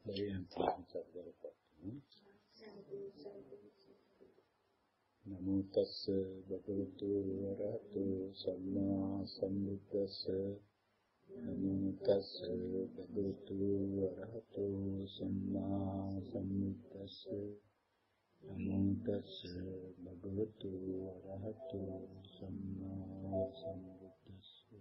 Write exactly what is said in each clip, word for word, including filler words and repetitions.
नमो तस्से भगवतो अरहतो सम्मा सम्बुद्धस्से नमो तस्से भगवतो अरहतो सम्मा सम्बुद्धस्से नमो तस्से भगवतो अरहतो सम्मा सम्बुद्धस्से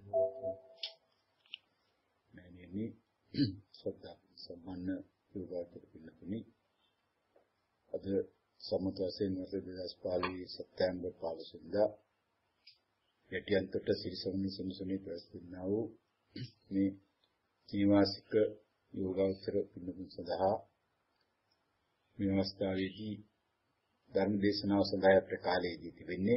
मैंने श्रद्धा सम्मान योगाचर पिන්නතුනි අද සම්මත වශයෙන් වර්ෂ දෙදහස් පහළොව සැප්තැම්බර් පහළොව වෙනිදා යටියන්තට සිරිසමුණි සම්සුනේ ප්‍රස්තුතනා වූ මේ නිවාසික යෝගාචර පින්නතුන් සඳහා මේ අවස්ථාවේදී ධර්ම දේශනාව සඳහා අපේ කාලයේදී තිබෙන්නේ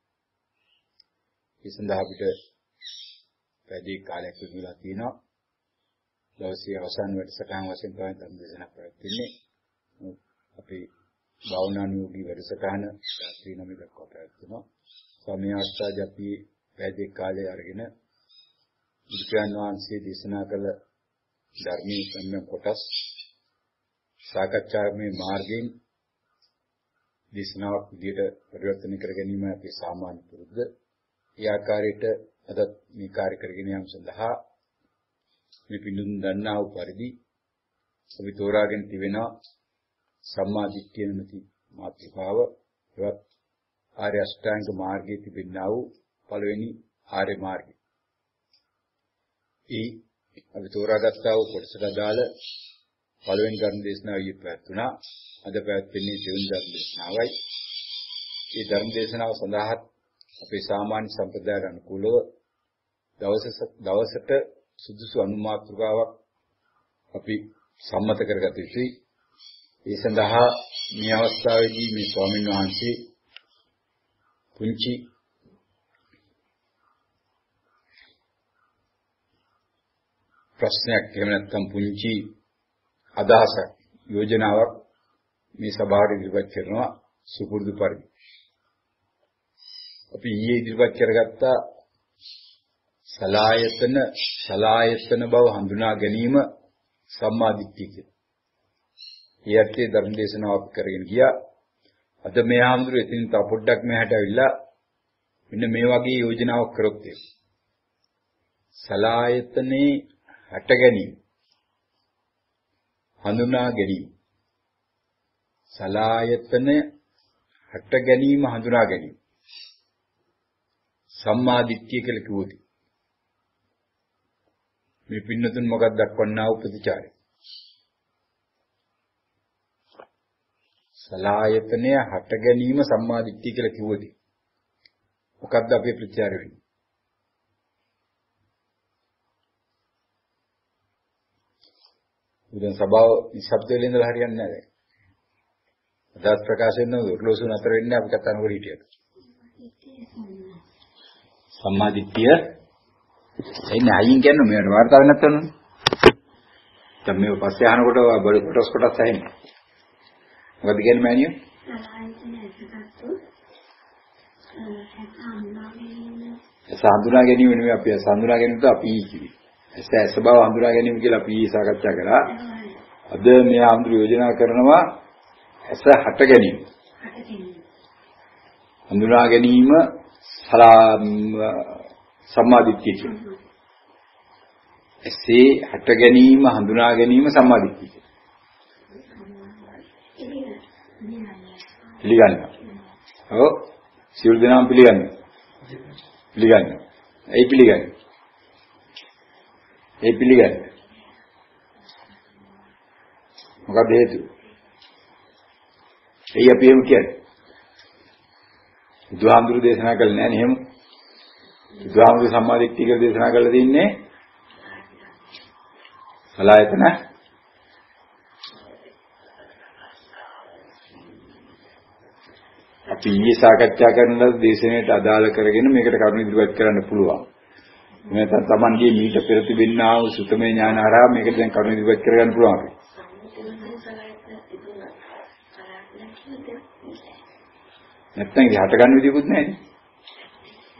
ඒ සඳහා අපිට වැඩි කාලයක් ලැබිලා තියෙනවා. දවසේ අවසාන වැඩසටහන වශයෙන් තමයි ධර්ම දේශනා පැවැත්වෙන්නේ. අපි භාවනානුයෝගී වැඩසටහන රාත්‍රී නවය දක්වා පැවැත්වෙනවා. ස්වාමීන් වහන්සේ අපි වැඩි කාලය අරගෙන බුදුන් වහන්සේ දේශනා කළ ධර්මයේ සම්ම කොටස් සාකච්ඡාමය මාර්ගයෙන් දේශනාවක් විදිහට පරිවර්තන කර ගැනීම අපේ සාමාන්‍ය පුරුද්ද. ඒ ආකාරයට අද මේ කාර්ය කරගෙන යාම සඳහා මේ පිළිඳුන් දන්නා වූ පරිදි අපි තෝරාගෙන තිබෙනවා සම්මා දිට්ඨිය නැති මාතෘකාව එවත් ආර්ය අෂ්ටාංග මාර්ගයේ තිබෙනා වූ පළවෙනි ආර්ය මාර්ගය. ඒ අපි තෝරාගත්තා වූ කොටසට අදාළ පළවෙනි ධර්ම දේශනාව ඊපැතුණා. අද පැවැත්වෙන්නේ දෙවෙනි ධර්ම දේශනාවයි. මේ ධර්ම දේශනාව සඳහා අපේ සාමාන්‍ය සම්ප්‍රදායට අනුකූලව දවස දවසට සුදුසු අනුමාත්‍රකාවක් අපි සම්මත කරගත යුතුයි. ඒ සඳහා මේ අවස්ථාවේදී මේ ස්වාමීන් වහන්සේ පුංචි ප්‍රශ්නයක් එහෙම නැත්නම් පුංචි අදහසක් යෝජනාවක් මේ සභාවට ඉදිරිපත් කරනවා සුපුරුදු පරිදි. අපි ඊයේ ඉදිරිපත් කරගත්ත සලායතන සලායතන බව හඳුනා ගැනීම සම්මාදිට්ඨිය කියලා. ඊයර්ථයේ ධර්ම දේශනාවක් කරගෙන ගියා. අද මේ ආම්දුර එතින් තා පොඩ්ඩක් මෙහාට ඇවිල්ලා මෙන්න මේ වගේ යෝජනාවක් කරොත් ඒ. සලායතනේ හට ගැනීම හඳුනා ගැනීම. සලායතන හට ගැනීම හඳුනා ගැනීම. සම්මාදිට්ඨිය කියලා කිව්වොත් මේ පින්නතුන් මොකක්ද දක්වන්නා වූ ප්‍රතිචාරය? සලායතනය හට ගැනීම සම්මාදිට්ඨිය කියලා කිව්වොත් මොකක්ද අපේ ප්‍රතිචාරය වෙන්නේ? උදන් සභාව නිශ්ශබ්ද වෙලා ඉඳලා හරියන්නේ නැහැ. අදහස් ප්‍රකාශ වෙන උරුලෝසු නතර වෙන්නේ අපි කතා කරන හිටියට. සම්මාදිට්ඨිය එන්නේ අයින් කියන්නේ මේවට වර්තාව නැත්තනනේ. දැන් මේ පස්සේ අහනකොට බඩ කොටස් කොටස් ඇහෙන්නේ. මොකද කියන්නේ මෑනියෝ? සාඳුනා ගැනීම නෙමෙයි අපි සාඳුනා ගැනීමට අපි කිව්වේ. ඇස ඇස බව හඳුනා ගැනීම කියලා අපි සාකච්ඡා කරා. අද මේ ආම්දුර යෝජනා කරනවා ඇස හට ගැනීම. හඳුනා ගැනීම සම්මාදිට්ඨිය කියන්නේ. එසේ හට ගැනීම හඳුනා ගැනීම සම්මාදිට්ඨිය. පිළිගන්නවා. ඔව් සියලු දෙනාම පිළිගන්නවා. පිළිගන්නවා. ඒ පිළිගන්නවා. ඒ පිළිගන්නවා. මොකද හේතුව? එයි අපි එහෙම කියන්නේ. බුදුහාමුදුරු දේශනා කළේ නැහැ නේ එහෙම. බුදුහාමුදුරු සම්මාදිට්ඨිය කියලා දේශනා කරලා තින්නේ සලායතන අපි ඊයේ සාකච්ඡා කරන ලද දේශනාවට අදාළ කරගෙන මේකට කරුණු ඉදිරිපත් කරන්න පුළුවන්. නැත්නම් Tamanගේ මීට පෙර තිබෙනා වූ සුතමේ ඥාන හරහා මේකට දැන් කරුණු ඉදිරිපත් කරගන්න පුළුවන්. නැත්නම් ඉතින් හට ගන්න විදියකුත් නැහැ නේ.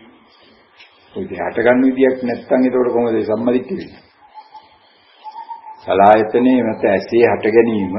ඔය ඉතින් හට ගන්න විදියක් නැත්නම් ඒකට කොහොමද සම්මාදිට්ඨිය වෙන්නේ? සලායතනේ මත ඇසේ හට ගැනීම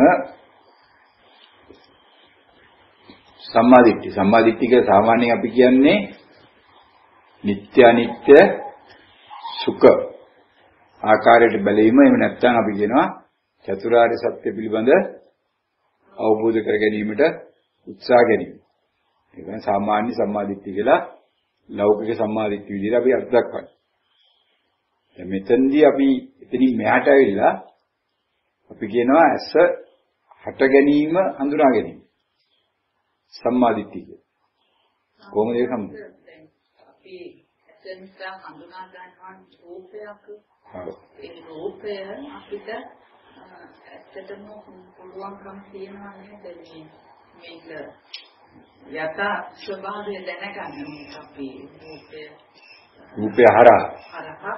සම්මාදිට්ඨි. සම්මාදිට්ඨික සාමාන්‍යයෙන් අපි කියන්නේ නිත්‍ය අනිත්‍ය සුඛ ආකාරයට බැලීම. එහෙම නැත්නම් අපි කියනවා චතුරාර්ය සත්‍ය පිළිබඳ අවබෝධ කර ගැනීමට උත්සාහ ගැනීම. ඒ කියන්නේ සාමාන්‍ය සම්මාදිට්ඨිය කියලා ලෞකික සම්මාදිට්ඨිය විදිහට අපි අර්ථ දක්වනවා. දැන් මෙතෙන්දී අපි එතනින් මෙහාට ඇවිල්ලා අපි කියනවා ඇස හට ගැනීම හඳුනා ගැනීම. සම්මාදිට්ඨිය. කොහොමද ඒක සම්බන්ධ? අපි ඇසෙන් හඳුනා ගන්නවා රූපයක්. ඒ රූපය අපිට ඇත්තටම පුළුවන්කම තියෙනවා නේද මේක යථා ස්වභාවය දැනගන්න අපි රූපය රූපය හරහා හරහා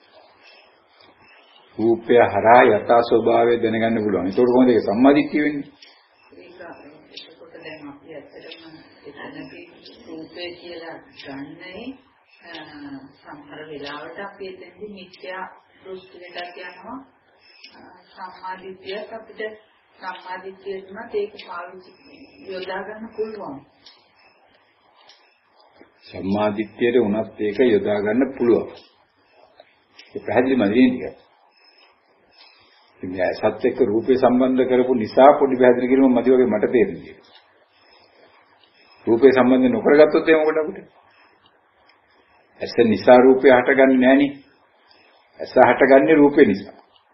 රූපය හරහා යථා ස්වභාවය දැනගන්න පුළුවන්. ඒකට කොහොමද ඒක සම්මාදිට්ඨිය වෙන්නේ? ඒක ඒකට දැන් අපි ඇත්තටම එතනදී රූපය කියලා ගන්නයි සමහර වෙලාවට අපි එතනදී මිත්‍යා දෘෂ්ටියට යනවා. සම්මාදිට්ඨියක් අපිට සම්මාදිට්ඨියත් ඒක පාවිච්චි යොදා ගන්න පුළුවන්. සම්මාදිට්ඨියට උනත් ඒක යොදා ගන්න පුළුවන්. ඒ පැහැදිලිම නේද? ඉතින් සත්‍ය එක්ක රූපේ සම්බන්ධ කරපු නිසා පොඩි පැහැදිලි කිරීම මදි වගේ මට තේරෙන්නේ. රූපේ සම්බන්ධ නොකරගත්තොත් එහෙම මොකද අපිට? ඇස නිසා රූපේ හටගන්නේ නැහනේ. ඇස හටගන්නේ රූපේ නිසා.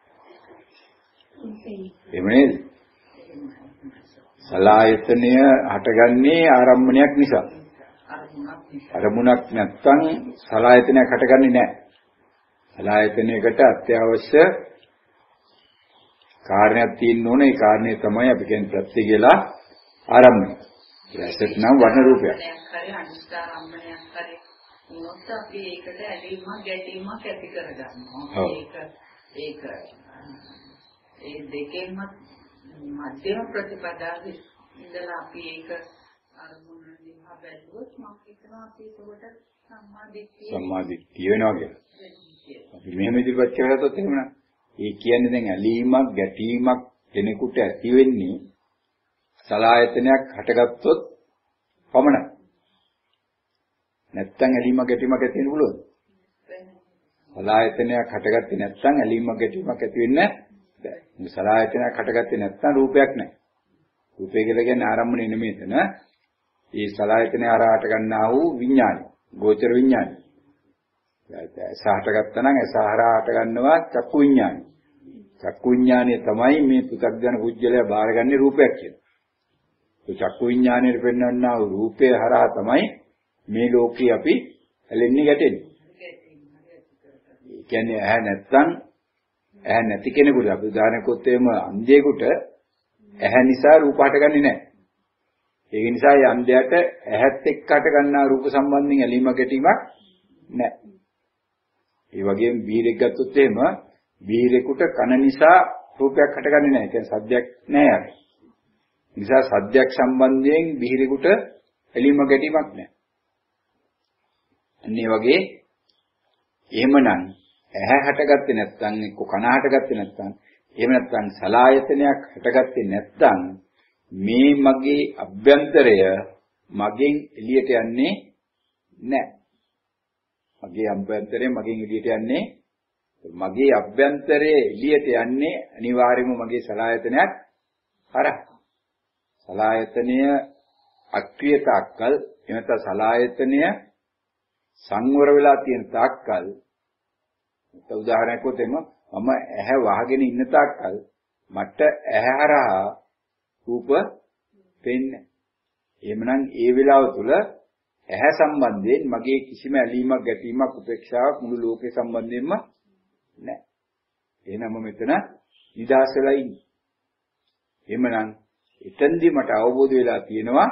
එහෙම නේද? සලායතනය හටගන්නේ ආරම්භණයක් නිසා. අරමුණක් නැත්තම් සලායතනයක් හටගන්නේ නැහැ. සලායතනයකට අත්‍යවශ්‍ය කාරණයක් තියෙන්න ඕනේ. ඒ කාරණේ තමයි අපි කියන්නේ ප්‍රත්‍ය කියලා ආරම්භණය. ඒකට නම් වර්ණ රූපයක්. හරි අනිස්තරම්මණයක් හරි මොකද අපි ඒකට ඇලීමක් ගැටීමක් ඇති කරගන්නවා. ඒක ඒක ඒ දෙකෙන්ම මධ්‍යම ප්‍රතිපදාවේ ඉඳලා අපි ඒක අරමුණ දිහා බැලුවොත් මම හිතනවා අපි ඒකට සම්මාදිට්ඨිය සම්මාදිට්ඨිය වෙනවා කියලා. අපි මෙහෙම ඉදිරිපත් කරගත්තොත් එහෙම නා. ඒ කියන්නේ දැන් ඇලීමක් ගැටීමක් කෙනෙකුට ඇති වෙන්නේ සලායතනයක් හටගත්තොත් පමණයි. නැත්තම් ඇලීමක් ගැටීමක් ඇති වෙන්න පුළුවන්ද? සලායතනයක් හටගත්තේ නැත්තම් ඇලීමක් ගැටීමක් ඇති වෙන්නේ නැහැ. මේ සලායතනයක් හටගත්තේ නැත්නම් රූපයක් නැහැ. රූපය කියලා කියන්නේ ආරම්භණය නෙමෙයි එතන. ඒ සලායතනය හරහා හට ගන්නා වූ විඥානය, ගෝචර විඥානය. ඇස හටගත්තා නම් ඇස හරහා හට ගන්නවා චක්කු විඥානය. චක්කු විඥානය තමයි මේ පුතග්ජන පුජ්‍යලයා බාරගන්නේ රූපයක් කියලා. ඒ චක්කු විඥානයේ පෙන්වන්නා වූ රූපය හරහා තමයි මේ ලෝකේ අපි ඇලෙන්නේ ගැටෙන්නේ. ඒ කියන්නේ ඇහැ නැත්තම් ඇහැ නැති කෙනෙකුට අපි උදාහරණයකට එම අන්ධයෙකුට ඇහැ නිසා රූප හටගන්නේ නැහැ. ඒක නිසා ඒ අන්ධයාට ඇහත් එක්ක හට ගන්නා රූප සම්බන්ධයෙන් ඇලීමක් ගැටීමක් නැහැ. ඒ වගේම බීරෙක් ගත්තොත් එහෙම බීරෙකුට කන නිසා රූපයක් හටගන්නේ නැහැ. ඒ කියන්නේ සද්දයක් නැහැ යාට. ඒ නිසා සද්දයක් සම්බන්ධයෙන් බීරෙකුට ඇලීමක් ගැටීමක් නැහැ. අන්න ඒ වගේ එහෙමනම් ඇහැ හටගත්තේ නැත්නම් එක්ක කන හටගත්තේ නැත්නම් එහෙම නැත්නම් සලායතනයක් හටගත්තේ නැත්නම් මේ මගේ අභ්‍යන්තරය මගෙන් එළියට යන්නේ නැහැ. මගේ අභ්‍යන්තරය මගෙන් එළියට යන්නේ මගේ අභ්‍යන්තරය එළියට යන්නේ අනිවාර්යයෙන්ම මගේ සලායතනයක් හරහා. සලායතනය අක්‍රිය තාක්කල් එනත සලායතනය සංවර වෙලා තියෙන තාක්කල් උදාහරණයක් වශයෙන් මම ඇහැ වහගෙන ඉන්න තාක්කල් මට ඇහැ හරහා රූප පේන්නේ. එහෙමනම් ඒ වෙලාව තුල ඇහැ සම්බන්ධයෙන් මගේ කිසිම ඇලීමක් ගැටීමක් උපේක්ෂාවක් මුළු ලෝකේ සම්බන්ධයෙන්ම නැහැ. එහෙනම් මෙතන නිදහස් වෙලා ඉන්නේ. එහෙමනම් එතෙන්දී මට අවබෝධ වෙලා තියෙනවා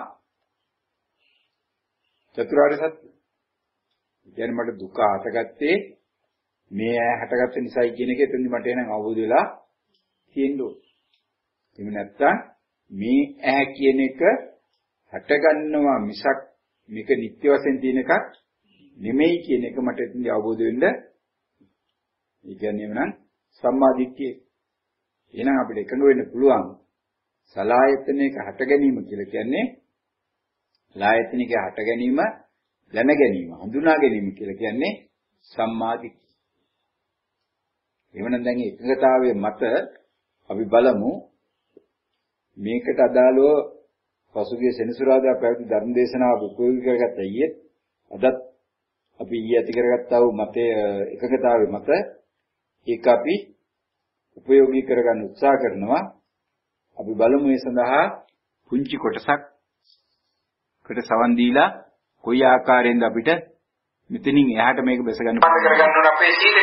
චතුරාර්ය සත්‍ය. කියන්නේ මට දුක හටගත්තේ මේ ඇහැ හටගත්ත නිසායි කියන එක එතෙන්දී මට එනං අවබෝධ වෙලා තියෙන්න ඕනේ. එහෙම නැත්නම් මේ ඇහැ කියන එක හටගන්නවා මිසක් මේක නිත්‍ය වශයෙන් තියෙන එකක් නෙමෙයි කියන එක මට එතෙන්දී අවබෝධ වෙන්න. ඒ කියන්නේ එවනම් සම්මා දිට්ඨිය. එහෙනම් අපිට එකඟ වෙන්න පුළුවන් සලායතනයක හට ගැනීම කියලා කියන්නේ ලායතනික හට ගැනීම දැන ගැනීම හඳුනා ගැනීම කියලා කියන්නේ සම්මාදිට්ඨිය. එවනම් දැන් එකඟතාවයේ මත අපි බලමු මේකට අදාළව පසුගිය සෙනසුරාදා පැවති ධර්ම දේශනාව උපයෝගී කරගත්ත ඊයේ අදත් අපි ඊයේ ඇති කරගත්තා වූ මතයේ එකඟතාවයේ මත ඒක අපි උපයෝගී කරගන්න උත්සාහ කරනවා. අපි බලමු මේ සඳහා පුංචි කොටසක් කට සවන් දීලා කොයි ආකාරයෙන්ද අපිට මෙතනින් එහාට මේක බැස ගන්න පුළුවන් කරගන්න ඕන අපේ සීලෙ.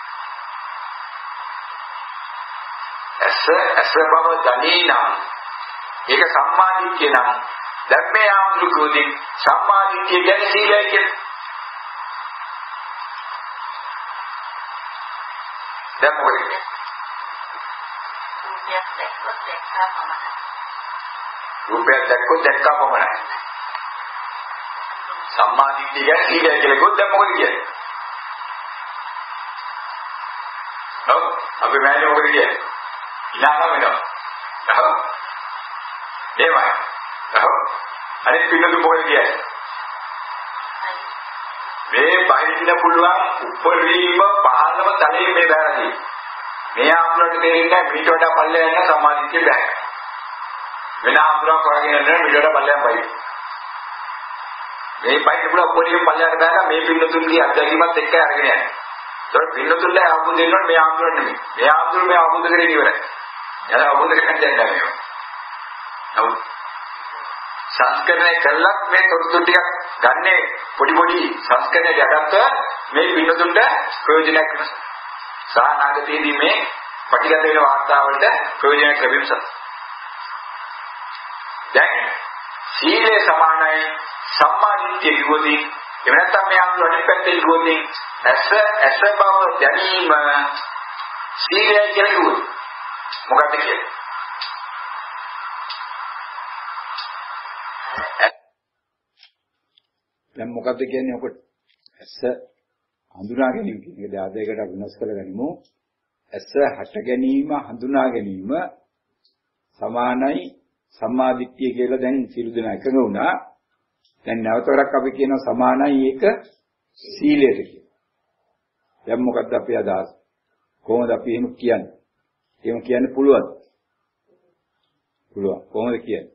ඇස ඇස බව දැනීනම් ඒක සම්මාදිට්ඨිය නම් ධර්මයේ ආමුදුකෝදී සම්මාදිට්ඨිය කියන්නේ සීලය කියන්නේ. දැන් මොකද? රූපයක් දැක්කොත් දැක්කා පමණයි. සම්මාදිට්ඨිය කියන්නේ සීලය කියලා කිව්වොත් දැන් මොකද කියන්නේ? ඔව් අපි මෑණියෝ මොකද කියන්නේ? ඉනාම වෙනවා. ඔව් ඒවයි. ඔව් අනිත් පිළිතුරු මොකද කියන්නේ? මේ බහින්න පුළුවන් උපරිම පහළම තලයේ මේ බෑරදී. මේ ආම්ලට තේරෙන්නේ පිට වඩා පල්ලෙන් යන සම්මාදිට්ඨිය බෑ. වෙන ආම්ලක් වගේ නේද පිට වඩා පල්ලෙන් බයි. මේ බයින්න පුළුවන් උපරිම පල්ලෙන් බෑලා මේ පින්නතුන්ගේ අත්දැකීමත් එක්ක අරගෙන යන්නේ. ඒතකොට පින්නතුන්ලා ආම්බුද දෙන්නොත් මේ ආම්ලට නෙමෙයි. මේ ආම්ලට මේ ආම්බුද කරේ ඉවරයි. එයා ආම්බුද කරන්නේ නැහැ. නමුත් සංස්කරණය කළත් මේ තොරතුරු ටිකක් ගන්නේ පොඩි පොඩි සංස්කරණයට යටත්ව මේ පින්නතුන්ට ප්‍රයෝජනයක් වෙනවා. සානාගතයේදී මේ පටිගත වෙන වාර්තාවලට ප්‍රයෝජනයක් ලැබෙන්න සත්. දැන් සීලේ සමානයි සම්මාදිට්ඨිය කිව්වොතින් එහෙම නැත්නම් මේ අනුර අනිත් පැත්තේ කිව්වොතින් ඇස ඇස බව දැනීම සීලය කියලා කිව්වොත් මොකක්ද කියන්නේ? දැන් මොකද්ද කියන්නේ ඔකට? ඇස හඳුනා ගැනීම කියන එක ආදයකට අපි වෙනස් කරගනිමු. ඇස හට ගැනීම හඳුනා ගැනීම සමානයි සම්මාදිට්ඨිය කියලා දැන් සියලු දෙනා එකඟ වුණා. දැන් නැවතවරක් අපි කියනවා සමානයි ඒක සීලයට කියලා. දැන් මොකද්ද අපේ අදහස? කොහොමද අපි එහෙම කියන්නේ? එහෙම කියන්න පුළුවන්ද? පුළුවන්. කොහොමද කියන්නේ?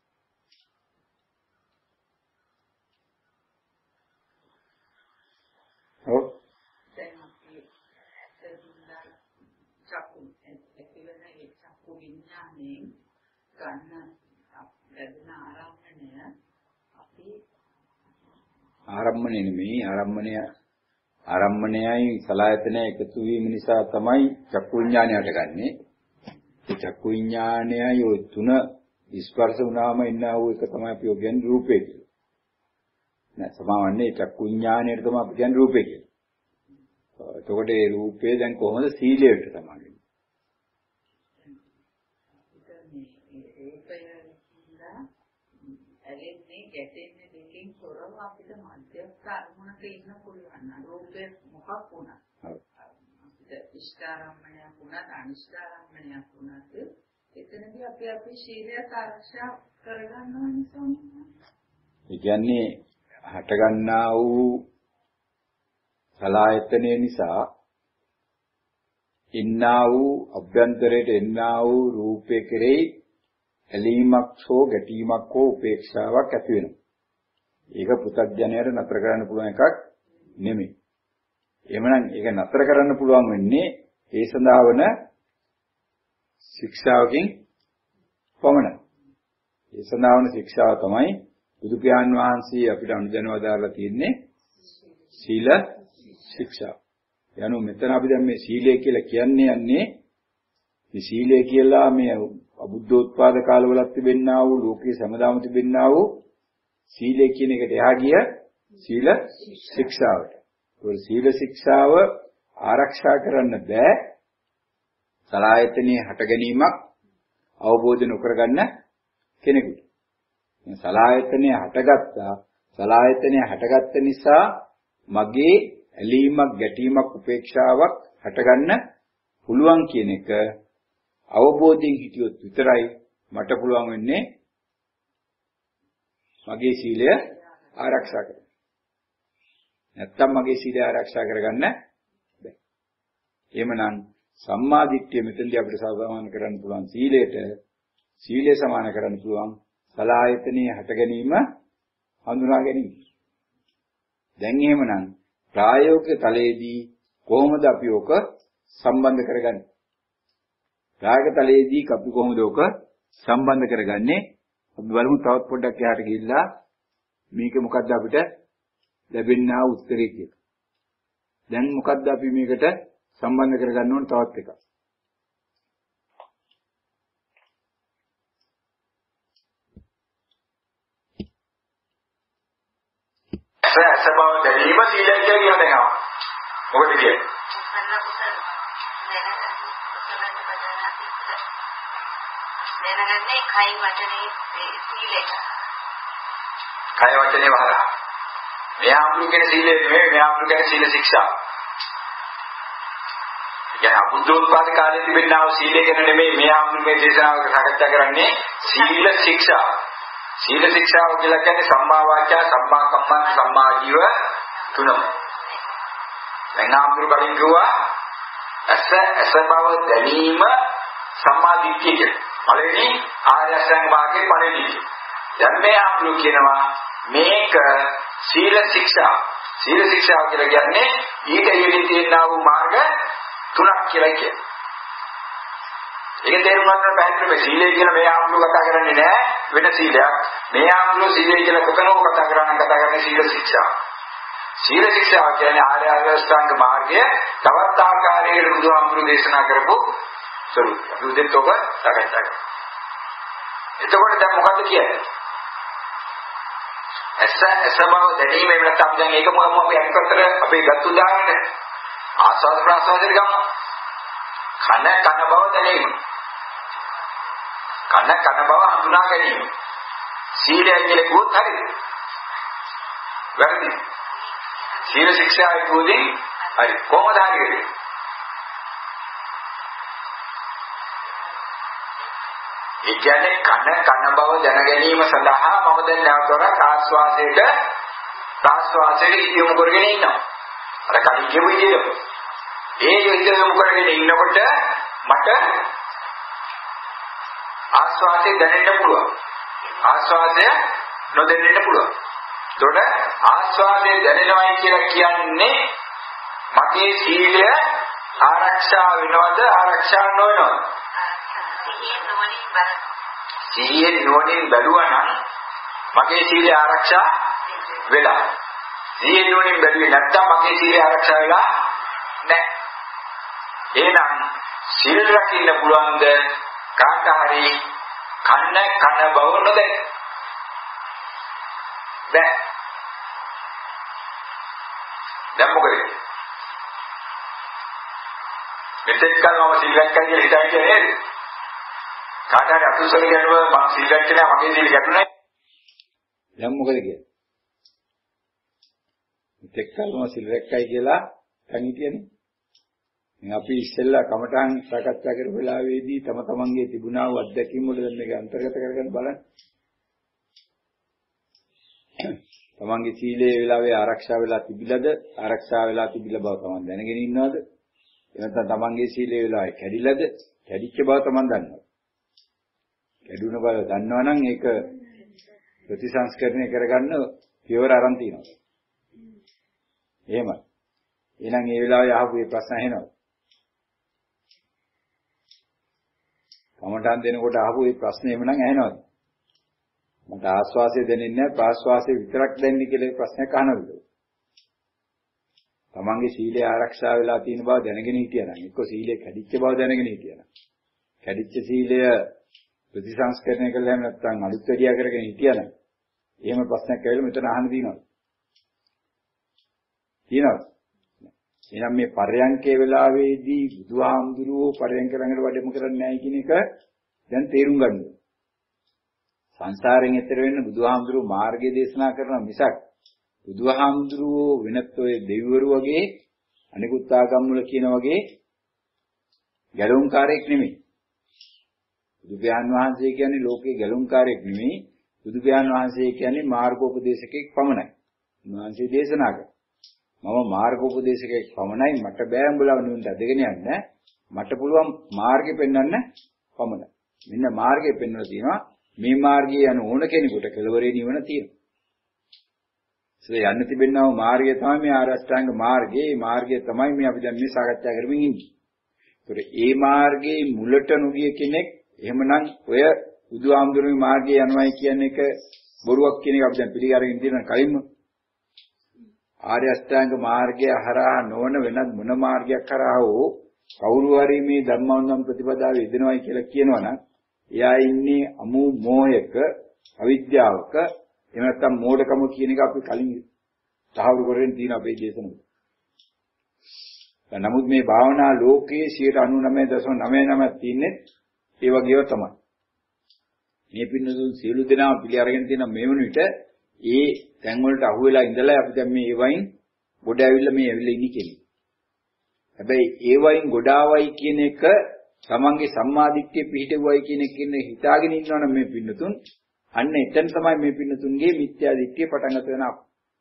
ඔව් දැන් අපි ඇත්තටම චක්කු එක්කෙනෙක් ඒ චක්කු විඥාණයෙන් ගන්න ලැබෙන ආරම්භණය අපි ආරම්භණය නෙමෙයි ආරම්භණය ආරම්භණයයි සලආයතනය එකතු වීම නිසා තමයි චක්කු විඥානය හටගන්නේ. ඒ චක්කු විඥානයයි ඔය තුන ස්පර්ශ වුණාම ඉන්නා වූ එක තමයි අපි කියන්නේ රූපේ කියලා. නෑ සමාවන්නේ චක්කු විඥානයට තමයි අපි කියන්නේ රූපේ කියලා. එතකොට ඒ රූපේ දැන් කොහොමද සීලයට තමයි? ගැටෙන්නේ දෙකෙන් තොරව අපිට මධ්‍යස්ථ අරමුණක ඉන්න පුළුවන්. රූපේ මොකක් වුණත් අපිට ඉෂ්ඨාරම්මණයක් වුණත් අනිෂ්ඨාරම්මණයක් වුණත් එතනදී අපි අපේ ශීලය ආරක්ෂා කරගන්න ඕනේ. ඒ කියන්නේ හට ගන්නා වූ සලායතනය නිසා ඉන්නා වූ අභ්‍යන්තරයට එන්නා වූ රූපේ කෙරෙහි ඇලීමක් හෝ ගැටීමක් හෝ උපේක්ෂාවක් ඇති වෙනවා. ඒක පුතග්ජනයට නතර කරන්න පුළුවන් එකක් නෙමෙයි. එහෙමනම් ඒක නතර කරන්න පුළුවන් වෙන්නේ ඒ සඳහා වන ශික්ෂාවකින් පමණයි. ඒ සඳහා වන ශික්ෂාව තමයි බුදු පියාණන් වහන්සේ අපිට අනුදැනව දාලා තියෙන්නේ සීල ශික්ෂා. යනු මෙතන අපි දැන් මේ සීලය කියලා කියන්නේ යන්නේ මේ සීලය කියලා මේ අබුද්ධෝත්පාද කාලවලත් තිබෙන්නා වූ ලෝකයේ සමදාම තිබෙන්නා වූ සීලය කියන එකට එහා ගිය සීල ශික්ෂාවට. ඒ සීල ශික්ෂාව ආරක්ෂා කරන්න බෑ සලායතනයේ හට ගැනීමක් අවබෝධ නොකර ගන්න කෙනෙකුට. මේ සලායතනයේ හටගත්තා සලායතනයේ හටගත්ත නිසා මගේ ඇලීමක් ගැටීමක් උපේක්ෂාවක් හටගන්න පුළුවන් කියන එක අවබෝධයෙන් හිටියොත් විතරයි මට පුළුවන් වෙන්නේ මගේ සීලය ආරක්ෂා කරගන්න. නැත්තම් මගේ සීලය ආරක්ෂා කරගන්න බැහැ. එහෙමනම් සම්මා දිට්ඨිය මෙතනදී අපිට සමාන කරන්න පුළුවන් සීලයට සීලය සමාන කරන්න පුළුවන් සලායතනයේ හට ගැනීම හඳුනා ගැනීම. දැන් එහෙමනම් ප්‍රායෝගික තලයේදී කොහොමද අපි ඔක සම්බන්ධ කරගන්නේ? ප්‍රායෝගික තලයේදී අපි කොහොමද ඔක සම්බන්ධ කරගන්නේ? අපි බලමු තවත් පොඩ්ඩක් එහාට ගිහිල්ලා මේක මොකද්ද අපිට ලැබෙන්නා උත්තරේ කියලා. දැන් මොකද්ද අපි මේකට සම්බන්ධ කරගන්න ඕන තවත් එකක්. සබව දැනීම සීලය කියලා කියනවා. මොකද කියන්නේ? දැනගන්නේ කයි වචනේ සීලය. කය වචනේ වහලා. මේ ආම්ලු කියන සීලය නෙමෙයි මේ ආම්ලු කියන සීල ශික්ෂා. يعني අබුද්ධෝත්පාද කාලේ තිබෙනා වූ සීලය ගැන නෙමෙයි මේ ආම්ලු මේ දේශනාවක සාකච්ඡා කරන්නේ සීල ශික්ෂා. සීල ශික්ෂාව කියලා කියන්නේ සම්මා වාචා, සම්මා කම්මන්ත, සම්මා ජීව තුනම. දැන් ආම්ලු කලින් කිව්වා ඇස ඇස බව දැනීම සම්මා දිට්ඨිය කියලා. පළවෙනි ආර්ය අෂ්ටාංග මාර්ගයේ පළවෙනි. දැන් මේ ආම්ලු කියනවා මේක සීල ශික්ෂා. සීල ශික්ෂාව කියලා කියන්නේ ඊට ඉදිරියේ තියෙනා වූ මාර්ග තුනක් කියලා කියනවා. ඒක තේරුම් ගන්න බැහැ මේ සීලය කියලා මේ ආම්ලු කතා කරන්නේ නැහැ වෙන සීලයක්. මේ ආම්ලු සීලය කියලා කොතනෝ කතා කරනවා කතා කරන්නේ සීල ශික්ෂා. සීල ශික්ෂාව කියන්නේ ආර්ය අෂ්ටාංග මාර්ගය තවත් ආකාරයකට බුදුහාමුදුරු දේශනා කරපු ස්වરૂපය. දුදෙත් ඔබ සාකච්ඡා කරමු. එතකොට දැන් මොකද්ද කියන්නේ? ඇස ඇස බව දැනීම එහෙම නැත්නම් අපි දැන් ඒක මොකක්ද අපි අනිකතර අපේ ගත්ත උදාහරණය ආස්වාද ප්‍රාස්වාදයට ගමු. කන කන බව දැනීම. කන කන බව හඳුනා ගැනීම. සීලය කියලා කිව්වොත් හරිද? වැරදි. සීල ශික්ෂායි කිව්වොත් හරි. කොහොමද හරියන්නේ? ඒ කියන්නේ කන කන බව දැන ගැනීම සඳහා මම දැන් නැවතවරක් ආස්වාසයට ප්‍රාස්වාසයට යොමු කරගෙන ඉන්නවා. අර කලින් කියපු විදිහට. ඒ විදිහට යොමු කරගෙන ඉන්නකොට මට ආස්වාසය දැනෙන්න පුළුවන්. ආස්වාසය නොදැනෙන්න පුළුවන්. ඒතකොට ආස්වාසය දැනෙනවයි කියලා කියන්නේ මගේ සීලය ආරක්ෂා වෙනවද ආරක්ෂා නොවෙනවද? සිහියෙන් නුවණින් බැලුවා නම් මගේ සීලය ආරක්ෂා වෙලා. සිහියෙන් නුවණින් බැලුවේ නැත්නම් මගේ සීලය ආරක්ෂා වෙලා නැහැ. එහෙනම් සීල රකින්න පුළුවන්ද කාට හරි කන්න කන බව නොදැන? බැ. දැන් මොකද? මෙතෙක් කල මම සීල රැක්කා කියලා හිතන්නේ නේද? කාට හරි අතුසල ගැටුව මම සීල රැක්කේ නැහැ මගේ සීල ගැටුනේ. දැන් මොකද කියන්නේ? මෙතෙක් කල මම සීල රැක්කයි කියලා දැන් හිතන්නේ. ඉතින් අපි ඉස්සෙල්ලා කමඨාන් සාකච්ඡා කරපු වෙලාවේදී තම තමන්ගේ තිබුණා වූ අත්දැකීම් වල දැන් මේක අන්තර්ගත කරගෙන බලන්න. තමන්ගේ සීලයේ වෙලාවේ ආරක්ෂා වෙලා තිබිලාද ආරක්ෂා වෙලා තිබිලා බව තමන් දැනගෙන ඉන්නවද? එහෙනම් තමන්ගේ සීලයේ වෙලාවේ කැඩිලාද කැඩිච්ච බව තමන් දන්නවද? කැඩුන බව දන්නවනම් ඒක ප්‍රතිසංස්කරණය කරගන්න පියවර අරන් තියෙනවා. එහෙමයි. එහෙනම් ඒ වෙලාවේ අහපු මේ ප්‍රශ්න ඇහෙනවද? කමඨාන් දෙනකොට අහපු මේ ප්‍රශ්නේ එමනම් ඇහෙනවද? මට ආස්වාසය දැනෙන්නේ නැහැ ප්‍රාස්වාසය විතරක් දැනෙන්නේ කියලා ප්‍රශ්නයක් අහනවද? තමන්ගේ සීලය ආරක්ෂා වෙලා තියෙන බව දැනගෙන හිටියනම් එක්ක සීලය කැඩිච්ච බව දැනගෙන හිටියනම් කැඩිච්ච සීලය ප්‍රතිසංස්කරණය කළාම නැත්නම් අලුත් වැඩියා කරගෙන හිටියනම් එහෙම ප්‍රශ්නයක් ඇවිල්ලා මෙතන අහන්න තියෙනවද? තියෙනවද? එහෙනම් මේ පරයන්කේ වෙලාවේදී බුදුහාමුදුරුවෝ පරයන්ක ළඟට වැඩම කරන්නේ නැහැ කියන එක දැන් තේරුම් ගන්න ඕනේ. සංසාරයෙන් එතර වෙන්න බුදුහාමුදුරුවෝ මාර්ගය දේශනා කරන මිසක් බුදුහාමුදුරුවෝ වෙනත් ඔය දෙවිවරු වගේ අනිකුත් ආගම් වල කියන වගේ ගැලවුම්කාරයෙක් නෙමෙයි. බුදු පියාණන් වහන්සේ කියන්නේ ලෝකේ ගැලුම්කාරයෙක් නෙමෙයි. බුදු පියාණන් වහන්සේ කියන්නේ මාර්ගෝපදේශකෙක් පමණයි. උන්වහන්සේ දේශනා කළා. මම මාර්ගෝපදේශකෙක් පමණයි. මට බෑ උඹලා නිවනට අදගෙන යන්න. මට පුළුවන් මාර්ගෙ පෙන්වන්න පමණයි. මෙන්න මාර්ගය පෙන්වලා තියෙනවා. මේ මාර්ගයේ යන ඕන කෙනෙකුට කෙලවරේ නිවන තියෙනවා. ඒ යන්න තිබෙනා වූ මාර්ගය තමයි මේ ආරෂ්ඨාංග මාර්ගය. මේ මාර්ගය තමයි මේ අපි දැන් මේ සාකච්ඡා කරමින් ඉන්නේ. ඒතකොට ඒ මාර්ගයේ මුලට නොගිය කෙනෙක් එහෙමනම් ඔය බුදුහාමුදුරුවෝ මාර්ගයේ යනවායි කියන එක බොරුවක් කියන එක අපි දැන් පිළිගන්න තියෙන කලින්ම ආර්ය අෂ්ටාංග මාර්ගය හරහා නොවන වෙනත් මොන මාර්ගයක් හරහා හෝ කවුරු හරි මේ ධර්මවන්දන ප්‍රතිපදාවේ යෙදෙනවායි කියලා කියනවනම් එයා ඉන්නේ අමු මෝහයක අවිද්‍යාවක එහෙම නැත්නම් මෝඩකම කියන එක අපි කලින් තහවුරු කරගෙන තියෙන අපේ දේශනාව. නමුත් මේ භාවනා ලෝකයේ සියයට අනූනවය දශම නවය නවයක් තියෙන්නේ ඒ වගේව තමයි. මේ පින්නතුන් සියලු දෙනාම පිළි අරගෙන තියෙන මේ වුණ විට ඒ තැන් වලට අහු වෙලා ඉඳලා අපි දැන් මේ ඒ වයින් ගොඩ ඇවිල්ලා මේ ඇවිල්ලා ඉන්නේ කෙනෙක්. හැබැයි ඒ වයින් ගොඩාවයි කියන එක තමන්ගේ සම්මාදිට්ඨිය පිහිටුවයි කියන එක හිතාගෙන ඉන්නවනම් මේ පින්නතුන් අන්න එතන තමයි මේ පින්නතුන්ගේ මිත්‍යා දිට්ඨිය පටන් ගන්න වෙනවා.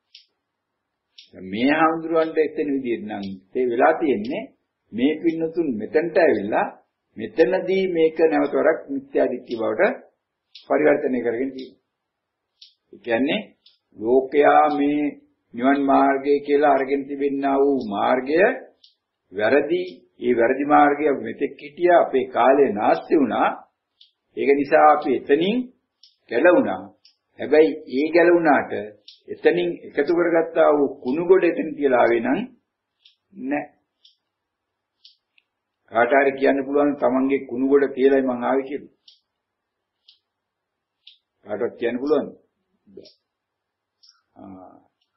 මේ හඳුරවන්න එතන විදිහට නම් ඒ වෙලා තියෙන්නේ මේ පින්නතුන් මෙතනට ඇවිල්ලා මෙතනදී මේක නැවතවරක් මිත්‍යා දිට්ඨිය බවට පරිවර්තනය කරගෙන තියෙනවා. ඒ කියන්නේ ලෝකයා මේ නිවන් මාර්ගය කියලා අරගෙන තිබෙනා වූ මාර්ගය වැරදි. ඒ වැරදි මාර්ගය මෙතෙක් හිටියා අපේ කාලේ නාස්ති වුණා. ඒක නිසා අපි එතනින් ගැලවුණා. හැබැයි ඒ ගැලවුණාට එතනින් එකතු කරගත්තා වූ කුණු ගොඩ එතන කියලා ආවේ නම් නැහැ. කාට හරි කියන්න පුළුවන් තමන්ගේ කුණු ගොඩ කියලායි මං ආවේ කියලා. කාටවත් කියන්න පුළුවන්? ආ.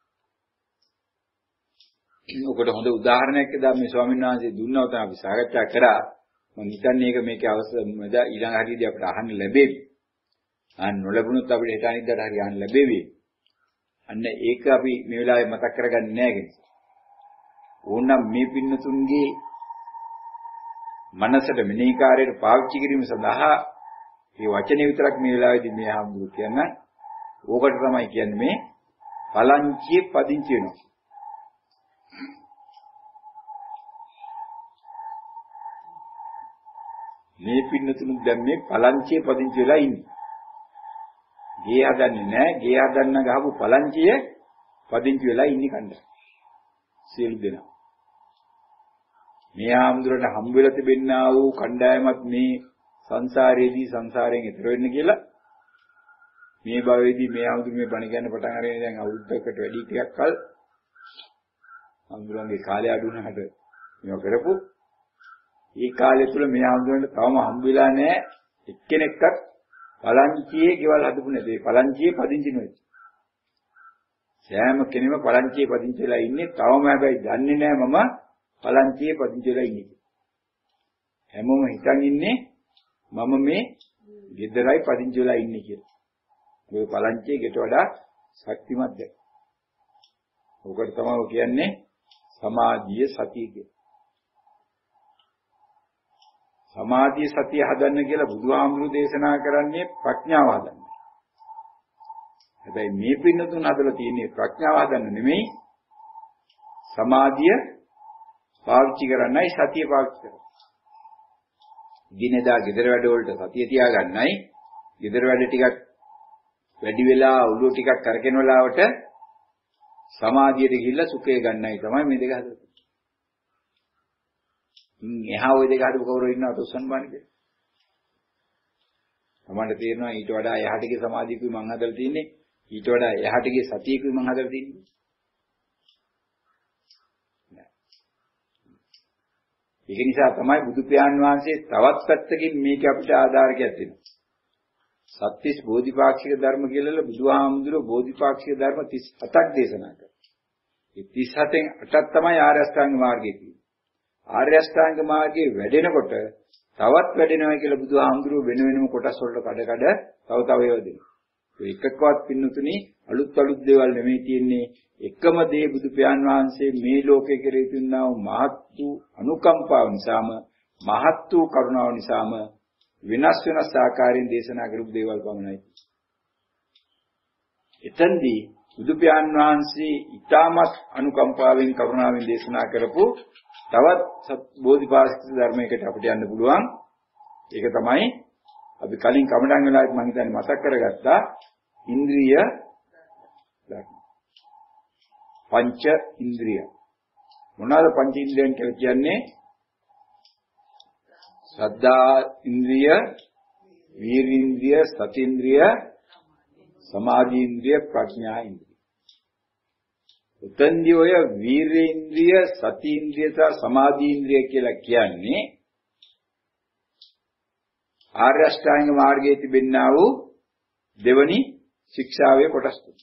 ඔකට හොඳ උදාහරණයක් එදා මේ ස්වාමීන් වහන්සේ දුන්නා තමයි අපි සාකච්ඡා කරා. මම හිතන්නේ මේක මේකේ අවශ්‍යමද ඊළඟ හරියදී අපිට අහන්න ලැබෙවි. අන්න නොලැබුණොත් අපිට හිත අනිද්දාට හරිය අහන්න ලැබෙවි. අන්න ඒක අපි මේ වෙලාවේ මතක් කරගන්නේ නැහැ කෙනෙක්. ඕනනම් මේ පින්නතුන්ගේ මනසට මෙනෙහි කාර්යයට පාවිච්චි කිරීම සඳහා මේ වචනේ විතරක් මේ වෙලාවේදී මේ ආම්දුරු කියන ඕකට තමයි කියන්නේ මේ පලංචියේ පදිංචි වෙනවා. මේ පින්නතුණු දැන් මේ පලංචියේ පදිංචි වෙලා ඉන්නේ. ගේ හදන්නේ නැහැ. ගේ හදන්න ගහපු පලංචියේ පදිංචි වෙලා ඉන්නේ කණ්ඩ. සියලු දෙනා. මේ ආම්දුරට හම්බ වෙලා තිබෙන්නා වූ කණ්ඩායමත් මේ සංසාරයේදී සංසාරයෙන් ඈතර වෙන්න කියලා මේ භවයේදී මේ ආම්දුර මේ බණ කියන්න පටන් අරගෙන දැන් අවුරුද්දකට වැඩි ටිකක් කල් ආම්දුරන්ගේ කාලය අඩු වුණාට මේක කරපු ඒ කාලය තුල මේ ආම්දුරන්ට තවම හම්බ වෙලා නැහැ එක්කෙනෙක්වත් පලංචියේ ගෙවල් හදපු නැති. ඒ පලංචියේ පදිංචි නෙවෙයි. සෑම කෙනෙම පලංචියේ පදිංචි වෙලා ඉන්නේ. තවම හැබැයි දන්නේ නැහැ මම පලංචියේ පදිංචි වෙලා ඉන්නේ. හැමෝම හිතන් ඉන්නේ මම මේ ගෙදරයි පදිංචි වෙලා ඉන්නේ කියලා. මේ පලංචියේ ගෙට වඩා ශක්තිමත් දෙයක්. ඔකට තමයි කියන්නේ සමාධිය සතිය කියලා. සමාධිය සතිය හදන්න කියලා බුදුහාමුදුරු දේශනා කරන්නේ ප්‍රඥාව හදන්න. හැබැයි මේ පින්නතුන් හදලා තියෙන්නේ ප්‍රඥාව හදන්න නෙමෙයි සමාධිය පාවිච්චි කරන්නයි සතිය පාවිච්චි කරන්නේ. දිනදා ගෙදර වැඩ වලට සතිය තියාගන්නයි ගෙදර වැඩ ටිකක් වැඩි වෙලා උළු ටිකක් කරගෙන වෙලාවට සමාධියට ගිහිල්ලා සුඛය ගන්නයි තමයි මේ දෙක හදන්නේ. එහා ওই දෙක හදපු කවුරු ඉන්නවද උස්සන් බාන්නේ කියලා. තමන්ට තේරෙනවා ඊට වඩා එහාට ගිය සමාධියකුයි මං හදලා තින්නේ. ඊට වඩා එහාට ගිය සතියකුයි මං හදලා තින්නේ. ඒක නිසා තමයි බුදු පියාණන් වහන්සේ තවත් පැත්තකින් මේක අපිට ආධාරකයක් දෙනවා. සත්‍තිස් බෝධිපාක්ෂික ධර්ම කියලා බුදුහාමුදුරුවෝ බෝධිපාක්ෂික ධර්ම තිස් හතක් දේශනා කළා. ඒ තිස් හතෙන් අටක් තමයි ආර්ය අෂ්ටාංග මාර්ගය කියන්නේ. ආර්ය අෂ්ටාංග මාර්ගයේ වැඩෙනකොට තවත් වැඩෙනවා කියලා බුදුහාමුදුරුවෝ වෙන වෙනම කොටස් වලට කඩ කඩ තව තව ඒවා දෙනවා. ඒ එකකවත් පින්නතුනි අලුත් අලුත් දේවල් නෙමෙයි තියෙන්නේ. එකම දේ බුදු පියාණන් වහන්සේ මේ ලෝකේ කෙරෙහි තුන්නා වූ මහත් වූ අනුකම්පාව නිසාම මහත් වූ කරුණාව නිසාම වෙනස් වෙනස් ආකාරයෙන් දේශනා කරපු දේවල් පමණයි. එතෙන්දී බුදු පියාණන් වහන්සේ ඊටමත් අනුකම්පාවෙන් කරුණාවෙන් දේශනා කරපු තවත් බෝධිපාක්ෂික ධර්මයකට අපිට යන්න පුළුවන්. ඒක තමයි අපි කලින් කමඩන් වෙලාවට මම හිතන්නේ මතක් කරගත්තා ඉන්ද්‍රිය ධර්ම. පංච ඉන්ද්‍රිය. මොනවාද පංච ඉන්ද්‍රියන් කියලා කියන්නේ? ශ්‍රද්ධා ඉන්ද්‍රිය, වීර්ය ඉන්ද්‍රිය, සති ඉන්ද්‍රිය, සමාධි ඉන්ද්‍රිය, ප්‍රඥා ඉන්ද්‍රිය. උතන්දී ඔය වීර්ය ඉන්ද්‍රිය, සති ඉන්ද්‍රිය සහ සමාධි ඉන්ද්‍රිය කියලා කියන්නේ ආර්ය අෂ්ටාංග මාර්ගයේ තිබෙනා වූ දෙවනි ශික්ෂාවේ කොටස් තුන.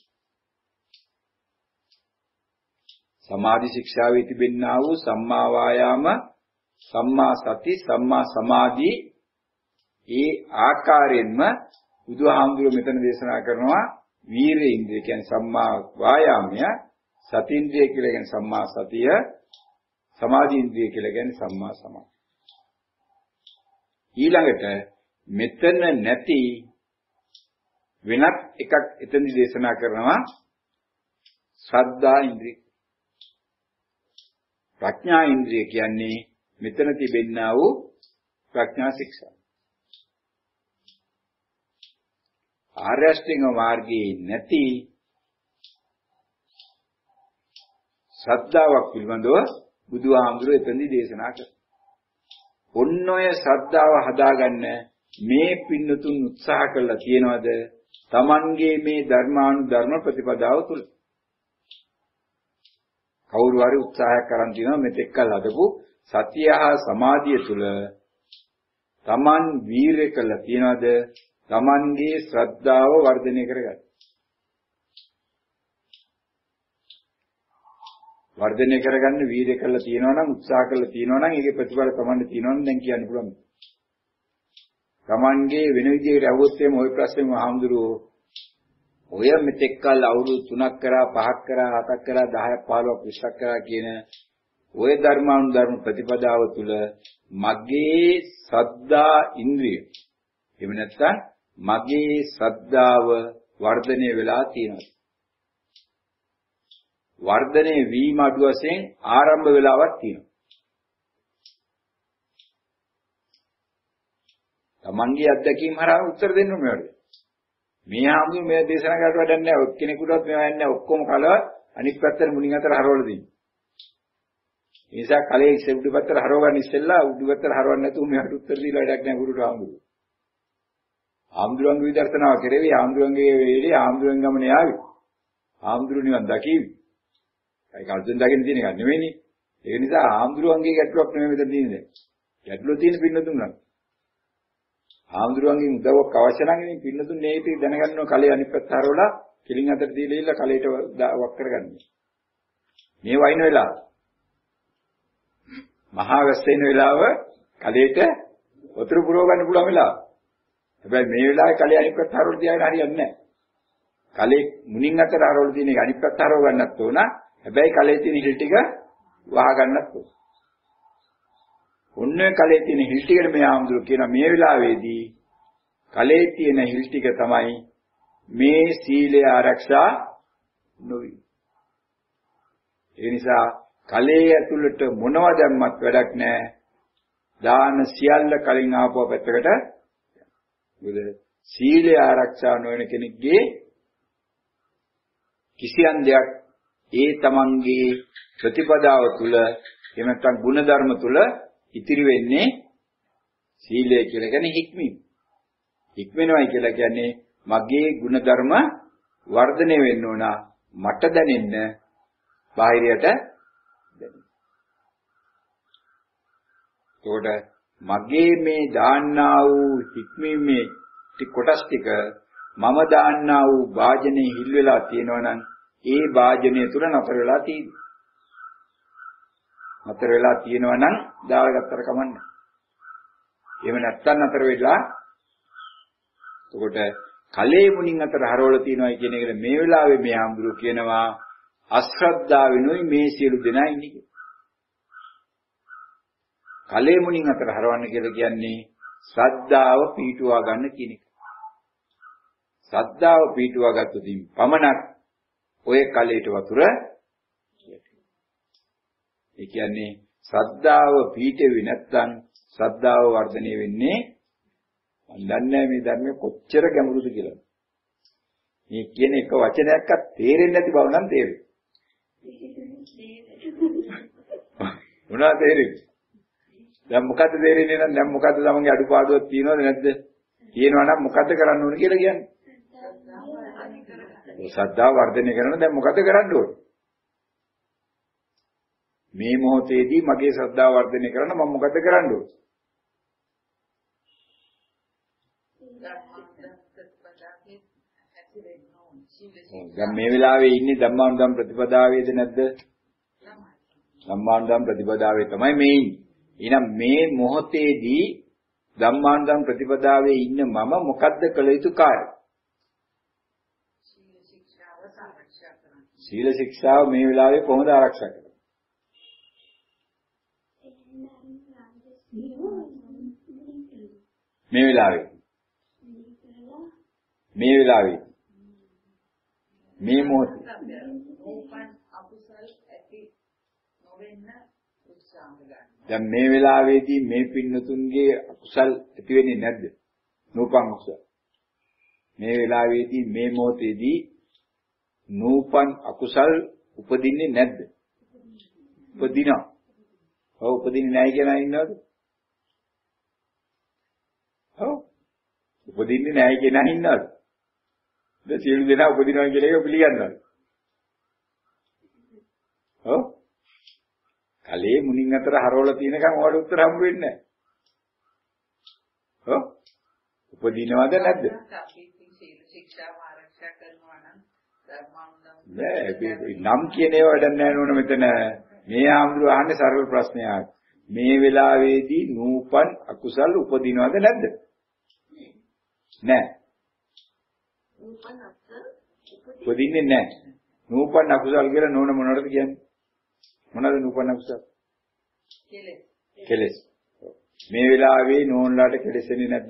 සමාධි ශික්ෂාවේ තිබෙනා වූ සම්මා වායාම, සම්මා සති, සම්මා සමාධි ඒ ආකාරයෙන්ම බුදුහාමුදුරුවෝ මෙතන දේශනා කරනවා වීර්ය ඉන්ද්‍රිය කියන්නේ සම්මා වායාමය, සති ඉන්ද්‍රිය කියලා කියන්නේ සම්මා සතිය, සමාධි ඉන්ද්‍රිය කියලා කියන්නේ සම්මා සමාධි. ඊළඟට මෙතන නැති වෙනත් එකක් එතනදි දේශනා කරනවා ශ්‍රද්ධා ඉන්ද්‍රිය. ප්‍රඥා ඉන්ද්‍රිය කියන්නේ මෙතන තිබෙන්නා වූ ප්‍රඥා ශික්ෂා. ආර්ය අෂ්ටාංග මාර්ගයේ නැති ශ්‍රද්ධාවක් පිළිබඳව බුදුහාමුදුරුවෝ එතනදි දේශනා කළා. ඔන්න ඔය ශ්‍රද්ධාව හදාගන්න මේ පින්නතුන් උත්සාහ කළා කියනවාද Tamanගේ මේ ධර්මානුධර්ම ප්‍රතිපදාව තුල. කවුරු හරි උත්සාහයක් කරන් තිනවා මෙතෙක් කල් හදපු සතිය හා සමාධිය තුල Taman වීරය කළා තියනවාද Tamanගේ ශ්‍රද්ධාව වර්ධනය කරගන්න. වර්ධනය කරගන්න වීර්ය කළා තියෙනවා නම් උත්සාහ කළා තියෙනවා නම් ඒකේ ප්‍රතිඵල Tamanne තියෙනවා නම් දැන් කියන්න පුළුවන්. Tamanගේ වෙන විදිහකට ඇහුවොත් එimhe ওই ප්‍රශ්නේම ආම්දුරෝ ඔය මෙතෙක් කල් අවුරුදු තුනක් කරා පහක් කරා හතක් කරා දහයක් පහළොවක් විස්සක් කරා කියන ඔය ධර්මානුධර්ම ප්‍රතිපදාව තුල මගේ සද්දා ඉන්ද්‍රිය එහෙම නැත්නම් මගේ සද්දාව වර්ධනය වෙලා තියෙනවා. වර්ධනයේ වීම අඩු වශයෙන් ආරම්භ වෙලාවක් තියෙනවා. තමන්ගේ අත්දැකීම් හරහා උත්තර දෙන්න ඕනේ. මේ ආමුදු මේ දේශනා කරලා වැඩක් නැහැ. ඔක් කෙනෙකුටවත් මේවා යන්නේ ඔක්කොම කල අනිත් පැත්තට මුණින් අතර හරවලා දෙන්න. ඒ නිසා කලේ ඉස්සෙ උඩු පැත්තට හරව ගන්න ඉස්සෙල්ලා උඩු පැත්තට හරවන්න නැතුව මෙයාට උත්තර දීලා වැඩක් නැහැ ගුරුට ආමුදු. ආමුදුරන්ගේ විදර්ශනාව කෙරෙවි ආමුදුරන්ගේ වේලේ ආමුදුරන් ගමනේ ආවි. ආමුදුරු නිවන් දකීවි. ඒක අල්පෙන් දකින්න තියෙන එක නෙවෙයිනේ. ඒ නිසා ආම්දුරුවන්ගේ ගැටලුවක් නෙමෙයි මෙතන තියෙන්නේ. ගැටලුව තියෙන පින්නතුන් නම්. ආම්දුරුවන්ගේ උදව්වක් අවශ්‍ය නම් ඉතින් පින්නතුන් නේති දැනගන්නවා කලේ අනිත් පැත්ත හරවලා කිලින් අතර දීලා ඉල්ල කලේට වක් කරගන්න. මේ වයින් වෙලා මහා වැස්සෙන වෙලාව කලේට වතුර පුරව ගන්න පුළුවන් වෙලාව. හැබැයි මේ වෙලාවේ කලේ අනිත් පැත්ත හරවලා තියාගෙන හරියන්නේ නැහැ. කලේ මුණින් අතර හරවලා තියෙන එක අනිත් පැත්ත හරව ගන්නත් ඕන. හැබැයි කලේ තියෙන හිල් ටික වහ ගන්නත් ඕන. ඔන්න කලේ තියෙන හිල් ටිකට මේ ආම්දුර කියන මේ වෙලාවේදී කලේ තියෙන හිල් ටික තමයි මේ සීලය ආරක්ෂා නොවි. ඒ නිසා කලේ ඇතුළට මොනව දැම්මත් වැඩක් නැහැ. දාන සියල්ල කලින් ආපුව පැත්තකට මොකද සීලය ආරක්ෂා නොවන කෙනෙක්ගේ කිසියම් දෙයක් ඒ තමන්ගේ ප්‍රතිපදාව තුළ එහෙම නැත්නම් ගුණධර්ම තුළ ඉතිරි වෙන්නේ සීලය කියලා කියන්නේ හික්මීම. හික්මෙනවයි කියලා කියන්නේ මගේ ගුණධර්ම වර්ධනය වෙන්න ඕන මට දැනෙන්න බාහිරයට දැනෙන්න. ඒකට මගේ මේ දාන්නා වූ හික්මීමේ කොටස් ටික මම දාන්නා වූ වාජනේ හිල් වෙලා තියෙනවා නම් ඒ වාජනය තුල නතර වෙලා තියෙනවා. නතර වෙලා තියෙනවා නම් දාලා ගත්තට කමන්නේ. එහෙම නැත්තම් නතර වෙලා එතකොට කලේ මුණින් අතර හරවලා තියෙනවා කියන එකට මේ වෙලාවේ මේ ආම්දුරු කියනවා අශ්‍රද්ධාවෙනුයි මේ සියලු දෙනා ඉන්නේ කියලා. කලේ මුණින් අතර හරවන්න කියලා කියන්නේ ශ්‍රද්ධාව පිටුවා ගන්න කියන එක. ශ්‍රද්ධාව පිටුවා ගත්තොතින් පමණක් ඔය කලයට වතුර ඒ කියන්නේ ශ්‍රද්ධාව පිටෙවි නැත්නම් ශ්‍රද්ධාව වර්ධනය වෙන්නේ මම දන්නේ මේ ධර්මයේ කොච්චර ගැඹුරුද කියලා. මේ කියන එක වචනයක්වත් තේරෙන්නේ නැති බව නම් තේරෙයි. මොනවද තේරෙන්නේ? දැන් මොකද්ද තේරෙන්නේ නම් දැන් මොකද්ද තමන්ගේ අඩුපාඩුවක් තියෙනවද නැද්ද? තියෙනවා නම් මොකද්ද කරන්න ඕනේ කියලා කියන්නේ. ශ්‍රද්ධාව වර්ධනය කරන දැන් මොකද්ද කරන්න ඕනේ? මේ මොහොතේදී මගේ ශ්‍රද්ධාව වර්ධනය කරන්න මම මොකද්ද කරන්න ඕනේ? දැන් මේ වෙලාවේ ඉන්නේ ධම්මානුධම් ප්‍රතිපදාවේද නැද්ද? ධම්මානුධම් ප්‍රතිපදාවේ තමයි මේ ඉන්නේ. එහෙනම් මේ මොහොතේදී ධම්මානුධම් ප්‍රතිපදාවේ ඉන්න මම මොකද්ද කළ යුතු කාර්යය? සීල ශික්ෂාව මේ වෙලාවේ කොහොමද ආරක්ෂා කරන්නේ? මේ වෙලාවේ මේ වෙලාවේ මේ මොහොතේ දැන් මේ වෙලාවේදී මේ පින්නතුන්ගේ අකුසල් ඇති වෙන්නේ නැද්ද? නූපන් අකුසල්. මේ වෙලාවේදී මේ මොහොතේදී නූපන් අකුසල් උපදින්නේ නැද්ද? උපදිනවා. ඔව් උපදින්නේ නැහැ කියලා ඉන්නවද? ඔව්. උපදින්නේ නැහැ කියලා ඉන්නවද? දැන් සියලු දෙනා උපදිනවා කියලා එක පිළිගන්නවද? ඔව්. කලේ මුණින් අතර හරවලා තියෙනකන් ඔයාලට උත්තර හම්බ වෙන්නේ නැහැ. ඔව්. උපදිනවද නැද්ද? නෑ නම් කියන ඒවා වැඩක් නැහැ නෝන මෙතන. මේ ආම්දුර අහන්නේ සරල ප්‍රශ්නයක්. මේ වෙලාවේදී නූපන් අකුසල් උපදිනවද නැද්ද? නෑ. නූපන් අකුසල් උපදින්නේ නැහැ. නූපන් අකුසල් කියලා නෝන මොනවද කියන්නේ? මොනවද නූපන් අකුසල්? කෙලෙස්. කෙලෙස්. මේ වෙලාවේ නෝන්ලාට කෙලෙසෙන්නේ නැද්ද?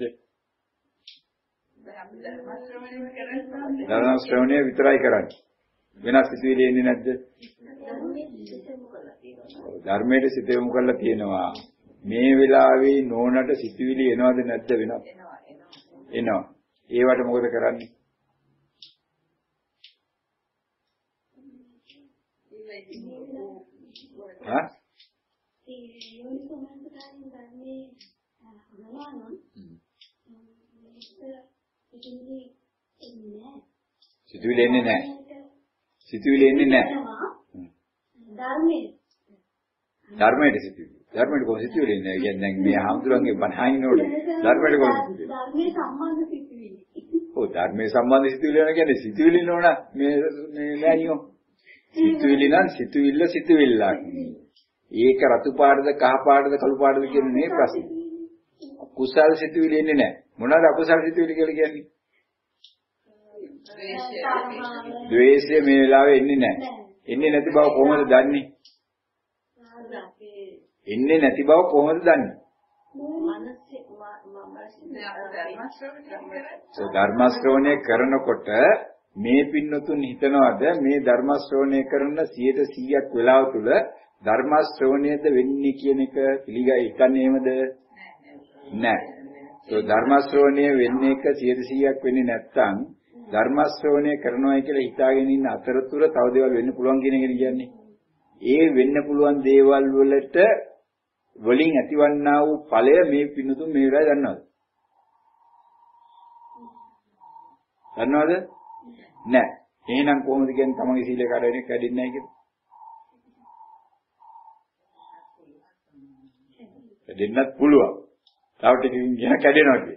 ධර්ම ශ්‍රවණය විතරයි කරන්නේ. වෙනස් සිතුවිලි එන්නේ නැද්ද? ධර්මයේ සිත යොමු කරලා තියෙනවා. මේ වෙලාවේ නෝනට සිතුවිලි එනවද නැද්ද වෙනස්? එනවා. ඒවට මොකද කරන්නේ? හා? සිතුවිලි එන්නේ නැහැ. සිතුවිලි එන්නේ නැහැ. ධර්මයේ ධර්මයේ සිතුවිලි. ධර්මයේ කොහොමද සිතුවිලි එන්නේ? කියන්නේ දැන් මේ ආම්දුරන්ගේ බණහිනෝඩ ධර්මයේ කොහොමද? ධර්මයේ සම්බන්ධ සිතුවිලි. ඔව් ධර්මයේ සම්බන්ධ සිතුවිලි වෙන කියන්නේ සිතුවිලි නෝන මේ මේ නෑනියෝ. සිතුවිලි නම් සිතුවිල්ල සිතුවිල්ලක්. ඒක රතු පාටද කහ පාටද කළු පාටද කියන මේ ප්‍රශ්නේ. කුසල් සිතුවිලි එන්නේ නැහැ. මොනවාද අකුසල් සිතුවිලි කියලා කියන්නේ? ද්වේෂය මේ වෙලාවේ එන්නේ නැහැ. එන්නේ නැති බව කොහොමද දන්නේ? එන්නේ නැති බව කොහොමද දන්නේ? ධර්ම ශ්‍රවණය කරනකොට මේ පින්නතුන් හිතනවාද මේ ධර්ම ශ්‍රවණය කරන සියයට සීයක් වෙලාව තුල ධර්ම ශ්‍රවණයද වෙන්නේ කියන එක පිළිගයි හිතන්නේ එහෙමද? නැහැ. ඒ ධර්ම ශ්‍රවණය වෙන්නේ එක සියයට සීයක් වෙන්නේ නැත්නම් ධර්ම ශ්‍රවණය කරනවායි කියලා හිතාගෙන ඉන්න අතරතුර තව දේවල් වෙන්න පුළුවන් කියන එක කියන්නේ. ඒ වෙන්න පුළුවන් දේවල් වලට වලින් ඇතිවන්නා වූ ඵලය මේ පින්නතුන් මේ වෙලාවේ දන්නවද? දන්නවද? නැහැ. එහෙනම් කොහොමද කියන්නේ තමන්ගේ සීලය කඩවෙන්නේ කැඩෙන්නේ නැහැ කියලා? කැඩෙන්නත් පුළුවන්. තව ටිකකින් කියන කැඩෙනවා කියන.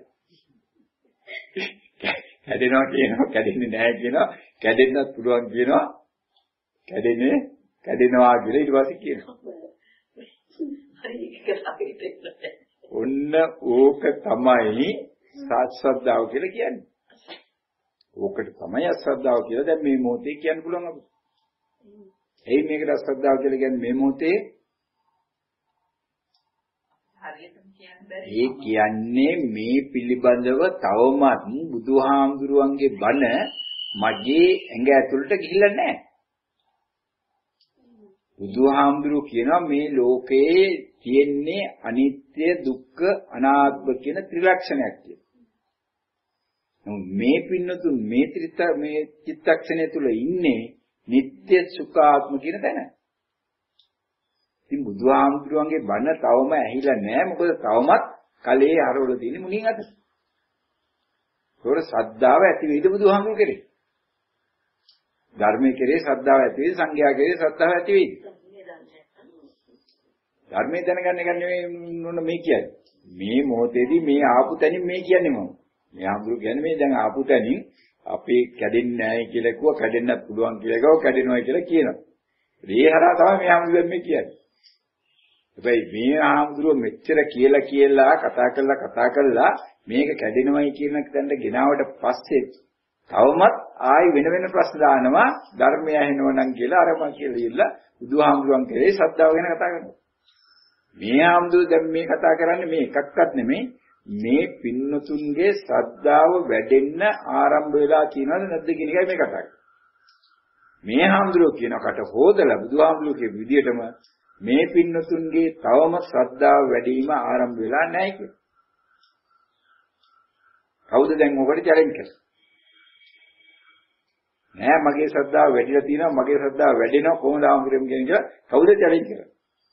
කැඩෙනවා කියනවා කැඩෙන්නේ නැහැ කියනවා කැඩෙන්නත් පුළුවන් කියනවා කැඩෙන්නේ කැඩෙනවා කියලා ඊට පස්සේ කියනවා. ඔන්න ඕක තමයි සත්‍යද්දාව කියලා කියන්නේ. ඕකට තමයි අශ්‍රද්ධාව කියලා දැන් මේ මොහොතේ කියන්න පුළුවන් අපිට. එයි මේකට අශ්‍රද්ධාව කියලා කියන්නේ මේ මොහොතේ ඒ කියන්නේ මේ පිළිබඳව තවමත් බුදුහාමුදුරුවන්ගේ බණ මගේ ඇඟ ඇතුළට ගිහිල්ලා නැහැ. බුදුහාමුදුරුවෝ කියනවා මේ ලෝකයේ තියෙන්නේ අනිත්‍ය දුක්ඛ අනාත්ම කියන ත්‍රිලක්ෂණයක් කියලා. මේ පින්නතුන් මේ ත්‍රිත මේ චිත්තක්ෂණය තුල ඉන්නේ නিত্য සුඛාත්ම කියන තැන. ඉතින් බුදුහාමුදුරුවන්ගේ බණ තවම ඇහිලා නැහැ. මොකද තවමත් කලේ හරවල තියෙන මුණින් අත. ඒතොර ශ්‍රද්ධාව ඇති වෙයිද බුදුහාමුදුරුවෝ කෙරේ? ධර්මයේ කෙරේ ශ්‍රද්ධාව ඇති වෙයි, සංඝයා කෙරේ ශ්‍රද්ධාව ඇති වෙයි. ධර්මයේ දැනගන්න එක නෙමෙයි නෝන මේ කියන්නේ. මේ මොහොතේදී මේ ආපු තැනින් මේ කියන්නේ මොකක්ද? මේ ආමුදුරු කියන්නේ මේ දැන් ආපු තැනින් අපේ කැඩෙන්නේ නැහැ කියලා කිව්වා, කැඩෙන්නත් පුළුවන් කියලා කිව්වා, කැඩෙනවා කියලා කියනවා. ඒ හරහා තමයි මේ ආමුදුරු මේ කියන්නේ. හැබැයි මේ ආමුදුරුව මෙච්චර කියලා කියලා කතා කරලා කතා කරලා මේක කැඩෙනවයි කියන තැනට ගෙනාවට පස්සේ තවමත් ආයි වෙන වෙන ප්‍රශ්න දානවා ධර්මය ඇහෙනව නම් කියලා අරම කියලා ඉල්ල බුදුහාමුදුරන් කෙරේ ශ්‍රද්ධාව ගැන කතා කරනවා. මේ ආමුදුරුව දැන් මේ කතා කරන්නේ මේ එකක්වත් නෙමෙයි මේ පින්නතුන්ගේ ශ්‍රද්ධාව වැඩෙන්න ආරම්භ වෙලා කියනවද නැද්ද කියන එකයි මේ කතා කරන්නේ. මේ ආමුදුරුව කියනකට හොදලා බුදුහාමුදුරුවගේ විදියටම මේ පින්නතුන්ගේ තවම ශ්‍රද්ධාව වැඩි වීම ආරම්භ වෙලා නැහැ කියලා. කවුද දැන් ඔකට චැලෙන්ජ් කරන්නේ? නෑ මගේ ශ්‍රද්ධාව වැඩිලා තියෙනවා මගේ ශ්‍රද්ධාව වැඩෙනවා කොහොමද ආමුරෙම් කියන්නේ කියලා කවුද චැලෙන්ජ් කරන්නේ?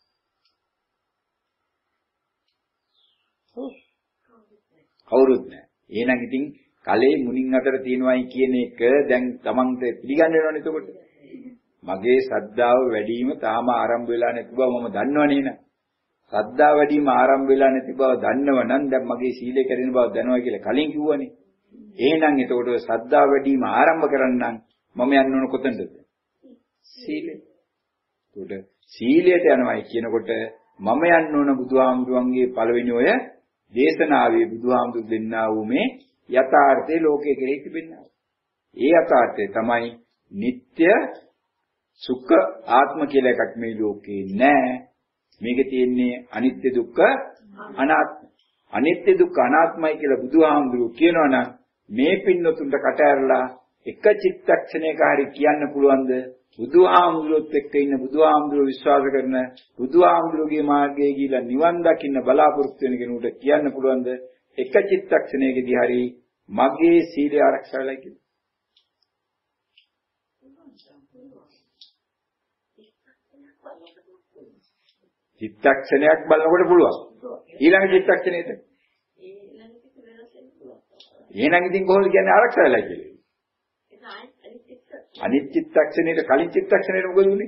කවුරුත් නෑ. එහෙනම් ඉතින් කලේ මුණින් අතර තියෙනවයි කියන එක දැන් Tamanට පිළිගන්න වෙනවනේ එතකොට. මගේ ශ්‍රද්ධාව වැඩි වීම තාම ආරම්භ වෙලා නැති බව මම දන්නවනේ නේද? ශ්‍රද්ධාව වැඩි වීම ආරම්භ වෙලා නැති බව දන්නව නම් දැන් මගේ සීලය කැඩෙන බව දන්නවා කියලා කලින් කිව්වනේ. එහෙනම් එතකොට ශ්‍රද්ධාව වැඩි වීම ආරම්භ කරන්නම් මම යන්න ඕන කොතනද? සීලෙ. ඒකට සීලයට යනවායි කියනකොට මම යන්න ඕන බුදුහාමුදුරන්ගේ පළවෙනි ඔය දේශනාවේ බුදුහාමුදුරු දෙන්නා වූ මේ යථාර්ථයේ ලෝකයේ කෙරෙහි තිබෙනවා. ඒ යථාර්ථය තමයි නিত্য සුඛ ආත්ම කියලා එකක් මේ ලෝකේ නැහැ. මේකේ තියෙන්නේ අනිත්‍ය දුක්ඛ අනාත්ම. අනිත්‍ය දුක්ඛ අනාත්මයි කියලා බුදුහාමුදුරු කියනවා නම් මේ පින්නතුන්ට කට ඇරලා එක චිත්තක්ෂණයක හරි කියන්න පුළුවන්ද බුදුහාමුදුරුවොත් එක්ක ඉන්න බුදුහාමුදුරුවෝ විශ්වාස කරන බුදුහාමුදුරුවෝගේ මාර්ගයේ ගිහිලා නිවන් දකින්න බලාපොරොත්තු වෙන කෙනෙකුට කියන්න පුළුවන්ද එක චිත්තක්ෂණයකදී හරි මගේ සීලය ආරක්ෂා වෙලා කියලා? චිත්තක්ෂණයක් බලනකොට පුළුවන්. ඊළඟ චිත්තක්ෂණයට එහෙනම් ඉතින් කොහොමද කියන්නේ ආරක්ෂා වෙලා කියලා? අනිත් චිත්තක්ෂණයට කලින් චිත්තක්ෂණයට මොකද උනේ?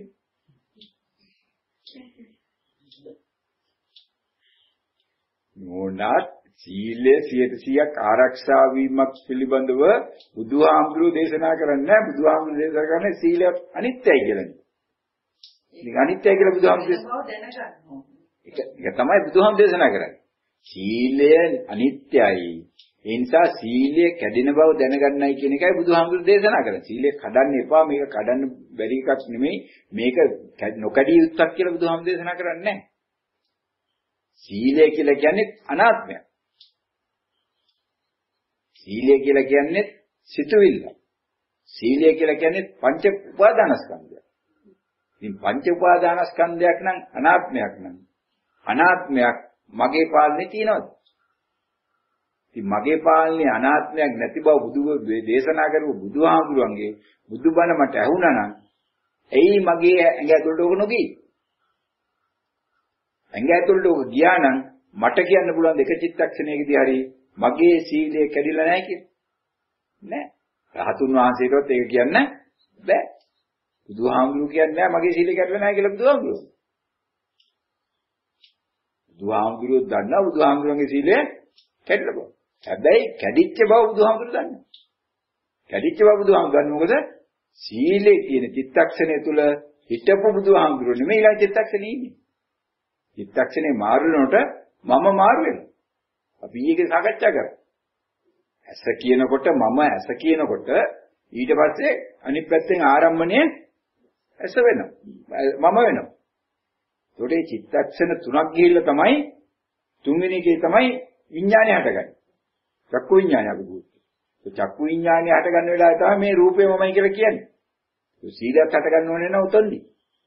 මොනවාත් සීලය සියයට සීයක් ආරක්ෂා වීමක් පිළිබඳව බුදුහාමුදුරුවෝ දේශනා කරන්නේ නැහැ. බුදුහාමුදුරුවෝ දේශනා කරන්නේ සීලය අනිත්‍යයි කියලානේ. ඉතින් අනිත්‍යයි කියලා බුදුහාමුදුරුවෝ දැනගන්නවා. ඒක තමයි බුදුහාමුදුරුවෝ දේශනා කරන්නේ. සීලය අනිත්‍යයි. ඒ නිසා සීලය කැඩෙන බව දැනගන්නයි කියන එකයි බුදුහාමුදුරුවෝ දේශනා කරන්නේ. සීලය කඩන්න එපා මේක කඩන්න බැරි එකක් නෙමෙයි මේක නොකඩිය යුත්තක් කියලා බුදුහාමුදුරුවෝ දේශනා කරන්නේ නැහැ. සීලය කියලා කියන්නේ අනාත්මයක්. සීලය කියලා කියන්නේ සිතුවිල්ල. සීලය කියලා කියන්නේ පංච උපාදානස්කන්ධය. ඉතින් පංච උපාදානස්කන්ධයක් නම් අනාත්මයක් නම් අනාත්මයක් මගේ පාලනේ තියනවද? ඉතින් මගේ පාලනේ අනාත්මයක් නැති බව බුදු දේශනා කරපු බුදුහාමුදුරන්ගේ බුදුබණ මට ඇහුණා නම් එයි මගේ ඇඟ ඇතුළට ඕක නොගී. ඇඟ ඇතුළට ඕක ගියා නම් මට කියන්න පුළුවන් දෙක චිත්තක්ෂණයකදී හරි මගේ සීලය කැඩිලා නැහැ කියලා. නෑ. රහතුන් වහන්සේටවත් ඒක කියන්න බෑ. බුදුහාමුදුරු කියන්නේ නැහැ මගේ සීලය කැඩිලා නැහැ කියලා බුදුහාමුදුරු. බුදුහාමුදුරු දන්නා බුදුහාමුදුරන්ගේ සීලය කැඩිලා බව. හැබැයි කැඩිච්ච බව බුදුහාමුදුරු දන්නවා. කැඩිච්ච බව බුදුහාමුදුරු දන්නේ මොකද? සීලේ තියෙන චිත්තක්ෂණය තුල හිටපු බුදුහාමුදුරු නෙමෙයි ඊළඟ චිත්තක්ෂණේ ඉන්නේ. චිත්තක්ෂණේ මාරු වෙනකොට මම මාරු වෙනවා. අපි ඊයේ සාකච්ඡා කරා. ඇස කියනකොට මම ඇස කියනකොට ඊට පස්සේ අනිත් පැත්තෙන් ආරම්භණය ඇස වෙනවා. මම වෙනවා. ඒකට මේ චිත්තක්ෂණ තුනක් ගිහිල්ලා තමයි තුන්වෙනි එකේ තමයි විඥානය හටගන්නේ. චක්කු විඥානය අපි දුන්නේ. ඒ චක්කු විඥානය හටගන්න වෙලාවේ තමයි මේ රූපේ මමයි කියලා කියන්නේ. ඒ සීලයක් හටගන්න ඕනේ නැව උතන්දි.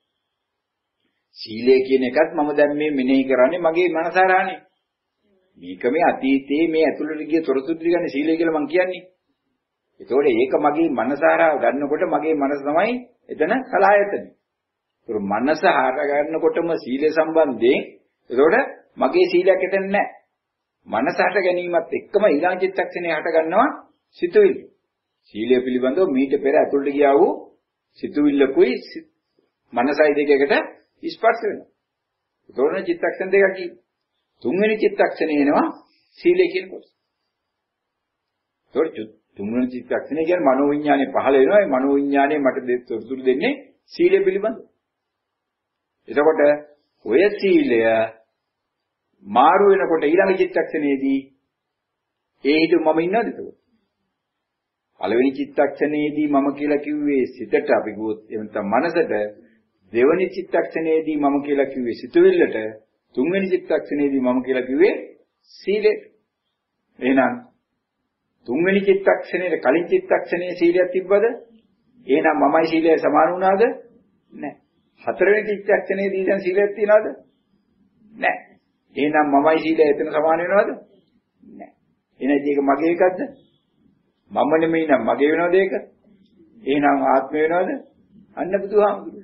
සීලය කියන එකත් මම දැන් මේ මෙනෙහි කරන්නේ මගේ මනසාරානේ. මේක මේ අතීතයේ මේ ඇතුළට ගිය තොරතුරු දිගන්නේ සීලය කියලා මම කියන්නේ. ඒතකොට ඒක මගේ මනසාරා ගන්නකොට මගේ මනස තමයි එතන සලායතනෙ. ඒක මනස හර ගන්නකොටම සීලය සම්බන්ධයෙන් ඒතකොට මගේ සීලයක් එතන නැහැ. මනස හට ගැනීමත් එක්කම ඊළඟ චිත්තක්ෂණේ හට ගන්නවා සිතුවිලි. සීලය පිළිබඳව මීට පෙර ඇතුළට ගියා වූ සිතුවිල්ලකුයි මනසයි දෙක එකට ස්පර්ශ වෙනවා. ඒතකොට චිත්තක්ෂණ දෙකක් කියනවා. තුන්වෙනි චිත්තක්ෂණේ එනවා සීලය කියන කොටස. ඒතකොට තුන්වෙනි චිත්තක්ෂණේ කියන්නේ මනෝවිඤ්ඤාණය පහළ වෙනවා. ඒ මනෝවිඤ්ඤාණය මට තොරතුරු දෙන්නේ සීලය පිළිබඳව. එතකොට ඔය සීලය මාරු වෙනකොට ඊළඟ චිත්තක්ෂණයේදී ඒ හිත මම ඉන්නවද එතකොට? පළවෙනි චිත්තක්ෂණයේදී මම කියලා කිව්වේ සිතට අපි ගියොත් එහෙම නැත්නම් මනසට, දෙවෙනි චිත්තක්ෂණයේදී මම කියලා කිව්වේ සිතුවිල්ලට, තුන්වෙනි චිත්තක්ෂණයේදී මම කියලා කිව්වේ සීලයට. එහෙනම් තුන්වෙනි චිත්තක්ෂණයේ කලින් චිත්තක්ෂණයේ සීලයක් තිබ්බද? එහෙනම් මමයි සීලය සමාන වුණාද? නැහැ. හතරවෙනි චිත්තක්ෂණයේදී දැන් සීලයක් තියනවද? නැහැ. එහෙනම් මමයි සීලය එතන සමාන වෙනවද? නැහැ. එහෙනම් ඒක මගේ එකක්ද? මම නෙමෙයි නම් මගේ වෙනවද ඒක? එහෙනම් ආත්මය වෙනවද? අන්න බුදුහාමුදුරුවෝ.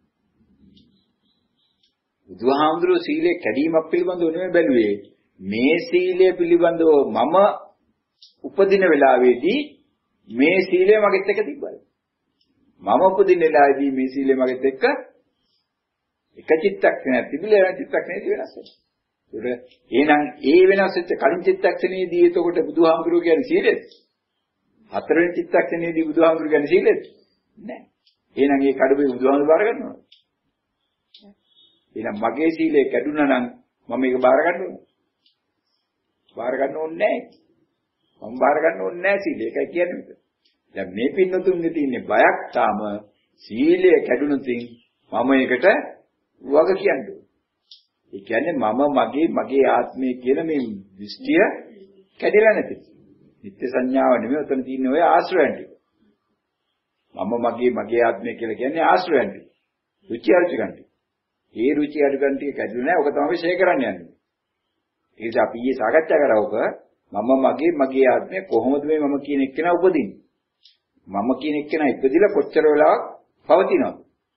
බුදුහාමුදුරුවෝ සීලේ කැඩීමක් පිළිබඳව නෙමෙයි බැලුවේ. මේ සීලය පිළිබඳව මම උපදින වෙලාවේදී මේ සීලය මගෙත් එක්ක තිබ්බද? මම උපදින වෙලාවේදී මේ සීලය මගෙත් එක්ක එක චිත්තක්ෂණයක් තිබිලා වෙන චිත්තක්ෂණයක වෙනස් වෙනවා. ඒක එහෙනම් ඒ වෙනස් වෙච්ච කලින් චිත්තක්ෂණයේදී එතකොට බුදුහාමුදුරුවෝ කියන්නේ සීලෙද? හතරවෙනි චිත්තක්ෂණයේදී බුදුහාමුදුරුවෝ කියන්නේ සීලෙද? නෑ. එහෙනම් ඒ කඩුවේ බුදුහාමුදුරුවෝ බාර ගන්නවද? එහෙනම් මගේ සීලය කැඩුනා නම් මම මේක බාර ගන්න ඕනේ. බාර ගන්න ඕනේ නෑ. මම බාර ගන්න ඕනේ නෑ සීලය. ඒකයි කියන්නේ. දැන් මේ පින්නතුන්ගේ තියෙන බයක් තාම සීලය කැඩුණොතින් මම ඒකට වග කියන්නේ. ඒ කියන්නේ මම මගේ මගේ ආත්මය කියන මේ දෘෂ්ටිය කැඩෙලා නැති. නිත්‍ය සංඥාව නෙමෙයි උතන තියෙන්නේ ඔය ආශ්‍රයයන් ටික. මම මගේ මගේ ආත්මය කියලා කියන්නේ ආශ්‍රයයන් ටික. රුචි අරුචිකන් ටික. ඒ රුචි අරුචිකන් ටික කැඩුනේ නැහැ. ඔක තමයි ෂේ කරන්න යන්නේ. ඒ නිසා අපි ඊයේ සාකච්ඡා කරා ඔක මම මගේ මගේ ආත්මය කොහොමද මේ මම කියන එක්කෙනා උපදින්නේ? මම කියන එක්කෙනා ඉපදිලා කොච්චර වෙලාවක් පවතිනවද?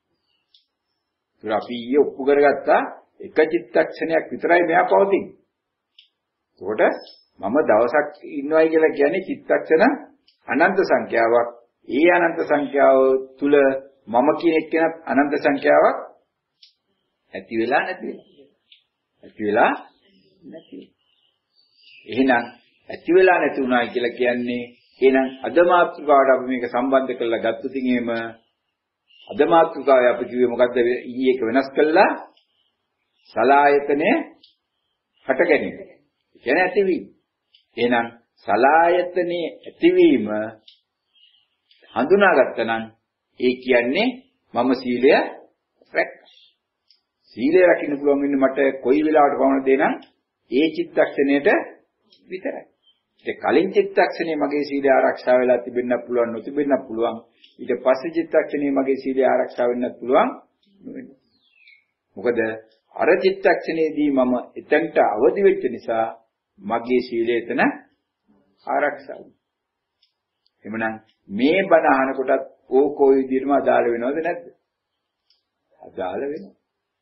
ඒක අපි ඊයේ ඔප්පු කරගත්තා එක චිත්තක්ෂණයක් විතරයි මෙයා පවතින්නේ. ඒකට මම දවසක් ඉන්නවයි කියලා කියන්නේ චිත්තක්ෂණ අනන්ත සංඛ්‍යාවක්. ඒ අනන්ත සංඛ්‍යාව තුල මම කියන එක්කෙනත් අනන්ත සංඛ්‍යාවක් ඇති වෙලා නැති වෙලා. ඇති වෙලා නැති. එහෙනම් ඇති වෙලා නැති උනායි කියලා කියන්නේ එහෙනම් අද මාත්‍රිකාවට අපි මේක සම්බන්ධ කරලා ගත්තොත් එහෙම අද මාත්‍රිකාවේ අපි කිව්වේ මොකද්ද ඊයේ එක වෙනස් කළා සලායතනය හට ගැනීම. කියන්නේ ඇතිවීම. එහෙනම් සලායතනයේ ඇතිවීම හඳුනාගත්තා නම් ඒ කියන්නේ මම සීලය රැක්. සීලය රකින්න පුළුවන් වෙන්නේ මට කොයි වෙලාවකට පවන දේ නම් ඒ චිත්තක්ෂණයට විතරයි. ඒ කලින් චිත්තක්ෂණේ මගේ සීලය ආරක්ෂා වෙලා තිබෙන්නත් පුළුවන් නොතිබෙන්නත් පුළුවන්. ඊට පස්සේ චිත්තක්ෂණේ මගේ සීලය ආරක්ෂා වෙන්නත් පුළුවන් නෙවෙයි. මොකද අර චිත්තක්ෂණේදී මම එතනට අවදි වෙච්ච නිසා මගේ සීලය එතන ආරක්ෂා වුණා. එhmenan මේ බණ අහනකොටත් ඕකෝ විදිහටම අදාළ වෙනවද නැද්ද? අදාළ වෙනවා.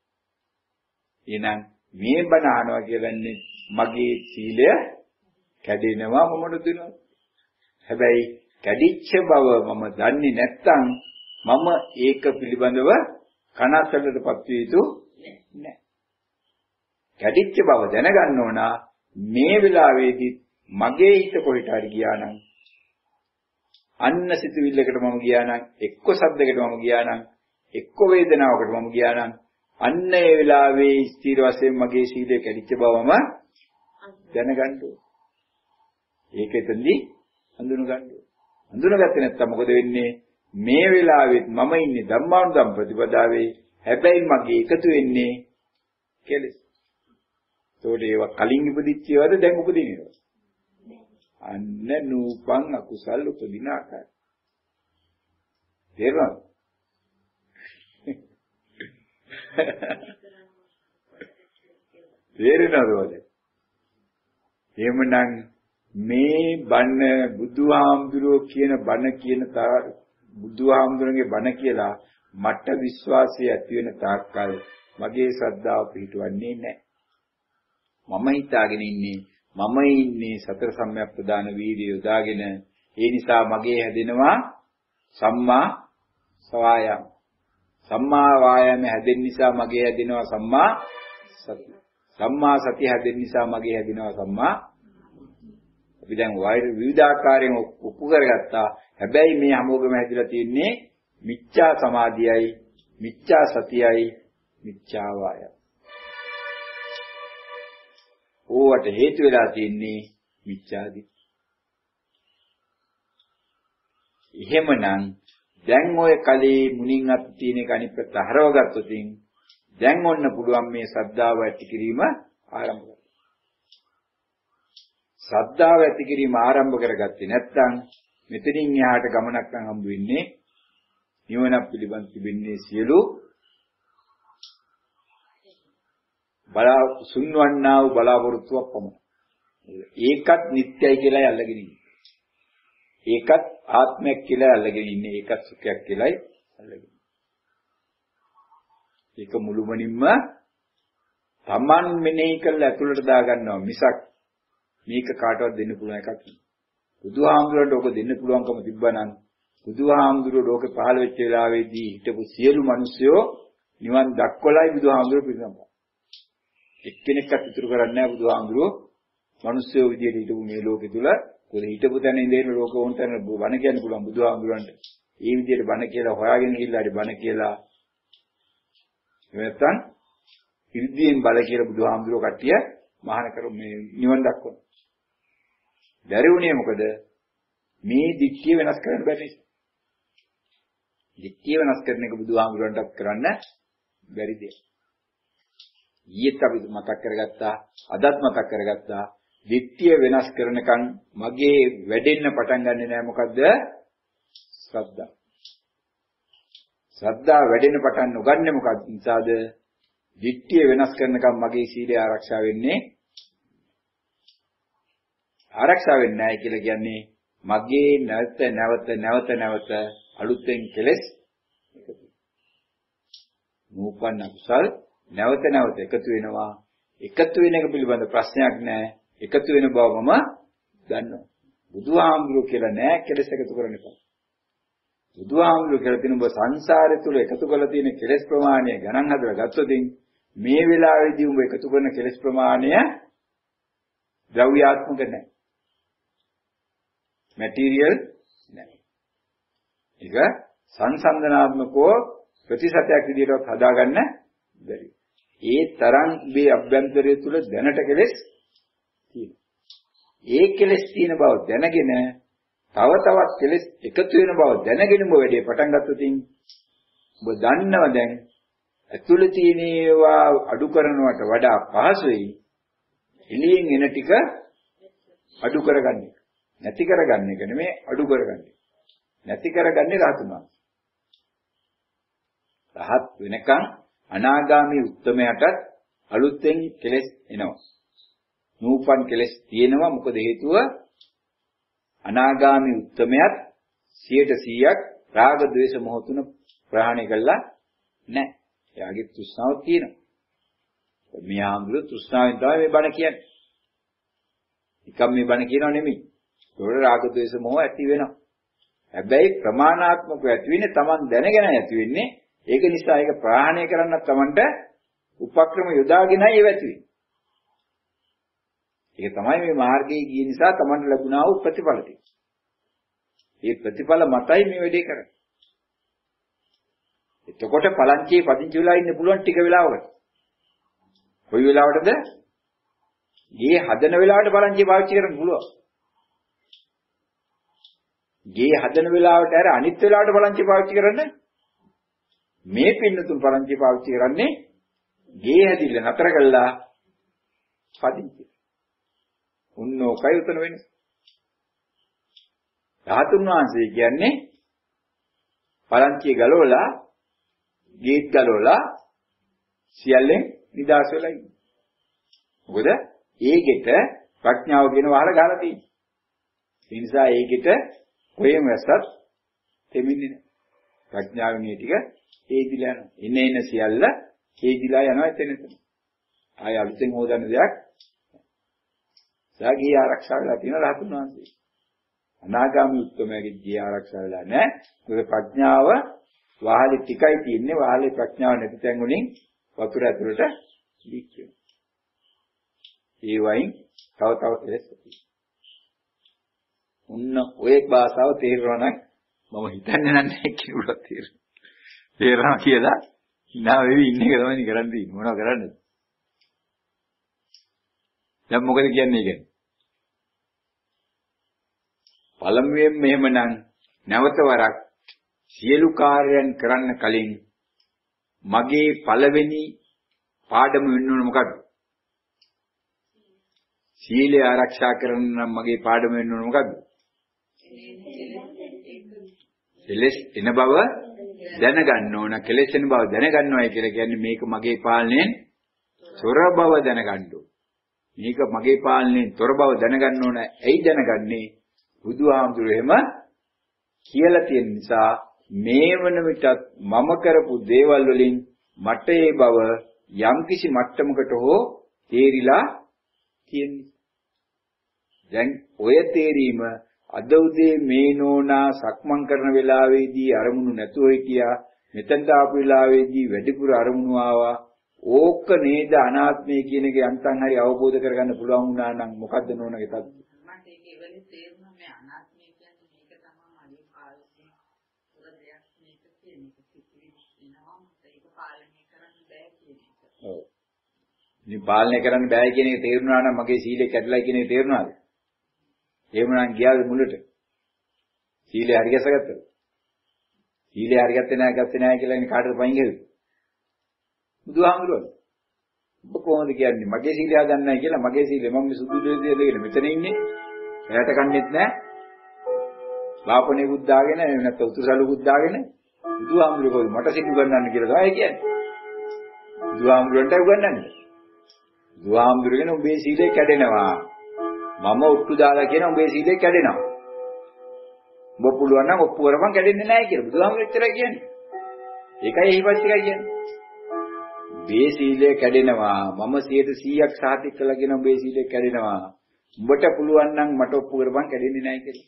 එහෙනම් මේ බණ අහනවා කියන්නේ මගේ සීලය කැඩෙනවා මම නොදන්නවා. හැබැයි කැඩිච්ච බව මම දන්නේ නැත්නම් මම ඒක පිළිබඳව කනස්සලටපත් විය යුතු නැහැ. කැඩිච්ච බව දැනගන්න ඕන මේ වෙලාවේදී මගේ හිත කොහෙට හරි ගියා නම් අන්න සිතුවිල්ලකට මම ගියා නම් එක්ක සද්දයකට මම ගියා නම් එක්ක වේදනාවකට මම ගියා නම් අන්න ඒ වෙලාවේ ස්ථිර වශයෙන් මගේ සීලය කැඩිච්ච බවම දැනගන්න ඕන. ඒක එතනදී හඳුන ගන්න ඕන. හඳුනගත්තේ නැත්නම් මොකද වෙන්නේ? මේ වෙලාවෙත් මම ඉන්නේ ධම්මානුධම්ම ප්‍රතිපදාවේ. හැබැයි මගේ එකතු වෙන්නේ කෙලෙස්. ඒකට ඒවා කලින් ඉපදිච්ච ඒවාද දැන් උපදින ඒවා. අන්න නූපන් අකුසල් උපදින ආකාරය. තේරුණාද? තේරෙනවද? එහෙමනම් මේ බණ බුදුහාමුදුරුවෝ කියන බණ කියන තා බුදුහාමුදුරන්ගේ බණ කියලා මට විශ්වාසය ඇති වෙන තාක්කල් මගේ ශ්‍රද්ධාව පිහිටවන්නේ නැහැ. මම හිතාගෙන ඉන්නේ මම ඉන්නේ සතර සම්‍යක් ප්‍රදාන වීර්යය යොදාගෙන ඒ නිසා මගේ හැදෙනවා සම්මා සවායම්. සම්මා වායම හැදෙන නිසා මගේ හැදෙනවා සම්මා සති. සම්මා සතිය හැදෙන නිසා මගේ හැදෙනවා සම්මා. අපි දැන් වෛර විවිධාකාරයෙන් ඔප්පු කරගත්තා. හැබැයි මේ හැමෝගෙම හැදිලා තියෙන්නේ මිච්ඡා සමාධියයි, මිච්ඡා සතියයි, මිච්ඡා වායම. ඕවට හේතු වෙලා තියෙන්නේ මිච්ඡාදි. එහෙමනම් දැන් ඔය කලේ මුණින් අත් තියෙන එක අනිත් පැත්ත හරව ගත්තොතින් දැන් ඔන්න පුළුවන් මේ ශ්‍රද්ධාව ඇති කිරීම ආරම්භ කරන්න. ශ්‍රද්ධාව ඇති කිරීම ආරම්භ කරගත්තේ නැත්නම් මෙතනින් එහාට ගමනක් නම් හම්බ වෙන්නේ නිවනක් පිළිබඳ තිබෙන්නේ සියලු බලා සුන්වන්නා වූ බලාපොරොත්තුවක් පමණයි. ඒකත් නිට්ටයයි කියලා අල්ලගෙන ඉන්නේ. ඒකත් ආත්මයක් කියලා අල්ලගෙන ඉන්නේ. ඒකත් සුඛයක් කියලායි අල්ලගෙන ඉන්නේ. ඒක මුළුමනින්ම Taman මෙනෙහි කරලා ඇතුළට දා ගන්නවා මිසක් මේක කාටවත් දෙන්න පුළුවන් එකක් නෙවෙයි. බුදුහාමුදුරන්ට ඕක දෙන්න පුළුවන්කම තිබ්බනම් බුදුහාමුදුරුවෝ ලෝකේ පහළ වෙච්ච වෙලාවේදී හිටපු සියලු මිනිස්සුયો නිවන් දක්වලයි බුදුහාමුදුරුවෝ පිළිගන්නවා. එක්කෙනෙක්වත් ඉතුරු කරන්නේ නැහැ බුදුහාමුදුරුවෝ මිනිස්සුયો විදියට හිටපු මේ ලෝකෙ තුල කොහේ හිටපු තැන ඉඳන් ලෝක වුණ තැන බණ කියන්න පුළුවන් බුදුහාමුදුරන්ට. ඒ විදියට බණ කියලා හොයාගෙන ගිහිල්ලා හරි බණ කියලා නැත්නම් ඉර්ධියෙන් බල කියලා බුදුහාමුදුරුවෝ කට්ටිය මහාන කරු මේ නිවන් දක්වන. බැරි වුණේ මොකද? මේ දික්කිය වෙනස් කරන්න බැරි නිසා. දික්කිය වෙනස් කරන එක බුදුහාමුදුරන්ටත් කරන්න බැරි දෙයක්. ඊයේත් අපි මතක් කරගත්තා, අදත් මතක් කරගත්තා. දික්කිය වෙනස් කරනකන් මගේ වැඩෙන්න පටන් ගන්නෙ නෑ මොකද්ද? ශ්‍රද්ධාව. ශ්‍රද්ධාව වැඩෙන්න පටන් නොගන්නේ මොකද නිසාද? දික්කිය වෙනස් කරනකන් මගේ සීලය ආරක්ෂා වෙන්නේ ආරක්ෂා වෙන්නේ නැහැ කියලා කියන්නේ මගේ නැවත නැවත නැවත නැවත අලුතෙන් කෙලස් එකතු වෙනවා. නූපන්න කුසල් නැවත නැවත එකතු වෙනවා. එකතු වෙන එක පිළිබඳ ප්‍රශ්නයක් නැහැ. එකතු වෙන බව මම දන්නවා. බුදුහාමුදුරුවෝ කියලා නෑ කෙලස් එකතු කරන්න එපා. බුදුහාමුදුරුවෝ කියලා තියෙන ඔබ සංසාරය තුල එකතු කරලා තියෙන කෙලස් ප්‍රමාණය ගණන් හදලා ගත්තොත් මේ වෙලාවේදී ඔබ එකතු කරන කෙලස් ප්‍රමාණය ද්‍රව්‍යාත්මක නැහැ. මැටීරියල් නැහැ. ඒක සංසන්දනාත්මකව ප්‍රතිශතයක් විදිහට හදාගන්න බැරි. ඒ තරම් මේ අභ්‍යන්තරය තුල දැනට කෙලස් තියෙනවා. ඒ කෙලස් තියෙන බව දැනගෙන තව තවත් කෙලස් එකතු වෙන බව දැනගෙන ඔබ වැඩේ පටන් ගත්තොත් ඔබ දන්නව දැන් ඇතුළේ තියෙන ඒවා අඩු කරනවට වඩා පහසුයි එළියෙන් එන ටික අඩු කරගන්න එක. නැති කරගන්න එක නෙමෙයි අඩු කරගන්න එක. නැති කරගන්නේ රහතුමා. රහත් වෙනකන් අනාගාමී උත්තමයාට අලුතෙන් කෙලස් එනවා. නූපන් කෙලස් තියෙනවා මොකද හේතුව අනාගාමී උත්තමයාත් සියයට සීයක් රාග ద్వේෂ මොහ තුන ප්‍රහාණය කළා නැහැ. එයාගේ තෘෂ්ණාව තියෙනවා. මේ ආම්දුර තෘෂ්ණාවෙන් තමයි මේ බණ කියන්නේ. නිකම් මේ බණ කියනව නෙමෙයි. ඒවල රාග ద్వේෂ මොහ ඇති වෙනවා. හැබැයි ප්‍රමාණාත්මකව ඇති වෙන්නේ Taman දැනගෙන ඇති වෙන්නේ. ඒක නිසා ඒක ප්‍රහාණය කරන්න Tamanට උපක්‍රම යොදාගෙනයි ඒව ඇති වෙන්නේ. ඒක තමයි මේ මාර්ගයේ ගිය නිසා Tamanට ලැබුණා වූ ප්‍රතිඵල ටික. මේ ප්‍රතිඵල මතයි මේ වැඩේ කරන්නේ. එතකොට පලංචියේ පදිංචි වෙලා ඉන්න පුළුවන් ටික වෙලාවකට. කොයි වෙලාවටද? ගේ හදන වෙලාවට පලංචිය පාවිච්චි කරන්න පුළුවන්. ගේ හදන වෙලාවට අර අනිත් වෙලාවට පලංචිය පාවිච්චි කරන්න මේ පින්නතුන් පලංචිය පාවිච්චි කරන්නේ ගේ හැදිල්ල නතර කළා පදිංචි. උන්නෝකයි උතන වෙන්නේ. ධාතුන් වහන්සේ කියන්නේ පලංචිය ගලවලා ගේට් ගලවලා සියල්ලෙන් නිදාස් වෙලා ඉන්නේ. මොකද ඒ ගෙට ප්‍රඥාව කියන වහල ගහලා තියෙන්නේ. ඒ නිසා ඒ ගෙට කොහෙම වැස්සත් දෙමින්නේ නැහැ. ප්‍රඥාවෙන් මේ ටික හේදිලා යනවා. ඉන්නේ ඉන්න සියල්ල හේදිලා යනවා එතන එතන. ආය අලුතෙන් හොදන්න දෙයක් සාගී ආරක්ෂා වෙලා තියෙන රහතුන් වහන්සේ. අනාගාමී උත්තමයාගේ ජී ආරක්ෂා වෙලා නැහැ. මොකද ප්‍රඥාව වහලේ ටිකයි තියෙන්නේ. වහලේ ප්‍රඥාව නැති තැන් වලින් වතුර ඇතුළට ලීක් වෙනවා. ඒ වයින් තව තව කෙලෙස් තියෙනවා. උන්න ඔය භාෂාව තේරෙනවා නම් මම හිතන්නේ නැහැ කිව්වොත් තේරෙනවා. තේරෙනවා කියලා ඉන්නා වෙවි ඉන්න එක තමයි කරන්න තියෙන්නේ. මොනව කරන්නද? දැන් මොකද කියන්නේ කියන්නේ? පළමුවෙන් මෙහෙමනම් නැවත වරක් සියලු කාර්යයන් කරන්න කලින් මගේ පළවෙනි පාඩම වෙන්න ඕන මොකද්ද? සීලය ආරක්ෂා කරන්න නම් මගේ පාඩම වෙන්න ඕන මොකද්ද? කෙලෙස් එන බව දැනගන්න ඕන. කෙලෙස් එන බව දැනගන්නවයි කියලා කියන්නේ මේක මගේ පාලනයෙන් තොර බව දැනගන්න ඕන. මේක මගේ පාලනයෙන් තොර බව දැනගන්න ඕන. ඇයි දැනගන්නේ? බුදුහාමුදුරුවෝ එහෙම කියලා තියෙන නිසා මේ වන විටත් මම කරපු දේවල් වලින් මට ඒ බව යම්කිසි මට්ටමකට හෝ තේරිලා තියෙන්නේ. දැන් ඔය තේරීම අද උදේ මේ නෝනා සක්මන් කරන වෙලාවේදී අරමුණු නැතුව හිටියා. මෙතනට ආපු වෙලාවේදී වැඩිපුර අරමුණු ආවා. ඕක නේද අනාත්මය කියන එක යන්තම් හරි අවබෝධ කරගන්න පුළුවන් වුණා නම් මොකද්ද නෝනාගේ තත්ත්වය? මට ඒක ඉවලේ තේරුණා මේ අනාත්මය කියන්නේ මේක තමයි මගේ පාලනය කරන දෙයක් මේක කියන එක සිතිවිලිනවා මට ඒක පාලනය කරන්න බෑ කියන එක. ඔව්. ඉතින් පාලනය කරන්න බෑ කියන එක තේරුණා නම් මගේ සීලය කැඩලා කියන එක තේරුණාද? එහෙමනම් ගියාද මුලට? සීලය හරි ගැසගත්තද? සීලය හරි ගත්තේ නැහැ ගත්තේ නැහැ කියලා ඉන්නේ කාටද පයින් ගෙවි? බුදුහාමුදුරුවෝ. ඔබ කොහොමද කියන්නේ මගේ සීලය හදන්නේ නැහැ කියලා? මගේ සීලය මම මේ සුදු දෙවියන් මෙතන ඉන්නේ. එයාට කන්නේත් නැහැ. වාපනේ බුද්ධාගෙන නැත්නම් උතුසලු බුද්ධාගෙන බුදුහාමුදුරුවෝ මට සිටු ගන්නන්න කියලා තමයි කියන්නේ. බුදුහාමුදුරන්ට උගන්වන්නේ. බුදුහාමුදුරගෙන උඹේ සීලය කැඩෙනවා. මම ඔට්ටු දාලා කියන උඹේ සීලය කැඩෙනවා. ඔබ පුළුවන් නම් ඔප්පු කරපන් කැඩෙන්නේ නැහැ කියලා බුදුහාමුදුරුවෝ එච්චරයි කියන්නේ. ඒකයි එහිපත් එකයි කියන්නේ. උඹේ සීලය කැඩෙනවා. මම සියයට සීයක් සාතික කළා කියන උඹේ සීලය කැඩෙනවා. උඹට පුළුවන් නම් මට ඔප්පු කරපන් කැඩෙන්නේ නැහැ කියලා.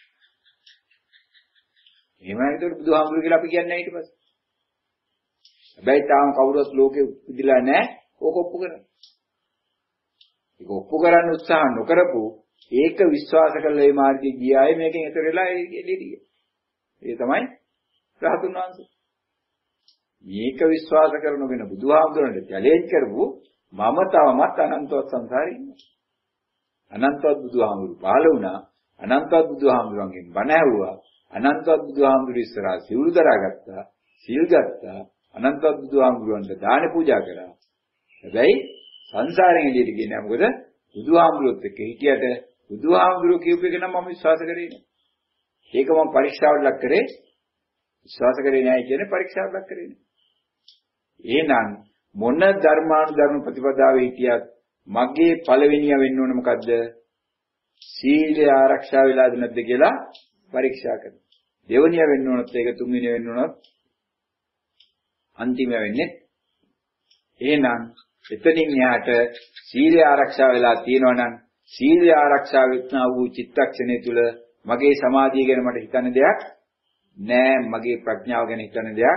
එහෙමයි ඒකට බුදුහාමුදුරුවෝ කියලා අපි කියන්නේ ඊට පස්සේ. හැබැයි තාම කවුරුත් ලෝකෙ උදිලා නැහැ. ඕක ඔප්පු කරන්න. ඒක ඔප්පු කරන්න උත්සාහ නොකරපු ඒක විශ්වාස කළ මේ මාර්ගයේ ගියායේ මේකෙන් එතර වෙලා එළිය. ඒ තමයි රහතුන් වහන්සේ. මේක විශ්වාස කරනගෙන බුදුහාමුදුරන්ට චැලෙන්ජ් කරපු මම තවමත් අනන්තවත් සංසාරේ ඉන්නවා. අනන්තවත් බුදුහාමුදුරු පහළ වුණා. අනන්තවත් බුදුහාමුදුරන්ගෙන් බණ ඇහුවා. අනන්තවත් බුදුහාමුදුරු ඉස්සරහා සිවුරු දරාගත්තා. සිල් ගත්තා. අනන්තවත් බුදුහාමුදුරන්ට දාන පූජා කරා. හැබැයි සංසාරයෙන් එළියට ගියේ නෑ. මොකද බුදුහාමුදුරුවොත් එක්ක හිටියට බුදුහාමුදුරුවෝ කියපු එක නම් මම විශ්වාස කරේ නෑ. ඒක මම පරීක්ෂාවට ලක් කරේ විශ්වාස කරේ නෑ කියන්නේ පරීක්ෂාවට ලක් කරේ නෑ. එහෙනම් මොන ධර්මානුධර්ම ප්‍රතිපදාවේ හිටියත් මගේ පළවෙනිය වෙන්න ඕන මොකද්ද? සීලය ආරක්ෂා වෙලාද නැද්ද කියලා පරීක්ෂා කරනවා. දෙවෙනිය වෙන්න ඕනත් ඒක තුන්වෙනිය වෙන්න ඕනත් අන්තිමය වෙන්නේ. එහෙනම් එතනින් එහාට සීලය ආරක්ෂා වෙලා තියෙනවා නම් සීලය ආරක්ෂා වෙත්නා වූ චිත්තක්ෂණය තුල මගේ සමාධිය ගැන මට හිතන්න දෙයක් නෑ. මගේ ප්‍රඥාව ගැන හිතන්න දෙයක්.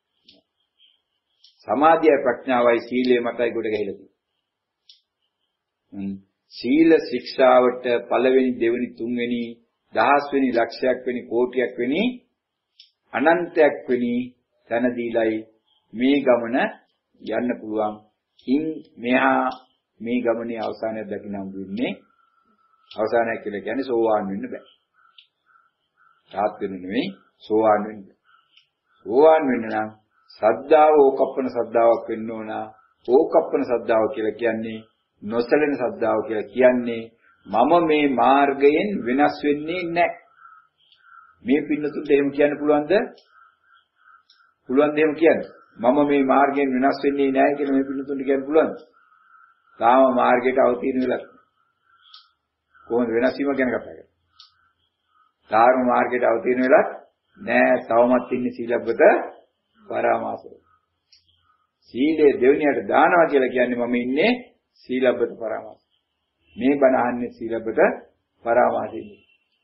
සමාධියයි ප්‍රඥාවයි සීලය මතයි ගොඩ ගැහිලා තියෙන්නේ. සීල ශික්ෂාවට පළවෙනි දෙවෙනි තුන්වෙනි දහස් වෙනි ලක්ෂයක් වෙනි කෝටියක් වෙනි අනන්තයක් වෙනි තන දීලයි මේ ගමන යන්න පුළුවන්. ඉන් මෙහා මේ ගමනේ අවසානයක් දකින්න හම්බුන්නේ අවසානයක් කියලා කියන්නේ සෝවාන් වෙන්න බෑ. තාත් වෙන්න නෙවෙයි සෝවාන් වෙන්න. සෝවාන් වෙන්න නම් සද්ධාව ඕකප්පන සද්ධාාවක් වෙන්න ඕන. ඕකප්පන සද්ධාව කියලා කියන්නේ නොසලෙන ශ්‍රද්ධාව කියලා කියන්නේ මම මේ මාර්ගයෙන් වෙනස් වෙන්නේ නැහැ. මේ පින්නතුන්ට එහෙම කියන්න පුළුවන්ද? පුළුවන්ද එහෙම කියන්න? මම මේ මාර්ගයෙන් වෙනස් වෙන්නේ නැහැ කියලා මේ පින්නතුන්ට කියන්න පුළුවන්ද? තාම මාර්ගයට අවතීර්ණ වෙලා කොහොමද වෙනස් වීම ගැන කතා කරන්නේ? තාම මාර්ගයට අවතීර්ණ වෙලා නෑ. තවමත් ඉන්නේ සීලබ්බත පරාමාසය. සීලේ දෙවෙනියට දානවා කියලා කියන්නේ මම ඉන්නේ සීලබ්බත පරාමාසය. මේ බණ අහන්නේ සීලබ්බත පරාමාසයෙන්.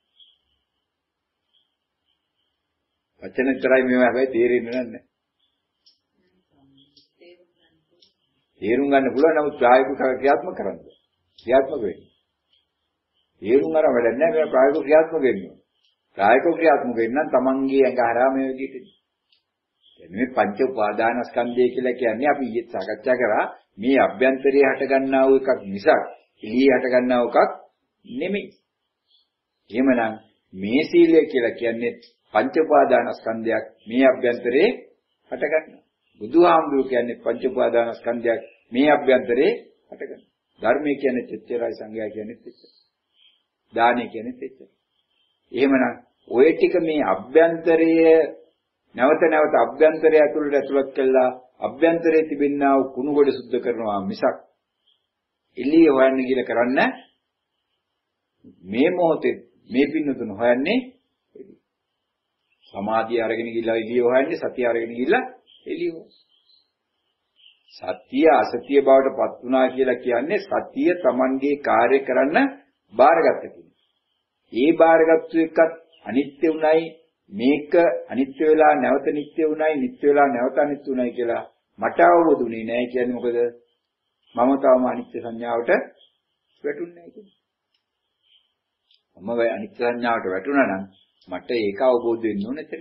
වචන විතරයි මේවා හැබැයි තේරෙන්නේ නැහැ. තේරුම් ගන්න පුළුවන් නමුත් ප්‍රායෝගිකව ක්‍රියාත්මක කරන්න. ක්‍රියාත්මක වෙන්න. තේරුම් ගන්න වැඩක් නැහැ මේවා ප්‍රායෝගිකව ක්‍රියාත්මක වෙන්න. ප්‍රායෝගිකව ක්‍රියාත්මක වෙන්න නම් තමන්ගේ ඇඟ හරහා මේ විදිහට. මේ පංච උපාදානස්කන්ධය කියලා කියන්නේ අපි ඊයේ සාකච්ඡා කරා මේ අභ්‍යන්තරයේ හට ගන්නා වූ එකක් මිසක් එළියේ හට ගන්නා වූ එකක් නෙමෙයි. එහෙමනම් මේ සීලය කියලා කියන්නේ පංච උපාදානස්කන්ධයක් මේ අභ්‍යන්තරේ හට ගන්නවා. බුදුහාමුදුරුවෝ කියන්නේ පංච උපාදානස්කන්ධයක් මේ අභ්‍යන්තරේ හට ගන්නවා. ධර්මය කියන්නේ චිත්තයයි සංඝයා කියන්නේ චිත්තය. දානය කියන්නේ චිත්තය. එහෙමනම් ඔය ටික මේ අභ්‍යන්තරයේ නැවත නැවත අභ්‍යන්තරය ඇතුළට ඇතුළත් කළා අභ්‍යන්තරයේ තිබෙනා වූ කුණු ගොඩ සුද්ධ කරනවා මිසක් එළිය හොයන්න කියලා කරන්න මේ මොහොතේ මේ පින්නතුන හොයන්නේ සමාධිය අරගෙන ගිහිල්ලා එළිය හොයන්නේ සතිය අරගෙන ගිහිල්ලා එළිය සත්‍ය අසත්‍ය බවට පත් වුණා කියලා කියන්නේ සත්‍ය Tamanගේ කාර්ය කරන්න බාරගත්ත කෙනෙක්. ඒ බාරගත්තු එකත් අනිත්‍ය උණයි මේක අනිත්‍ය වෙලා නැවත නිට්ටය උණයි නිට්ටය වෙලා නැවත අනිත්‍ය උණයි කියලා මට අවබෝධුනේ නැහැ කියන්නේ මොකද මම තවම අනිත්‍ය සංඥාවට වැටුන්නේ නැහැ කියන්නේ. මම වෙයි අනිත්‍ය සංඥාවට වැටුණා නම් මට ඒක අවබෝධ වෙන්න ඕනේ එතන.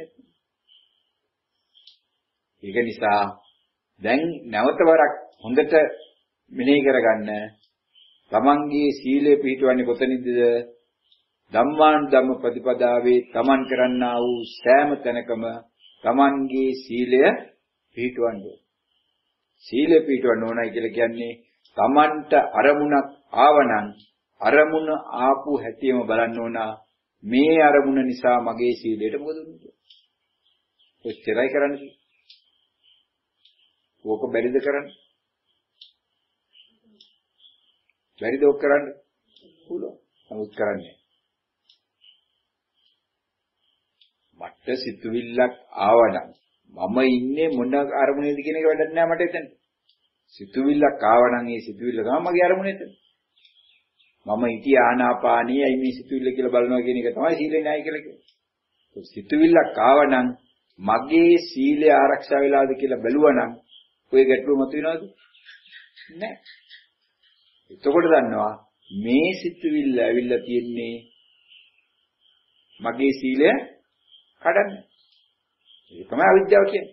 ඒක නිසා දැන් නැවත වරක් හොඳට මෙනෙහි කරගන්න තමන්ගේ සීලය පිළිපදවන්නේ කොතනින්ද? ධම්මාන් ධම්ම ප්‍රතිපදාවේ තමන් කරන්නා වූ සෑම තැනකම තමන්ගේ සීලය පිළිපදවන්න ඕන. සීලය පිළිපදවන්න ඕනයි කියලා කියන්නේ තමන්ට අරමුණක් ආවනම් අරමුණ ආපු හැටිම බලන්න ඕන. මේ අරමුණ නිසා මගේ සීලයට මොකද වුනේ? ඔච්චරයි කරන්නේ. ඕක බැරිද කරන්න? බැරිද ඔක් කරන්න? පුළුවන්. නමුත් කරන්නේ. මට සිතුවිල්ලක් ආවනම් මම ඉන්නේ මොන අරමුණේද කියන එක වැඩක් නෑ මට එතන. සිතුවිල්ලක් ආවනම් ඒ සිතුවිල්ල තමයි මගේ අරමුණ එතන. මම හිතී ආනාපානිය අයි මේ සිතුවිල්ල කියලා බලනවා කියන එක තමයි සීලේ න්‍යාය කියලා කියන්නේ. සිතුවිල්ලක් ආවනම් මගේ සීලය ආරක්ෂා වෙලාද කියලා බැලුවනම් ඔය ගැටලුව මතුවෙනවද? නෑ. එතකොට දන්නවා මේ සිතුවිල්ල ඇවිල්ලා තියෙන්නේ මගේ සීලය කඩන්න. ඒක තමයි අවිද්‍යාව කියන්නේ.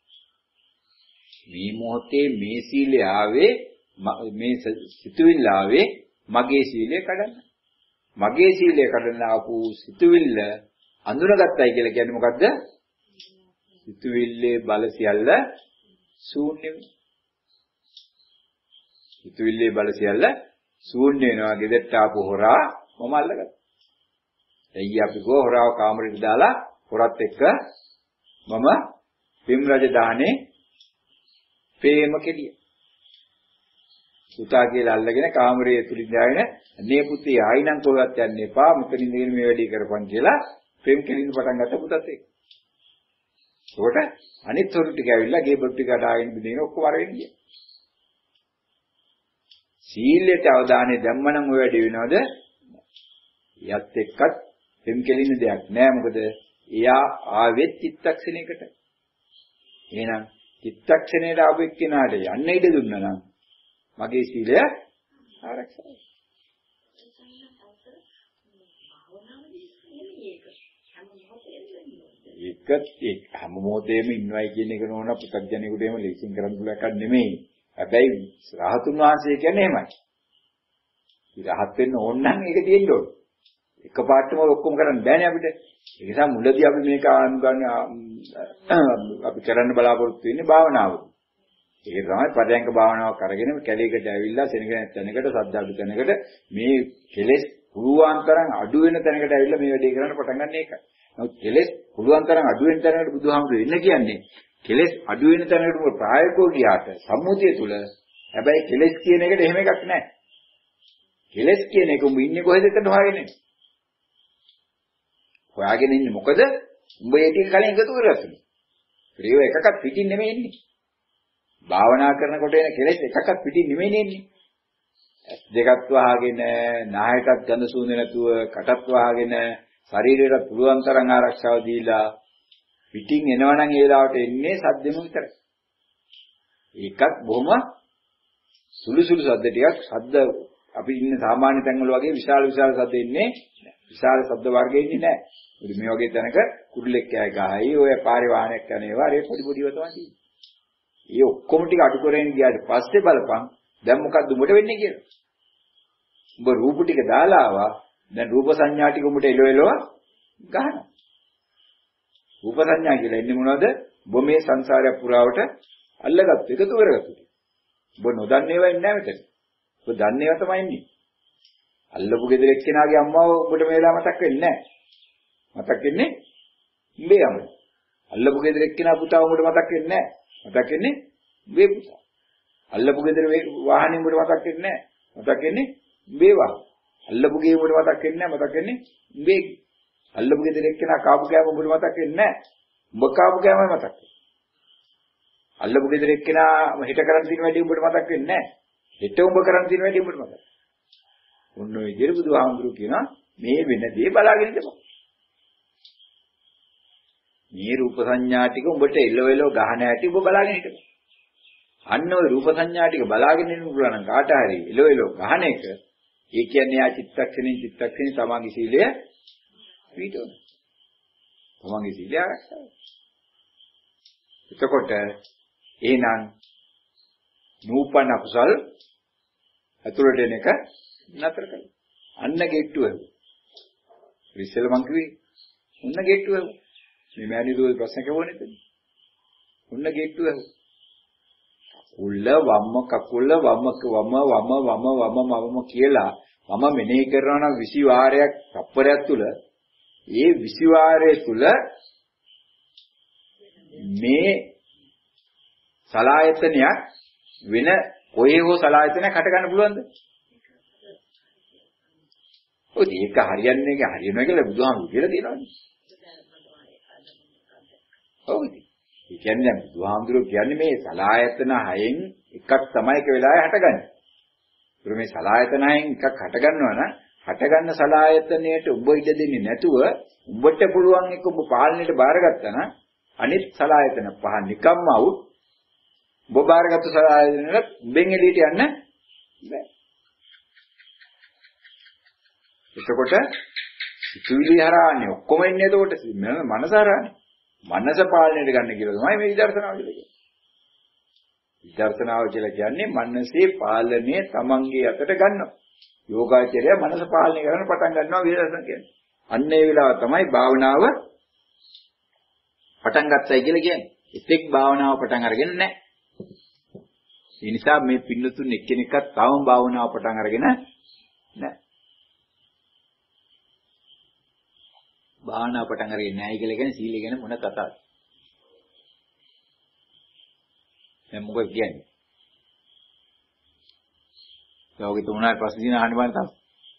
මේ මොහොතේ මේ සීලය ආවේ මේ සිතුවිල්ල ආවේ මගේ සීලය කඩන්න. මගේ සීලය කඩන්න ආපු සිතුවිල්ල අඳුනගත්තයි කියලා කියන්නේ මොකද්ද? සිතුවිල්ලේ බල සියල්ල ශූන්‍ය වෙනවා. සිතුවිල්ලේ බල සියල්ල ශූන්‍ය වෙනවා. ගෙදරට ආපු හොරා මම අල්ලගත්තා. එයි අපි ගෝ හොරාව කාමරෙට දාලා හොරත් එක්ක මම පිම් රජ දාහනේ ප්‍රේම කෙලිය. පුතා කියලා අල්ලගෙන කාමරයේ ඇතුළේ දාගෙන අනේ පුතේ ආයිනම් කොහෙවත් යන්න එපා. මෙතන ඉඳගෙන මේ වැඩේ කරපන් කියලා ප්‍රේම කෙලින්න පටන් ගත්ත පුතත් එක්ක. ඒකට අනිත් හොරු ටික ඇවිල්ලා ගේ බොට්ටි කඩාගෙන බින්දින ඔක්කොම අරගෙන ගියා. සීලයට අවධානය දැම්මනම් ඔය වැඩේ වෙනවද? යත් එක්කත් ප්‍රේම කෙලින්න දෙයක් නෑ. මොකද එයා ආවෙත් චිත්තක්ෂණයකට. එහෙනම් චිත්තක්ෂණයට ආපු එක්කෙනාට යන්න ඉඩ දුන්නා නම් මගේ සීලය ආරක්ෂායි. ඒකත් ඒ හැම මොහොතේම ඉන්නවයි කියන එක නෝන පුතග්ජනෙකුට එහෙම ලේසින් කරන්න පුළුවන් එකක් නෙමෙයි. හැබැයි රහතුන් වහන්සේ කියන්නේ එහෙමයි. රහත් වෙන්න ඕන නම් ඒක තියෙන්න ඕන. එකපාරටම ඔක්කොම කරන්න බෑනේ අපිට. ඒ නිසා මුලදී අපි මේක අනුගමනය අපි කරන්න බලාපොරොත්තු වෙන්නේ භාවනාවද. ඒක තමයි පරයන්ක භාවනාවක් අරගෙන කැලේකට ඇවිල්ලා සෙනගෙන තැනකට සද්ද අඩු තැනකට මේ කෙලෙස් පුළුවන් තරම් අඩු වෙන තැනකට ඇවිල්ලා මේ වැඩේ කරන්න පටන් ගන්න එකයි. නමුත් කෙලෙස් පුළුවන් තරම් අඩු වෙන තැනකට බුදුහාමුදුරු එන්න කියන්නේ කෙලෙස් අඩු වෙන තැනකට ප්‍රායෝගිකව ගියාට සම්මුතිය තුල හැබැයි කෙලෙස් කියන එකට එහෙම එකක් නැහැ. කෙලෙස් කියන එක උඹ ඉන්නේ කොහෙද කියලා හොයාගෙන. හොයාගෙන ඉන්නේ මොකද? උඹ ඒ ටික කලින් එකතු කරලා තියෙනවා. ප්‍රියව එකක්වත් පිටින් නෙමෙයි ඉන්නේ. භාවනා කරනකොට එන කෙලෙස් එකක්වත් පිටින් නෙමෙයි ඉන්නේ. දෙකත් වහගෙන, නායකත් ගඳ සූඳ නැතුව, කටත් වහගෙන, ශරීරයට පුළුවන් තරම් ආරක්ෂාව දීලා පිටින් එනවනම් ඒ වෙලාවට එන්නේ සද්දෙම විතරයි. ඒකත් බොහොම සුළු සුළු සද්ද ටිකක් සද්ද අපි ඉන්න සාමාන්‍ය තැන්වල වගේ විශාල විශාල සද්ද එන්නේ නැහැ. විශාල ශබ්ද වර්ග එන්නේ නැහැ. මොකද මේ වගේ තැනක කුරුල්ලෙක් කෑ ගහයි, ඔය පාරේ වාහනයක් යන ඒවා ඒ පොඩි පොඩිව තමයි තියෙන්නේ. ඒ ඔක්කොම ටික අඩු කරගෙන ගියාට පස්සේ බලපන් දැන් මොකක්ද උඹට වෙන්නේ කියලා. උඹ රූප ටික දාලා ආවා. දැන් රූප සංඥා ටික උඹට එලෝ එලෝ ගහනවා. රූප සංඥා කියලා ඉන්නේ මොනවද? උඹ මේ සංසාරය පුරාවට අල්ලගත්තු එකතු කරගත්තු. උඹ නොදන්නේ ඒවා ඉන්නේ නැහැ මෙතන. උඹ දන්නේ ඒවා තමයි ඉන්නේ. අල්ලපු ගෙදර එක්කෙනාගේ අම්මව උඹට මේ වෙලාව මතක් වෙන්නේ නැහැ. මතක් වෙන්නේ උඹේ අම්මා. අල්ලපු ගෙදර එක්කෙනා පුතා උඹට මතක් වෙන්නේ නැහැ. මතක් වෙන්නේ උඹේ පුතා. අල්ලපු ගෙදර වාහනේ උඹට මතක් වෙන්නේ නැහැ. මතක් වෙන්නේ උඹේ වාහන. අල්ලපු ගේ උඹට මතක් වෙන්නේ නැහැ. මතක් වෙන්නේ උඹේ. අල්ලපු ගෙදර එක්කෙනා කාපු කෑම උඹට මතක් වෙන්නේ නැහැ. උඹ කාපු කෑමයි මතක් වෙන්නේ. අල්ලපු ගෙදර එක්කෙනා හිට කරන් තියෙන වැඩි උඹට මතක් වෙන්නේ නැහැ. හිට උඹ කරන් තියෙන වැඩි උඹට මතක්. ඔන්න ඔය විදිහට බුදුහාමුදුරුවෝ කියනවා මේ වෙන දේ බලාගෙන ඉඳපන්. මේ රූප සංඥා ටික උඹට එළව එළව ගහන හැටි ඔබ බලාගෙන හිටපන්. අන්න ඔය රූප සංඥා ටික බලාගෙන ඉන්න පුළුවන් නම් කාට හරි එළව එළව ගහන එක ඒ කියන්නේ ආ චිත්තක්ෂණින් චිත්තක්ෂණින් තමන්ගේ සීලය පිටවන. තමන්ගේ සීලය ආරක්ෂා. එතකොට එහෙනම් නූපන් අකුසල් අතුරට එන එක නතර කරන්න. අන්න ගෙට්ටුව. ඉස්සෙල්ල මං කිව්වේ ඔන්න ගෙට්ටුව. මේ මෑණි දුවේ ප්‍රශ්න කවෝනේ එතන. ඔන්න ගෙට්ටුව. කකුල්ල වම්ම කකුල්ල වම්ම වම වම වම වම වම කියලා මම මෙනෙහි කරනවා නම් විසි වාරයක් තප්පරයක් තුල ඒ විසි වාරයේ තුල මේ සලායතනයක් වෙන කොහේ හෝ සලායතනයක් හට ගන්න පුළුවන්ද? ඔය ඒක හරියන්නේ නැහැ හරියනවා කියලා බුදුහාමුදුරු කියලා තියෙනවානේ. ඔව්. ඒ කියන්නේ බුදුහාමුදුරු කියන්නේ මේ සලායතන හයෙන් එකක් තමයි එක වෙලාවෙ හටගන්නේ. ඒක මේ සලායතන හයෙන් එකක් හටගන්නවා නම් හටගන්න සලායතනයට උඹ ඉඩ දෙන්නේ නැතුව උඹට පුළුවන් එක උඹ පාලනයට බාරගත්තා නම් අනිත් සලායතන පහ නිකම්ම අවුත් උඹ බාරගත්තු සලායතනෙට උඹෙන් එළියට යන්න බෑ. එතකොට සිතුවිලි හරහානේ ඔක්කොම එන්නේ එතකොට මනස හරහානේ. මනස පාලනයට ගන්න කියලා තමයි මේ විදර්ශනාව කියලා කියන්නේ. විදර්ශනාව කියලා කියන්නේ මනසේ පාලනය තමන්ගේ අතට ගන්නවා. යෝගාචරය මනස පාලනය කරන්න පටන් ගන්නවා විදර්ශන කියන්නේ. අන්න ඒ වෙලාව තමයි භාවනාව පටන් ගන්නයි කියලා කියන්නේ. එතෙක් භාවනාව පටන් අරගෙන නැහැ. ඒ නිසා මේ පින්නතුන් එක්කෙනෙක්වත් තවම භාවනාව පටන් අරගෙන නැහැ. භාවනාව පටන් අරගෙන නැහැ කියලා කියන්නේ සීලය ගැන මොන කතාවද? දැන් මොකද කියන්නේ? ඔයගෙ තුනයි ප්‍රශ්න දින අහන්න බෑ තාම.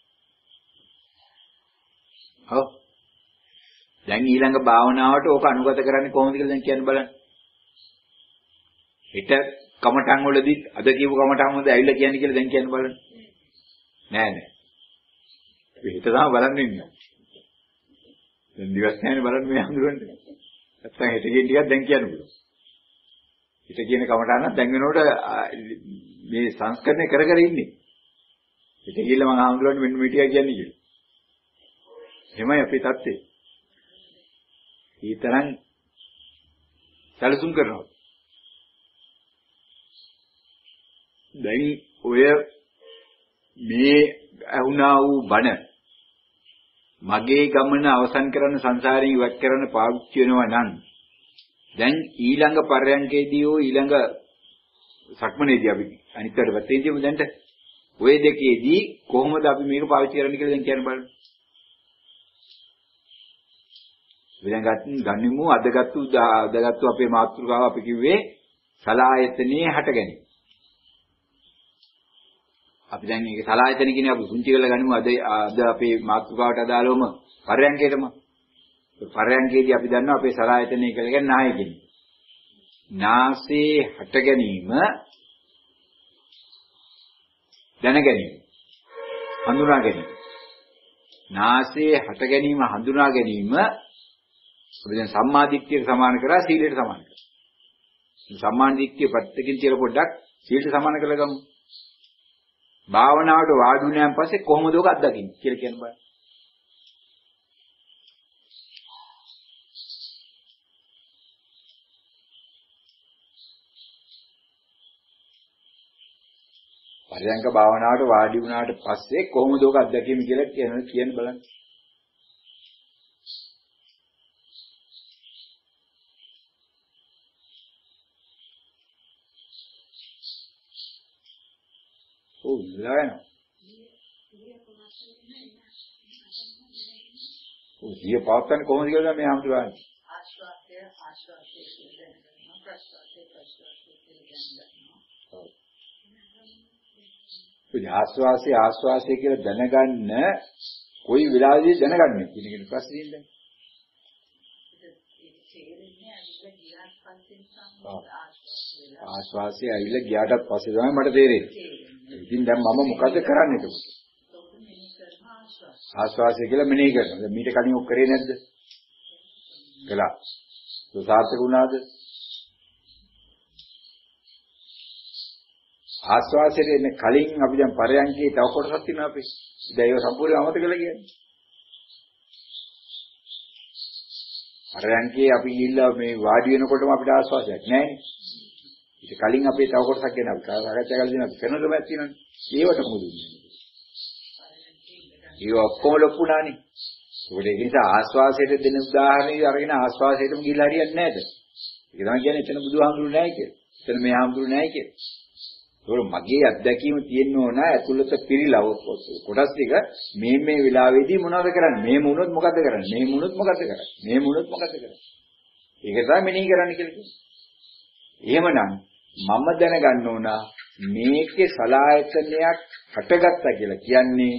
ඔව්. දැන් ඊළඟ භාවනාවට ඕක අනුගත කරන්නේ කොහොමද කියලා දැන් කියන්න බලන්න. හිත කමටන් වලදී අද කියපු කමටන් වලදී ඇවිල්ලා කියන්නේ කියලා දැන් කියන්න බලන්න. නෑ නෑ. හිත තමයි බලන්න ඉන්නේ. දැන් දිවස් නැහැනේ බලන්න මේ අඳුරන්නේ. නැත්තම් හිත කියන ටිකක් දැන් කියන්න පුළුවන්. හිත කියන කමටහනක් දැන් වෙනකොට මේ සංස්කරණය කර කර ඉන්නේ. හිත ගිහලා මම අඳුරන්නේ මෙන්න මේ ටික කියන්නේ කියලා. එහෙමයි අපේ தත්ත්වය. ඊතරම් සැලසුම් කරනවා. දැන් ඔය මේ අහුණා වූ බණ මගේ ගමන අවසන් කරන සංසාරයෙන් ඉවත් කරන පාවිච්චි වෙනවා නම් දැන් ඊළඟ පරයන්කේදී හෝ ඊළඟ සක්මනේදී අපි අනිත් පැත්තට පැත්තේ ඉඳිමු දැන්ට. ওই දෙකේදී කොහොමද අපි මේක පාවිච්චි කරන්න කියලා දැන් කියන්න බලන්න. දැන් ගන්නෙමු අදගත්තු අදගත්තු අපේ මාතෘකාව අපි කිව්වේ සලායතනයේ හට ගැනීම. අපි දැන් මේක සලායතන කියන්නේ අපි පුංචි කරලා ගනිමු අද අද අපේ මාතෘකාවට අදාළවම පරයන්කේටම. පරයන්කේදී අපි දන්නවා අපේ සලායතනය කියලා කියන්නේ නාය කියන්නේ. නාසයේ හට ගැනීම දැන ගැනීම හඳුනා ගැනීම. නාසයේ හට ගැනීම හඳුනා ගැනීම අපි දැන් සම්මාදිට්ඨියට සමාන කරා සීලයට සමාන කරා. සම්මාදිට්ඨිය පැත්තකින් තියලා පොඩ්ඩක් සීලයට සමාන කරලා ගමු. භාවනාවට වාඩි වුණාන් පස්සේ කොහොමද ඔක අත්දකින්නේ කියලා කියන්න බලන්න. පරයන්ක භාවනාවට වාඩි වුණාට පස්සේ කොහොමද ඔක අත්දැකීම කියලා කියන කියන්න බලන්න. ඔව් නෑ. ඔව් සිය පාත්තන්නේ කොහොමද කියලා මේ අමුතුරානේ. ආශ්වාසය ආශ්වාසය කියලා දැනගන්නවා ප්‍රශ්වාසය ප්‍රශ්වාසය කියලා දැනගන්නවා. ඔව්. ඒ ආශ්වාසය ආශ්වාසය කියලා දැනගන්න කොයි වෙලාවෙදී දැනගන්නේ කියන එක ප්‍රශ්නේ ඉන්නේ. ඒක තේරෙන්නේ අනිත් ගියාට පස්සේ සම්මත ආශ්වාසය. ආශ්වාසය ඇවිල්ලා ගියාටත් පස්සේ තමයි මට තේරෙන්නේ. ඉතින් දැන් මම මොකද කරන්නේ එතකොට? ආශ්වාසය කියලා මෙනෙහි කරනවා. දැන් මීට කලින් ඔක් කරේ නැද්ද? කළා. ඒක සාර්ථක වුණාද? ආශ්වාසයට එන්න කලින් අපි දැන් පරයන්කේ තව කොටසක් තියෙනවා අපි. දැන් ඒක සම්පූර්ණයෙන් අමතක කරලා කියන්නේ. පරයන්කේ අපි ගිහිල්ලා මේ වාඩි වෙනකොටම අපිට ආශ්වාසයක් නැහැ නේ. ඊට කලින් අපේ තව කොටසක් ගැන අපි සාකච්ඡා කරලා දෙනවා. කරන ළමයක් තියෙනවානේ. ඒවට මොකද වෙන්නේ? ඒ ඔක්කොම ලොකුණානේ. ඒක නිසා ආශ්වාසයට දෙන උදාහරණේ අරගෙන ආශ්වාසයටම ගිහිල්ලා හරියන්නේ නැද්ද? ඒක තමයි කියන්නේ එතන බුදුහාමුදුරු නැහැ කියලා. එතන මේ හාමුදුරු නැහැ කියලා. ඒක මගේ අත්දැකීම තියෙන්න ඕන ඇතුළත පිරීලා කොටස් ටික මේ මේ වෙලාවේදී මොනවද කරන්නේ? මේ මුණොත් මොකද්ද කරන්නේ? මේ මුණොත් මොකද්ද කරන්නේ? මේ මුණොත් මොකද්ද කරන්නේ? ඒක තමයි මෙනෙහි කරන්න කියලා කියන්නේ. එහෙමනම් මම දැනගන්න ඕන මේකේ සලායතනයක් හටගත්තා කියලා කියන්නේ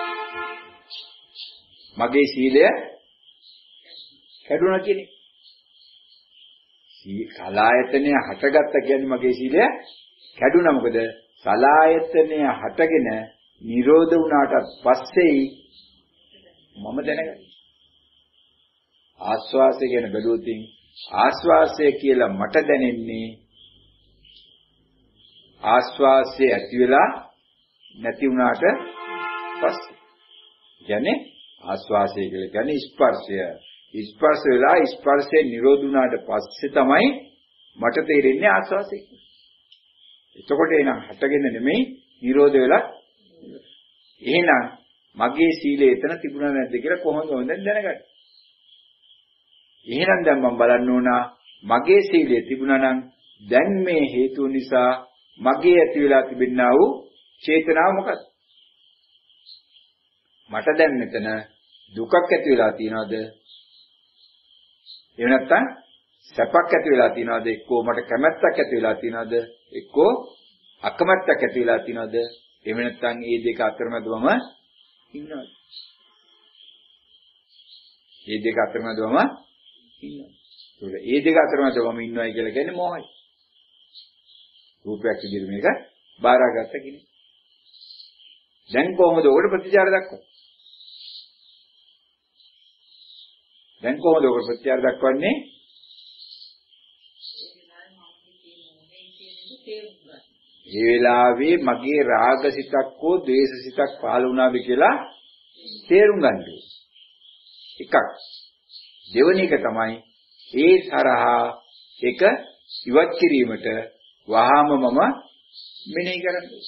මගේ සීලය කැඩුණා කියන එක. සලායතනය හටගත්තා කියන්නේ මගේ සීලය කැඩුණා. මොකද සලායතනය හටගෙන නිරෝධ වුණාට පස්සේයි මම දැනගන්නේ. ආස්වාසය ගැන බැලුවොත් ආස්වාසය කියලා මට දැනෙන්නේ ආස්වාසය ඇති වෙලා නැති වුණාට පස්සේ. කියන්නේ ආස්වාසය කියලා කියන්නේ ස්පර්ශය. ස්පර්ශ වෙලා ස්පර්ශේ නිරෝධ වුණාට පස්සේ තමයි මට තේරෙන්නේ ආස්වාසය කියලා. එතකොට එනං හටගෙන නෙමෙයි නිරෝධ වෙලා. එහෙනම් මගේ සීලය එතන තිබුණා නැද්ද කියලා කොහොමද හොඳින් දැනගන්නේ? එහෙනම් දැන් මම බලන්න ඕන මගේ සීලය තිබුණා නම් දැන් මේ හේතුව නිසා මගේ ඇති වෙලා තිබෙනා වූ චේතනාව මොකක්ද? මට දැන් මෙතන දුකක් ඇති වෙලා තියනවද? එහෙම නැත්නම් සැපක් ඇති වෙලා තියනවද? එක්කෝ මට කැමැත්තක් ඇති වෙලා තියනවද? එක්කෝ අකමැත්තක් ඇති වෙලා තියනවද? එහෙම නැත්නම් මේ දෙක අතරමැදවම ඉන්නවද? මේ දෙක අතරමැදවම ඉන්නවා. ඒක මේ දෙක අතරමැදවම ඉන්නවයි කියලා කියන්නේ මොහොයි. රූපයක් විදිහට මේක බාරගත්ත කෙනෙක්. දැන් කොහොමද ඔකට ප්‍රතිචාර දක්වන්නේ? දැන් කොහොමද ඔකට ප්‍රතිචාර දක්වන්නේ? ඒ වෙලාවේ මගේ රාගසිතක් හෝ ද්වේෂසිතක් පහළ වුණාද කියලා තේරුම් ගන්න ඕනේ. එකක්. දෙවෙනි එක තමයි ඒ තරහා එක ඉවත් කිරීමට වහාම මම මෙනෙහි කරන්නේ.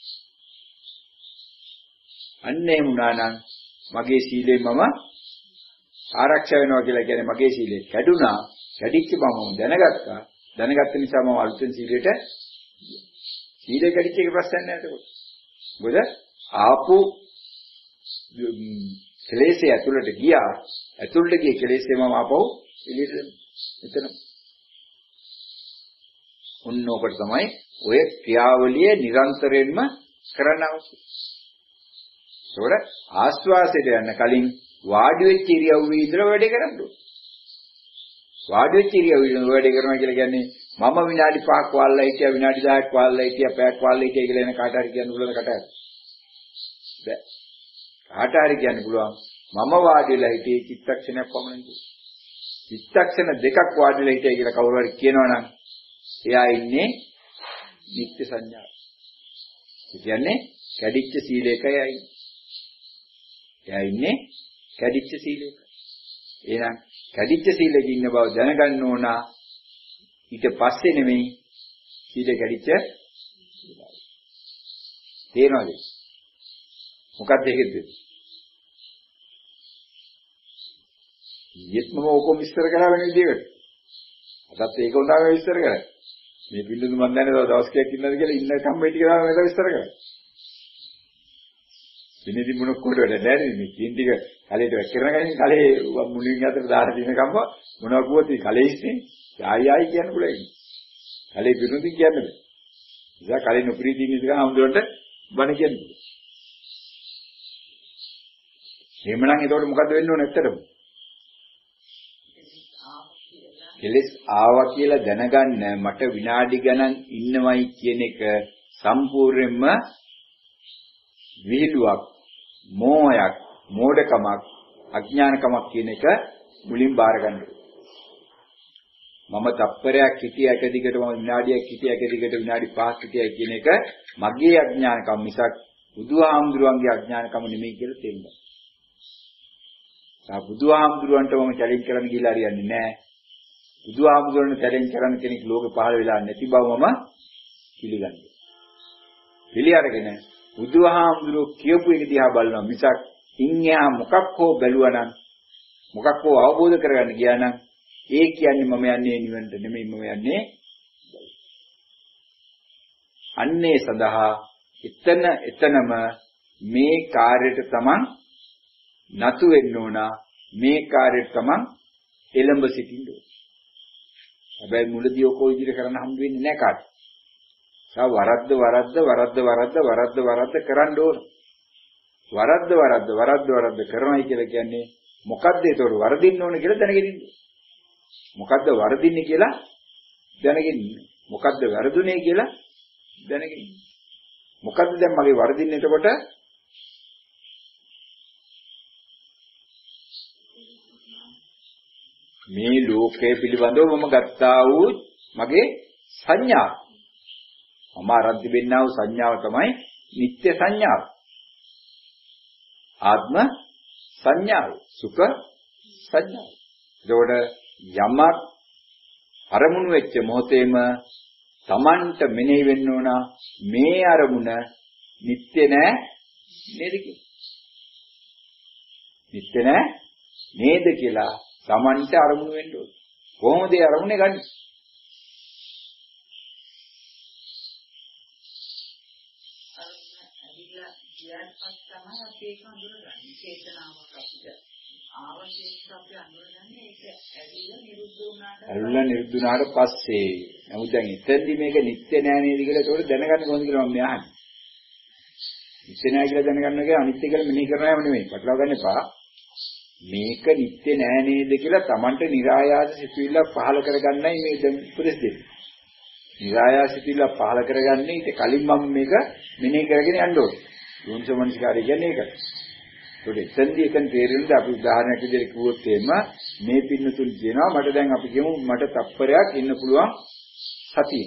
අන්න එහෙම වුණා නම් මගේ සීලය මම ආරක්ෂා වෙනවා කියලා කියන්නේ මගේ සීලය කැඩුනා. කැඩිච්ච බව මම දැනගත්තා. දැනගත්ත නිසා මම අලුතෙන් සීලයට සීලය කැඩිච්ච එක ප්‍රශ්නයක් නෑ ඒක. මොකද ආපු කෙලෙසේ ඇතුළට ගියා. ඇතුළට ගිය කෙලෙසේ මම ආපහු එළියට එතන. උන්නෝකට තමයි ඔය ක්‍රියාවලිය නිරන්තරයෙන්ම කරන්න අවශ්‍ය. ඒකට ආස්වාසයට යන්න කලින් වාඩි වෙච්ච ඉරියව්වේ ඉඳලා වැඩ කරන්න ඕනේ. වාඩි වෙච්ච ඉරියව්වේ වැඩ කරනවා කියලා කියන්නේ මම විනාඩි පහක් වාල්ලා හිටියා විනාඩි දහයක් වාල්ලා හිටියා පැයක් වාල්ලා හිටියා කියලා එන කාට හරි කියන්න පුළුවන් කට හරි. බෑ. කාට හරි කියන්න පුළුවන් මම වාඩි වෙලා හිටියේ චිත්තක්ෂණයක් පමණයි. චිත්තක්ෂණ දෙකක් වාඩි වෙලා හිටියා කියලා කවුරු හරි කියනවනම් එයා ඉන්නේ නිත්‍ය සංඥාව. ඒ කියන්නේ කැඩිච්ච සීලයකයි අයි. එයා ඉන්නේ කැඩිච්ච සීලයක. එහෙනම් කැඩිච්ච සීලෙක ඉන්න බව දැනගන්න ඕන. ඊට පස්සේ නෙමෙයි සීලය කැඩිච්ච තේරෙනවද? මොකක්ද ඒකද? යෙත්ම ඔක්කොම විස්තර කරා වෙන විදිහකට. අදත් ඒක උදාගෙන විස්තර කරා. මේ පිළිඳු මන් දැනනවා දවස් කීයක් ඉන්නද කියලා ඉන්න කම්මැටි කරා මේක විස්තර කරා. විනිදි මොන කොට වැඩ නැහැ මේ කින් ටික කලයට වැක්කරන ගන්නේ කලේ මුලින් අතට දාලා දින කම්ම මොනවා කිව්වොත් ඒ කලේ ඉන්නේ ආයි ආයි කියන්න පුළුවන්. කලේ පිරුණුදි කියන්න බෑ. ඉතින් කලේ නොප්‍රීති ඉන්න ඉඳන් හඳුරන්න බණ කියන්නේ. එහෙමනම් එතකොට මොකද්ද වෙන්න ඕනේ ඇත්තටම? කෙලස් ආවා කියලා දැනගන්න මට විනාඩි ගණන් ඉන්නවයි කියන එක සම්පූර්ණයෙන්ම විහිළුවක්, මෝහයක්, මෝඩකමක්, අඥානකමක් කියන එක මුලින් බාර ගන්න ඕනේ. මම තප්පරයක් හිටිය එක දිගට මම විනාඩියක් හිටිය එක දිගට විනාඩි පහක් හිටියයි කියන එක මගේ අඥානකම මිසක් බුදුහාමුදුරුවන්ගේ අඥානකම නෙමෙයි කියලා තේරුම්. සා බුදුහාමුදුරුවන්ට මම චැලෙන්ජ් කරන්න ගිහලා හරියන්නේ නැහැ. බුදුහාමුදුරුවන්ට චැලෙන්ජ් කරන්න කෙනෙක් ලෝකේ පහළ වෙලා නැති බව මම පිළිගන්නවා. පිළි අරගෙන බුදුහාමුදුරුවෝ කියපු එක දිහා බලනවා මිසක් ඉන්යා මොකක් හෝ බැලුවා නම් මොකක් හෝ අවබෝධ කරගන්න ගියා නම් ඒ කියන්නේ මම යන්නේ නිවනට නෙමෙයි මම යන්නේ අන්නේ සඳහා එතන එතනම මේ කාර්යයට තමන් නතු වෙන්න ඕන මේ කාර්යයට තමන් එළඹ සිටින්න ඕන. හැබැයි මුලදී ඔක විදිහට කරන්න හම්බ වෙන්නේ නැහැ කාට. සා වරද්ද වරද්ද වරද්ද වරද්ද වරද්ද වරද්ද කරන්න ඕන. වරද්ද වරද්ද වරද්ද වරද්ද කරනයි කියලා කියන්නේ මොකද්ද ඒතකොට වරදින්න ඕන කියලා දැනගෙන ඉන්න. මොකද්ද වරදින්නේ කියලා දැනගෙන ඉන්න. මොකද්ද වැරදුනේ කියලා දැනගෙන ඉන්න. මොකද්ද දැන් මගේ වරදින්නේ එතකොට? මේ ලෝකයේ පිළිබඳව මම ගත්තා වූ මගේ සංඥා. මම අරන් තිබෙනා වූ සංඥාව තමයි නිත්‍ය සංඥාව. ආත්ම සංඥාව, සුඛ සංඥාව. ඒකට යමක් අරමුණු වෙච්ච මොහොතේම Tamanට මෙනෙහි වෙන්න ඕන මේ අරමුණ නිත්‍ය නෑ නේද කියලා. නිත්‍ය නෑ නේද කියලා Tamanට අරමුණු වෙන්න ඕන. කොහොමද ඒ අරමුණේ ගන්නේ? ඊයන්පත් තමයි අපි ඒක අඳුරගන්නේ. චේතනාවක් අපිට ආවශේෂ අපි අඳුරගන්නේ ඒක ඇවිල්ලා නිරුද්ධ වුණාට ඇවිල්ලා නිරුද්ධ වුණාට පස්සේ. නමුත් දැන් ඉතින්දි මේක නිත්‍ය නෑ නේද කියලා ඒකට දැනගන්න කොහොමද කියලා මම අහන්නේ. නිත්‍ය නෑ කියලා දැනගන්න එක අනිත්‍ය කියලා මෙනෙහි කරනවම නෙමෙයි. පටලවා ගන්න එපා. මේක නිත්‍ය නෑ නේද කියලා Tamanට નિરાයාස සිතුවිල්ල පහල කරගන්නයි මේ දැන් උපදෙස් දෙන්නේ. નિરાයාස සිතුවිල්ල පහල කරගන්නේ ඊට කලින් මම මේක මෙනෙහි කරගෙන යන්න ඕනේ. යෝනිසෝමනසිකාරය කියන්නේ ඒක. ඒකට එතෙන්දී එතෙන් තේරෙන්නේ අපි උදාහරණයක් විදිහට කිව්වොත් එහෙම මේ පින්නතුන් කියනවා මට දැන් අපි කියමු මට තප්පරයක් ඉන්න පුළුවන් සතිය.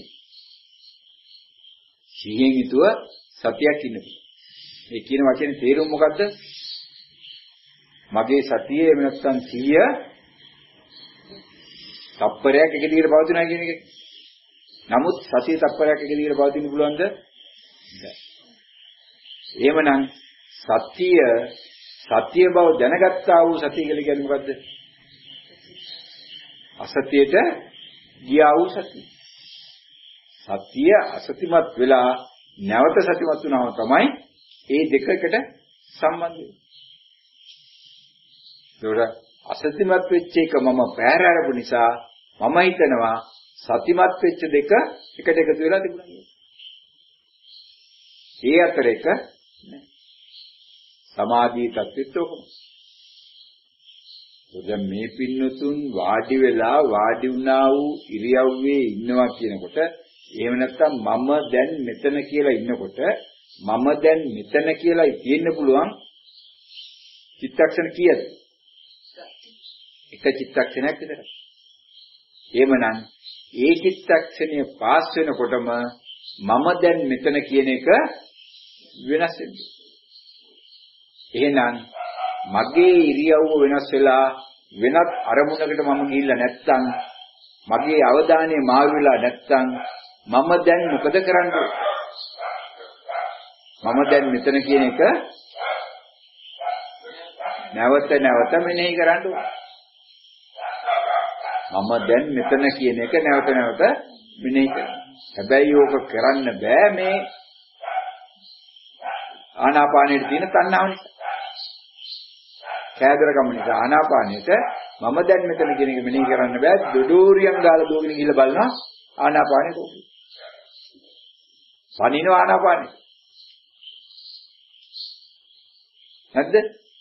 සිහියෙන් යුතුව සතියක් ඉන්න පුළුවන්. මේ කියන වචනේ තේරුම මොකද්ද? මගේ සතිය එහෙම නැත්නම් සිහිය තප්පරයක් එක දිගට පවතිනවා කියන එක. නමුත් සතිය තප්පරයක් එක දිගට පවතින්න පුළුවන්ද? බැහැ. එහෙමනම් සත්‍ය සත්‍ය බව දැනගත්තා වූ සතිය කියලා කියන්නේ මොකද්ද? අසත්‍යයට ගියා වූ සතිය. සතිය අසතිමත් වෙලා නැවත සතිමත් වුණාම තමයි මේ දෙකකට සම්බන්ධ වෙන්නේ. ඒතකොට අසතිමත් වෙච්ච එක මම පැහැර අරපු නිසා මම හිතනවා සතිමත් වෙච්ච දෙක එකට එකතු වෙලා තිබුණා කියලා. ඒ අතර එක නෑ. සමාධි තත්ත්වෙත් ඔකම. දැන් මේ පින්නතුන් වාඩි වෙලා වාඩි වුණා වූ ඉරියව්වේ ඉන්නවා කියනකොට එහෙම නැත්නම් මම දැන් මෙතන කියලා ඉන්නකොට මම දැන් මෙතන කියලා තියෙන්න පුළුවන් චිත්තක්ෂණ කීයද? එක චිත්තක්ෂණයක් විතරයි. එහෙමනම් ඒ චිත්තක්ෂණය පාස් වෙනකොටම මම දැන් මෙතන කියන එක වෙනස් වෙනවා. එහෙනම් මගේ ඉරියව්ව වෙනස් වෙලා වෙනත් අරමුණකට මම ගිහිල්ලා නැත්තම් මගේ අවධානය මාරු වෙලා නැත්තම් මම දැන් මොකද කරන්නේ? මම දැන් මෙතන කියන එක නැවත නැවත මෙනෙහි කරන්න ඕනේ. මම දැන් මෙතන කියන එක නැවත නැවත මෙනෙහි කරන්න. හැබැයි ඕක කරන්න බෑ මේ ආනාපානෙට තියෙන තණ්හාව නිසා. කෑදරකම නිසා ආනාපානෙට මම දැන් මෙතන කියන එක මෙනෙහි කරන්න බෑ. දොඩෝරියම් ගාලා දුවගෙන ගිහලා බලනවා ආනාපානෙ කොහොමද? පණින ආනාපානෙ. නැද්ද?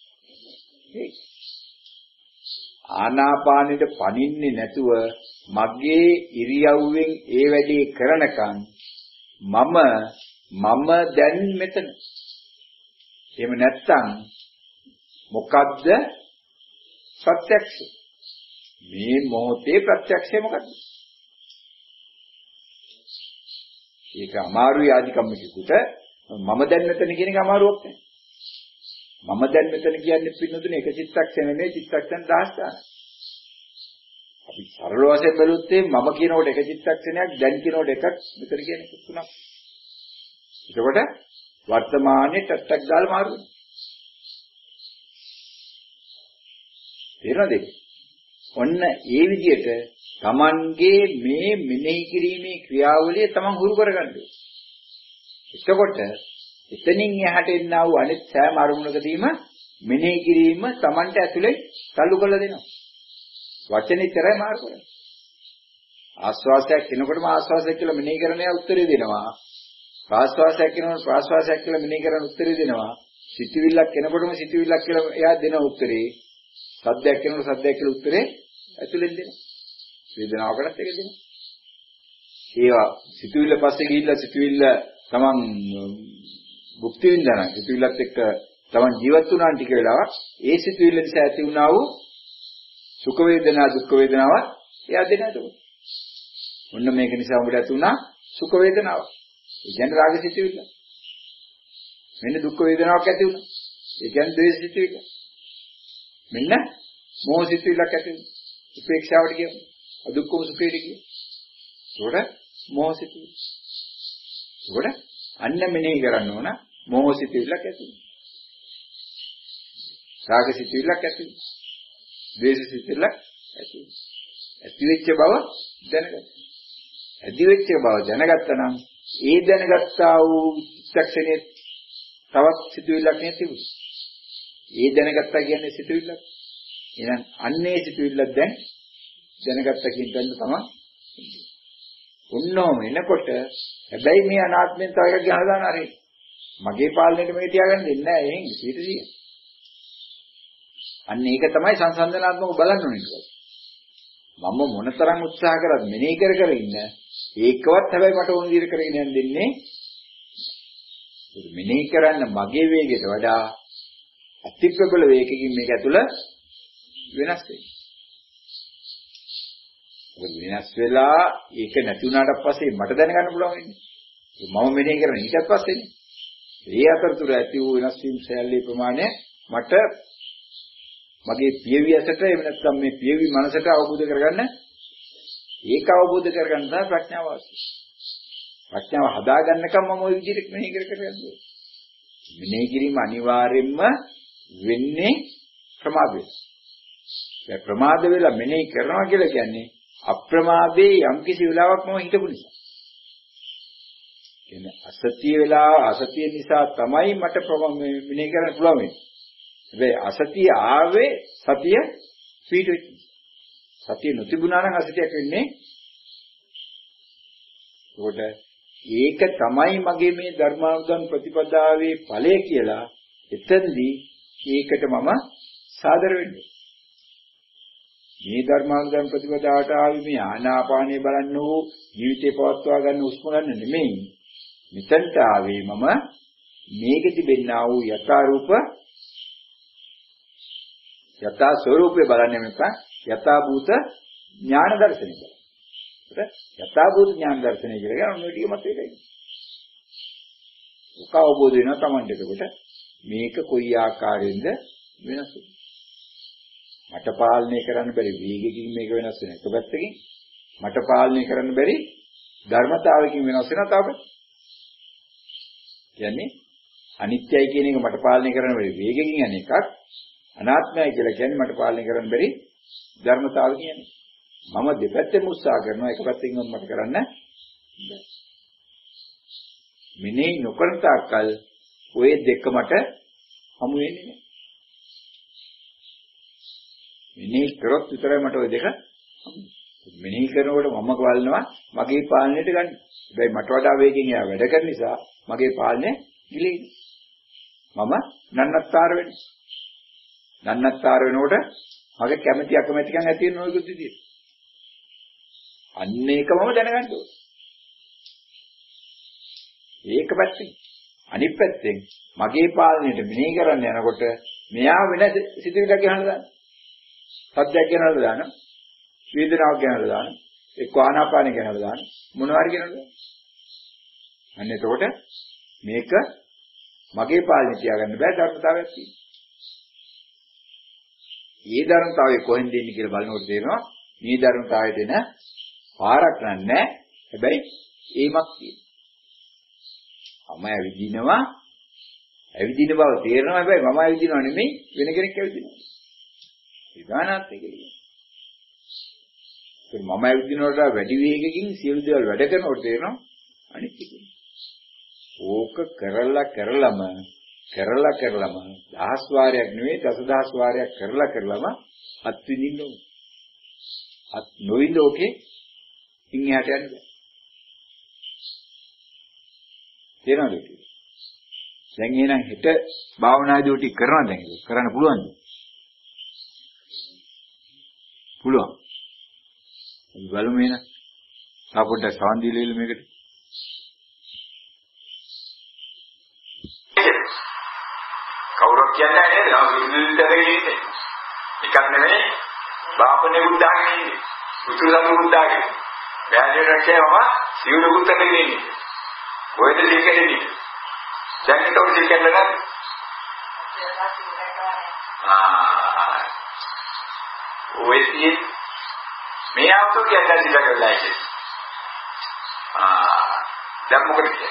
ආනාපානෙට පණින්නේ නැතුව මගේ ඉරියව්වෙන් ඒ වැඩේ කරනකන් මම මම දැන් මෙතන. එහෙම නැත්තම් මොකද්ද ප්‍රත්‍යක්ෂය? මේ මොහොතේ ප්‍රත්‍යක්ෂය මොකද්ද? ඒක අමාරුයි ආධිකම්මිකුට මම දැන් මෙතන කියන එක අමාරුවක් නෑ. මම දැන් මෙතන කියන්නේ පින්නතුනේ එක චිත්තක්ෂණ නෙමෙයි චිත්තක්ෂණ දහස් ගණන්. අපි සරල වශයෙන් බැලුවොත් මම කියනකොට එක චිත්තක්ෂණයක් දැන් කියනකොට එකක් මෙතන කියන එක තුනක්. එතකොට වර්තමානයේ ටට්ටක් ගාලා මාරු වෙනවා. තේරෙනවද? ඔන්න ඒ විදිහට Tamanගේ මේ මෙනෙහි කිරීමේ ක්‍රියාවලිය Taman හුරු කරගන්න ඕනේ. එතකොට එතනින් එහාට එන්නා වූ අනිත් සෑම අරමුණකදීම මෙනෙහි කිරීම Tamanට ඇතුලේ තල්ලු කරලා දෙනවා. වචනේ තරයි මාරු කරන්නේ. ආස්වාසයක් කෙනකොටම ආස්වාසයක් කියලා මෙනෙහි කරන යා උත්තරේ දෙනවා. ප්‍රාස්වාසයක් කෙනකොට ප්‍රාස්වාසයක් කියලා මෙනෙහි කරන උත්තරේ දෙනවා. සිතවිල්ලක් කෙනකොටම සිතවිල්ලක් කියලා එයා දෙන උත්තරේ. සද්දයක් කෙනකොට සද්දයක් කියලා උත්තරේ ඇතුලෙන් දෙනවා. වේදනාවකටත් ඒක දෙනවා. ඒවා සිතවිල්ල පස්සේ ගිහිල්ලා සිතවිල්ල තමන් භුක්ති විඳිනවා. සිතවිල්ලත් එක්ක තමන් ජීවත් වුණාන් ටික වෙලාවක් ඒ සිතවිල්ල නිසා ඇති වුණා වූ සුඛ වේදනා දුක් වේදනාව එයා දෙනවා ඒක. ඔන්න මේක නිසා උඹට ඇති වුණා සුඛ වේදනාව. ඒ කියන්නේ රාග සිතවිල්ල. මෙන්න දුක් වේදනාවක් ඇති වුණා. ඒ කියන්නේ ද්වේෂ සිතවිල්ල. මෙන්න මෝහ සිතවිල්ලක් ඇති වුණා. උපේක්ෂාවට කියමු. අදුක්කම සුඛයට කියමු. ඒකට මෝහ සිතවිල්ල. ඒකට අන්න මෙනෙහි කරන්න ඕන මෝහ සිතවිල්ලක් ඇති වුණා. රාග සිතවිල්ලක් ඇති වුණා. ද්වේෂ සිතවිල්ලක් ඇති වුණා. ඇති වෙච්ච බව දැනගන්න. ඇති වෙච්ච බව දැනගත්තා නම් ඒ දැනගත්තා වූ චිත්තක්ෂණයේ තවත් සිතවිල්ලක් නේ තිබුණේ. ඒ දැනගත්තා කියන්නේ සිතවිල්ලක්. එහෙනම් අන්නේ සිතවිල්ලක් දැන් දැනගත්තා කියන තැන තමයි. ඔන්නෝම එනකොට හැබැයි මේ අනාත්මෙන් තව එකක් ගහලා දාන හරි. මගේ පාලනයට මේක තියාගන්න දෙන්නේ නැහැ එහෙන් සිත සිය. අන්න ඒක තමයි සංසන්දනාත්මක බලන්න ඕනේ. මම මොනතරම් උත්සාහ කරත් මෙනෙහි කර කර ඉන්න ඒකවත් හැබැයි මට ඕන විදිහට කරගෙන යන්න දෙන්නේ. මෙනෙහි කරන්න මගේ වේගයට වඩා අතිප්‍රබල වේගකින් මේක ඇතුළ වෙනස් වෙනවා. වෙනස් වෙලා ඒක නැති වුණාට පස්සේ මට දැනගන්න පුළුවන් වෙන්නේ. මම මෙනෙහි කරන ඊට පස්සේනේ. ඒ අතරතුර ඇති වූ වෙනස් වීම සැලේ ප්‍රමාණය මට මගේ පියවි ඇසට එහෙම නැත්නම් මේ පියවි මනසට අවබෝධ කරගන්න ඒක අවබෝධ කරගන්න තමයි ප්‍රඥාව අවශ්‍යයි. ප්‍රඥාව හදාගන්නකම් මම ওই විදිහට මෙනෙහි කර කර යනවා. මෙනෙහි කිරීම අනිවාර්යෙන්ම වෙන්නේ ප්‍රමාද වෙලා. ඒ ප්‍රමාද වෙලා මෙනෙහි කරනවා කියලා කියන්නේ අප්‍රමාදේ යම්කිසි වෙලාවක් මම හිතපු නිසා. එන අසතිය වෙලා අසතිය නිසා තමයි මට මෙනෙහි කරන්න පුළුවන් වෙන්නේ. හැබැයි අසතිය ආවේ සතිය පිටුච්ච. සතිය නොතිබුණා නම් අසතියක් වෙන්නේ. ඒකට ඒක තමයි මගේ මේ ධර්මානුධර්ම ප්‍රතිපදාවේ ඵලය කියලා එතෙන්දී ඒකට මම සාදර වෙන්නේ. මේ ධර්මානුධර්ම ප්‍රතිපදාවට ආවි මේ ආනාපානිය බලන්න ඕ ජීවිතේ පවත්වා ගන්න උස්ම ගන්න නෙමෙයි. මෙතනට ආවේ මම මේකෙ තිබෙනා වූ යථා රූප යථා ස්වરૂපේ බලන්නේ නැත්නම් යථා භූත ඥාන දර්ශනය බලන්න. යථා භූත ඥාන දර්ශනය කියලා කියන ඔන්න ටික මත වෙලයි. ඔක අවබෝධ වෙනවා Tamanට. එතකොට මේක කොයි ආකාරයෙන්ද වෙනස් වෙන්නේ? මට පාලනය කරන්න බැරි වේගකින් මේක වෙනස් වෙන එක පැත්තකින් මට පාලනය කරන්න බැරි ධර්මතාවයකින් වෙනස් වෙනවා තාම. කියන්නේ අනිත්‍යයි කියන එක මට පාලනය කරන්න බැරි වේගකින් යන එකක් අනාත්මයි කියලා කියන්නේ මට පාලනය කරන්න බැරි ධර්මතාවය කියන්නේ. මම දෙපැත්තෙම උත්සාහ කරනවා එක පැත්තකින් මට කරන්න බැහැ. මෙනේ නොකරන තාක්කල් ඔය දෙක මට හමු වෙන්නේ නැහැ. මෙනේ කරොත් විතරයි මට ඔය දෙක මෙනේ කරනකොට මම බලනවා මගේ පාලනයට ගන්න. හැබැයි මට වඩා වේගෙන් එයා වැඩ කරන නිසා මගේ පාලනය ගිලෙයි. මම නන්නත්තර වෙන්නේ. නන්නත්තර වෙනකොට මගේ කැමැති අකමැතිකම් ඇති වෙන ඔයගොල්ලෝ විදියට. අන්න ඒක මම දැනගන්න ඕනේ. ඒක පැත්තෙන් අනිත් පැත්තෙන් මගේ පාලනයට මෙනෙහි කරන්න යනකොට මෙයා වෙන සිතුවිල්ලක් ගහනවා දාන්න. සත්‍යයක් ගහනවා දාන්න. වේදනාවක් ගහනවා දාන්න. එක්ක ආනාපානෙ ගහනවා දාන්න. මොනවා හරි ගහනවා දාන්න. අන්න එතකොට මේක මගේ පාලනේ තියාගන්න බෑ ධර්මතාවයක් තියෙනවා. මේ ධර්මතාවය කොහෙන්ද එන්නේ කියලා බලනකොට තේරෙනවා මේ ධර්මතාවයට එන පාරක් නැහැ. හැබැයි ඒමක් තියෙනවා. මම ඇවිදිනවා ඇවිදින බව තේරෙනවා. හැබැයි මම ඇවිදිනව නෙමෙයි වෙන කෙනෙක් ඇවිදිනවා. විඥානාත් එක කියන්නේ. ඒ මම ඇවිදිනවට වැඩි වේගකින් සියලු දේවල් වැඩ කරනකොට තේරෙනවා අනිත් එක. ඕක කරලා කරලම කරලා කරලම දහස් වාරයක් නෙවෙයි දසදහස් වාරයක් කරලා කරලම අත් විඳින්න ඕන. අත් නොවිඳ ඕකේ ඉන් එහාට යන්න බෑ. තේරෙනවද? දැන් එහෙනම් හෙට භාවනාදී ටික කරනවා දැන් ඒක කරන්න පුළුවන්ද? පුළුවන්. අපි බලමු එහෙනම්. තා පොඩ්ඩක් සවන් දීලා ඉල්ල මේකට. කවුරුත් කියන්නේ නේද? අපි ඉල්ලුම්තරේ ඉන්නේ. එකක් නෙමෙයි බාපනේ බුද්ධාගෙන ඉන්නේ. උතුරුදම බුද්ධාගෙන. බෑදේට කියවම සිවුරු බුද්ධකේ ඉන්නේ. ඔයද දෙකෙන්නේ. දැන් ඒක උදේ දෙකෙන්නේ නැද්ද? ආ. ඔයදී මේ ආපු කියන්නේ දිලක වෙලා ඉන්නේ. ආ. දැන් මොකද කියන්නේ?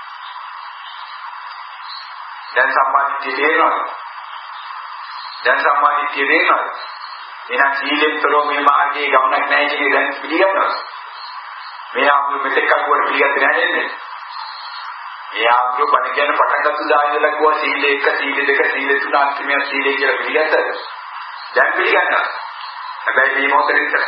දැන් සම්මාදිට්ඨිය තේරෙනවද? දැන් සම්මාදිට්ඨිය තේරෙනවද? එහෙනම් සීලෙන්තරෝ මේ මාර්ගයේ ගමනක් නැහැ කියන දැන් පිළිගන්නවද? මේ ආපු මෙතෙක් කවුරුත් පිළිගත්තේ නැහැ නේද? මේ ආපු බණ කියන පටන් ගත්ත දායකලා කිව්වා සීල එක සීල දෙක සීල තුන අන්තිමය සීලය කියලා පිළිගත්තද? දැන් පිළිගන්නවා. හැබැයි මේ මොහොතේ විතර.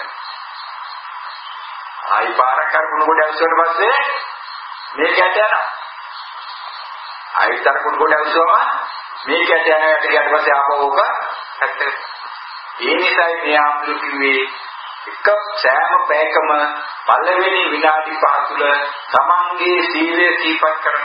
ආයි පාරක් කරපුණ කොට ඇවිස්සුවට පස්සේ මේක යට යනවා. ආයිතර කොට කොට ඇවිස්සුවම මේක යට යනවා යට ගියාට පස්සේ ආපහු ඕක ඇත්තට. ඒ නිසායි මේ ආපු කිව්වේ එක සෑම පැයකම පළවෙනි විනාඩි පහ තුළ තමන්ගේ සීලය සීපත් කරන්න.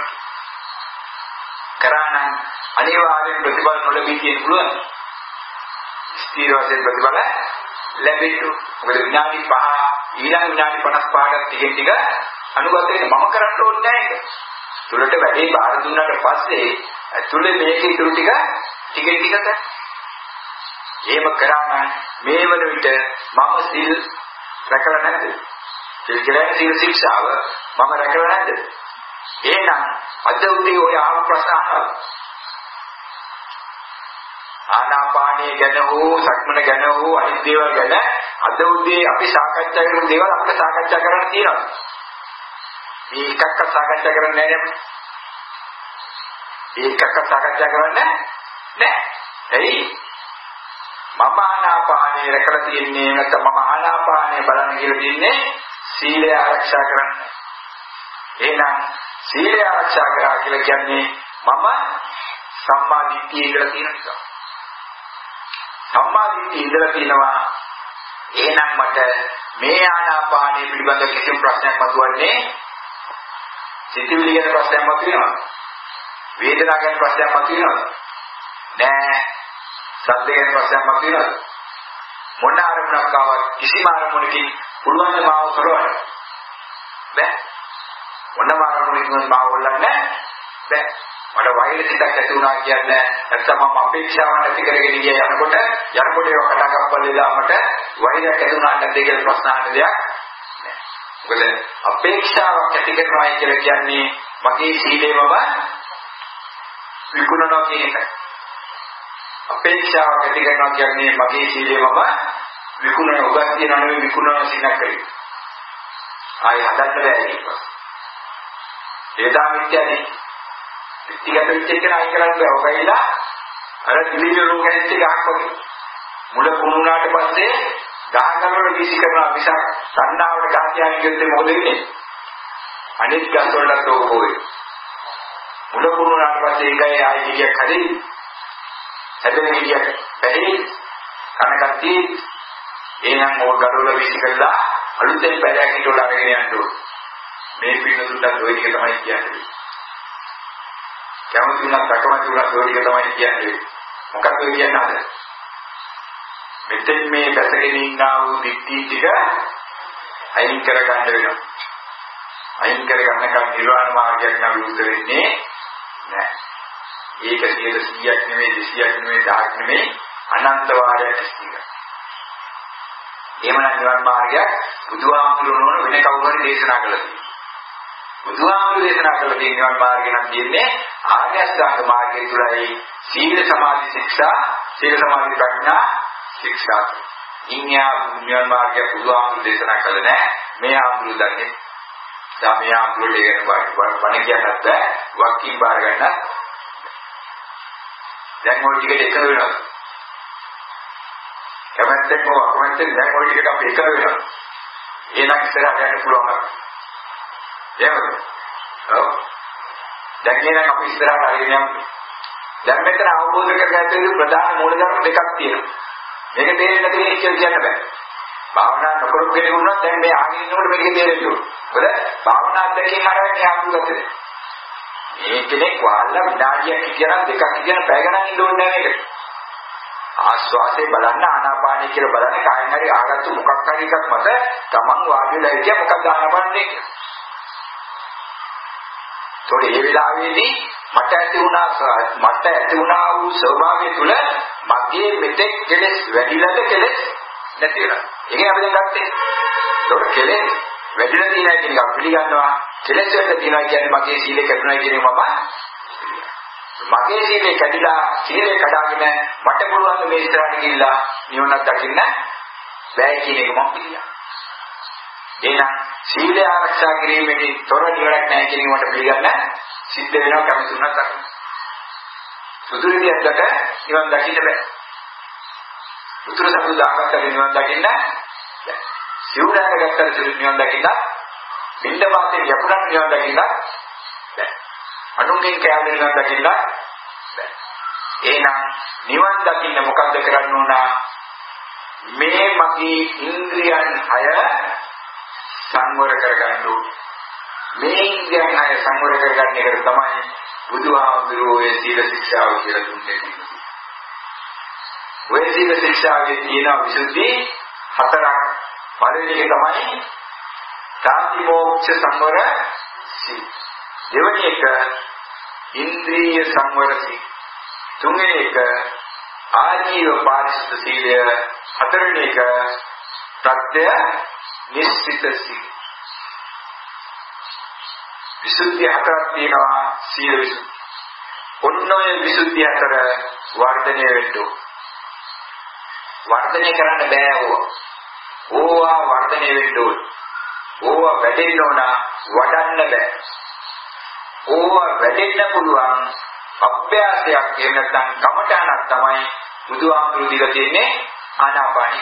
කරානම් අනිවාර්යෙන් ප්‍රතිඵල නොලැබී තියෙන්න පුළුවන්. ස්ථීර වශයෙන් ප්‍රතිඵල ලැබෙන්න. මොකද විනාඩි පහ ඊළඟ විනාඩි පනස් පහකට ටිකෙන් ටික අනුගත වෙන්න මම කරන්න ඕනේ නැහැ ඒක. තුලට වැඩි බාර දුන්නාට පස්සේ තුලේ මේකේ ඉතුරු ටික ටිකෙන් ටික කරා. එහෙම කරාම මේ වන විට මම සීල් රැකලා නැද්ද? සීල් කියන්නේ සීල ශික්ෂාව මම රැකලා නැද්ද? එහෙනම් අද උදේ ඔය ආව ප්‍රශ්න අහනවා. ආනාපානිය ගැන හෝ සක්මන ගැන හෝ අනිත් දේවල් ගැන අද උදේ අපි සාකච්ඡා කරන දේවල් අපිට සාකච්ඡා කරන්න තියෙනවා. මේ එකක්ක සාකච්ඡා කරන්නේ නැහැ නේ. ඒකක්ක සාකච්ඡා කරන්නේ නැහැ. එයි මම ආනාපානේ රැකලා තියන්නේ නැත්නම් මම ආනාපානේ බලන්න කියලා තියන්නේ සීලය ආරක්ෂා කරන්න. එහෙනම් සීලය ආරක්ෂා කරා කියලා කියන්නේ මම සම්මා දිට්ඨිය ඉඳලා තියෙන නිසා. සම්මා දිට්ඨිය ඉඳලා තියෙනවා. එහෙනම් මට මේ ආනාපානයේ පිළිබඳ කිසිම ප්‍රශ්නයක් මතුවන්නේ සිතිවිලි ගැන ප්‍රශ්නයක් මතුවෙනවා. වේදනාව ගැන ප්‍රශ්නයක් මතුවෙනවා. නෑ. සද්ද ගැන ප්‍රශ්නයක් මතුවෙනවා. මොන අරමුණක් ආවත් කිසිම අරමුණකින් පුළුවන් මාව කරවන්න බෑ. මොනම අරමුණකින් මාව වල්ලන්නේ බෑ. මට වෛර සිතක් ඇති වුණා කියන්නේ නැත්නම් මම අපේක්ෂාවක් නැති කරගෙන ගිය යනකොට යනකොට ඒක කඩකම් බලලා මට වෛරයක් ඇති වුණා නැද්ද කියලා ප්‍රශ්න අහන දෙයක් නෑ. මොකද අපේක්ෂාවක් ඇති කරනවා කියලා කියන්නේ මගේ සීලේමම විකුණනවා කියන එක. අපේක්ෂාවක් ඇති කරනවා කියන්නේ මගේ සීලේමම විකුණන උගත් කියනවා නෙවෙයි විකුණන සිනක් කරේ. ආයි හදන්න බෑ ඒක. ඒදා මිත්‍යානේ. ඉතිගත වෙච්ච එක නයි කරන්න බෑ. ඔබයිලා අර දිවි රෝගයන්ට ගහක් වගේ. මුල කුණුනාට පස්සේ ගහකවල වීසි කරනවා මිසක් සන්නාවට ගහ කියන්නේ කිව්වොත් මොකද වෙන්නේ? අනිත් ගස් වලට රෝග පොවේ. මුල කුණුනාට පස්සේ ඒකයි ආයි කියක් හදේ. හැදෙන කියක් බැරි කනකටි එහෙනම් ඕක ගඩොල වීසි කරලා අලුතෙන් බැලයක් හිටවල අරගෙන යන්න ඕන. මේ පින්නතුන්ට ඔය ටික තමයි කියන්නේ. කැමති වුණා තකමති වුණා ඔය ටික තමයි කියන්නේ. මොකක්ද කියන්නේ අද? මෙතෙන් මේ දැසගෙන ඉන්නා වූ දික්ටි ටික අයින් කරගන්න වෙනවා. අයින් කරගන්නකම් නිර්වාණ මාර්ගයක් නම් විරුද්ධ වෙන්නේ නැහැ. ඒක සියයක් නෙමෙයි දෙසියක් නෙමෙයි දහයක් නෙමෙයි අනන්ත වාරයක් ඉස්තික. එහෙමනම් නිවන් මාර්ගයක් බුදුහාමුදුරුවෝ වෙන කවුරු හරි දේශනා කළා. බුදුහාමුදුරුවෝ දේශනා කළ දේ නිවන් මාර්ගය නම් කියන්නේ ආර්ය අෂ්ටාංග මාර්ගය තුලයි සීල සමාධි ශික්ෂා, සීල සමාධි ප්‍රඥා ශික්ෂා. ඉන්‍යා නිවන් මාර්ගය බුදුහාමුදුරුවෝ දේශනා කළේ නැහැ. මේ ආමුදුරු දන්නේ. දැන් මේ ආමුරු දෙකෙන් වණ කියන්නත් බෑ. වක්කීම් බාර ගන්නත්. දැන් ওই ටිකට එක වෙනවා. කැමැත්තෙන් හෝ අකමැත්තෙන් දැන් ওই ටිකට අපි එක වෙනවා. එහෙනම් ඉස්සරහට යන්න පුළුවන් අපිට. එහෙමද? ඔව්. දැන් එහෙනම් අපි ඉස්සරහට අරගෙන යමු. දැන් මෙතන අවබෝධ කරගන්න තියෙන ප්‍රධාන මූලධර්ම දෙකක් තියෙනවා. මේක තේරෙන්නේ නැති කෙනෙක් කියලා කියන්න බෑ. භාවනා නොකරපු කෙනෙකුට නම් දැන් මේ ආගෙන ඉන්නකොට මේක තේරෙන්නේ නැහැ. මොකද භාවනා දෙකකින් හරවන්නේ ආපුගතද? මේ කෙනෙක් වහල්ලා විනාඩියක් කියන දෙකක් කියන පැය ගණන් ඉන්න ඕනේ නැහැ මේක. ආස්වාසේ බලන්න ආනාපානිය කියලා බලන්න කායෙන් හරි ආගත්තු මොකක් හරි එකක් මත තමන් වාඩිලා හිටිය මොකක්ද ආනාපානිය කියන්නේ. ඒතකොට මේ වෙලාවේදී මට ඇති වුණා මට ඇති වුණා වූ ස්වභාවය තුල මගේ මෙතෙක් කෙලෙස් වැඩිලාද කෙලෙස් නැති වෙලා. ඒකේ අපි දැන් ගත්තේ. ඒතකොට කෙලෙස් වැඩිලා තියෙනවා කියන එක පිළිගන්නවා. කෙලෙස් වැඩිලා තියෙනවා කියන්නේ මගේ සීලය කැඩුණා කියන එක මම මගේ සීලය කැඩිලා සීලය කඩාගෙන මට පුළුවන් මේ ඉස්සරහට ගිහිල්ලා නිවනක් දකින්න බෑ කියන එක මම පිළිගන්නවා. එහෙනම් සීලය ආරක්ෂා කිරීමේදී තොර නිවනක් නැහැ කියන එක මට පිළිගන්න සිද්ධ වෙනවා කැමති උනත් අර. සුදුරියද්දට නිවන් දකින්න බෑ. උතුරු සතුරු දාගත්තට නිවන් දකින්න බෑ. සිවුරක් ගත්තට නිවන් දකින්න බින්ද වාතේ යකුණක් නිවන් දකින්න බෑ. අනුන්ගෙන් කෑම නිවන් දකින්න බෑ. එහෙනම් නිවන් දකින්න මොකද්ද කරන්න ඕන? මේ මගේ ඉන්ද්‍රියන් හය සංවර කරගන්න ඕන. මේ ඉන්ද්‍රියන් හය සංවර කරගන්න එකට තමයි බුදුහාමුදුරුවෝ ඒ සීල ශික්ෂාව කියලා දුන්නේ. ඔය සීල ශික්ෂාවේ තියෙන විසුද්ධි හතරක්. පළවෙනි එක තමයි සාතිමෝක්ෂ සංවර සීල. දෙවෙනි එක ඉන්ද්‍රිය සංවර සීල. තුන්වෙනි එක ආජීව පාරිශුද්ධ සීලය. හතරවෙනි එක ප්‍රත්‍ය නිශ්චිත සීල. විසුද්ධි හතරක් තියෙනවා සීල විසුද්ධි. ඔන්න ඔය විසුද්ධි හතර වර්ධනය වෙන්න ඕන. වර්ධනය කරන්න බෑ ඕවා. ඕවා වර්ධනය වෙන්න ඕන. ඕවා වැඩෙන්න ඕන වඩන්න බෑ. ඕවා වැඩෙන්න පුළුවන් අභ්‍යාසයක් එහෙම නැත්නම් කමඨාණක් තමයි බුදුහාමුදුරු දීලා තියෙන්නේ ආනාපානයි.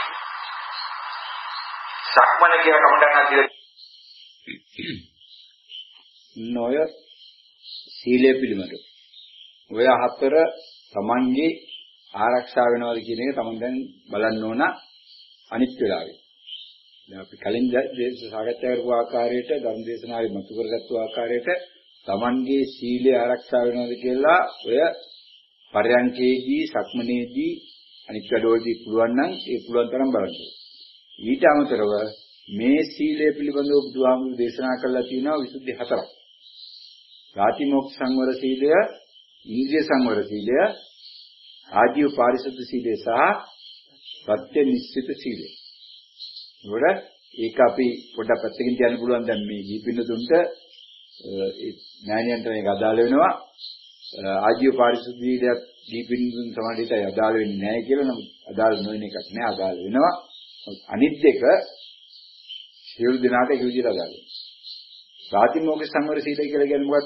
සක්මන කියන කමඨාණක් දීලා නොය සීලය පිළිබඳ. ඔය හතර Tamange ආරක්ෂා වෙනවද කියන එක Taman දැන් බලන්න ඕන අනිත් වෙලාවේ. දැන් අපි කලින් සාකච්ඡා කරපු ආකාරයට ධර්ම දේශනාවේ මතු කරගත්තු ආකාරයට Tamange සීලය ආරක්ෂා වෙනවද කියලා ඔය පරයන්කේදී සක්මනේදී අනිත් වැඩවලදී පුළුවන් නම් ඒ පුළුවන් තරම් බලන්න. ඊට අමතරව මේ සීලය පිළිබඳව බුදුහාමුදුරු දේශනා කළා තියෙනවා විසුද්ධි හතරක්. ප්‍රාතිමෝක්ෂ සංවර සීලය, ඉන්ද්‍රිය සංවර සීලය, ආජීව පාරිශුද්ධ සීලය සහ ප්‍රත්‍ය නිශ්චිත සීලය. ඒවල ඒක අපි පොඩ්ඩක් පැත්තකින් කියන්න පුළුවන් දැන් මේ දීපින්නතුන්ට ඒ ඥානියන්ට මේක අදාළ වෙනවා. ආජීව පාරිශුද්ධ සීලයක් දීපින්නතුන් සමාජයට අදාළ වෙන්නේ නැහැ කියලා නම් අදාළ නොවන එකක් නෑ අදාළ වෙනවා. අනිත් දෙක සියලු දෙනාට එක විදිහට අදාළ වෙනවා. ප්‍රාතිමෝක්ෂ සංවර සීලය කියලා කියන්නේ මොකද්ද?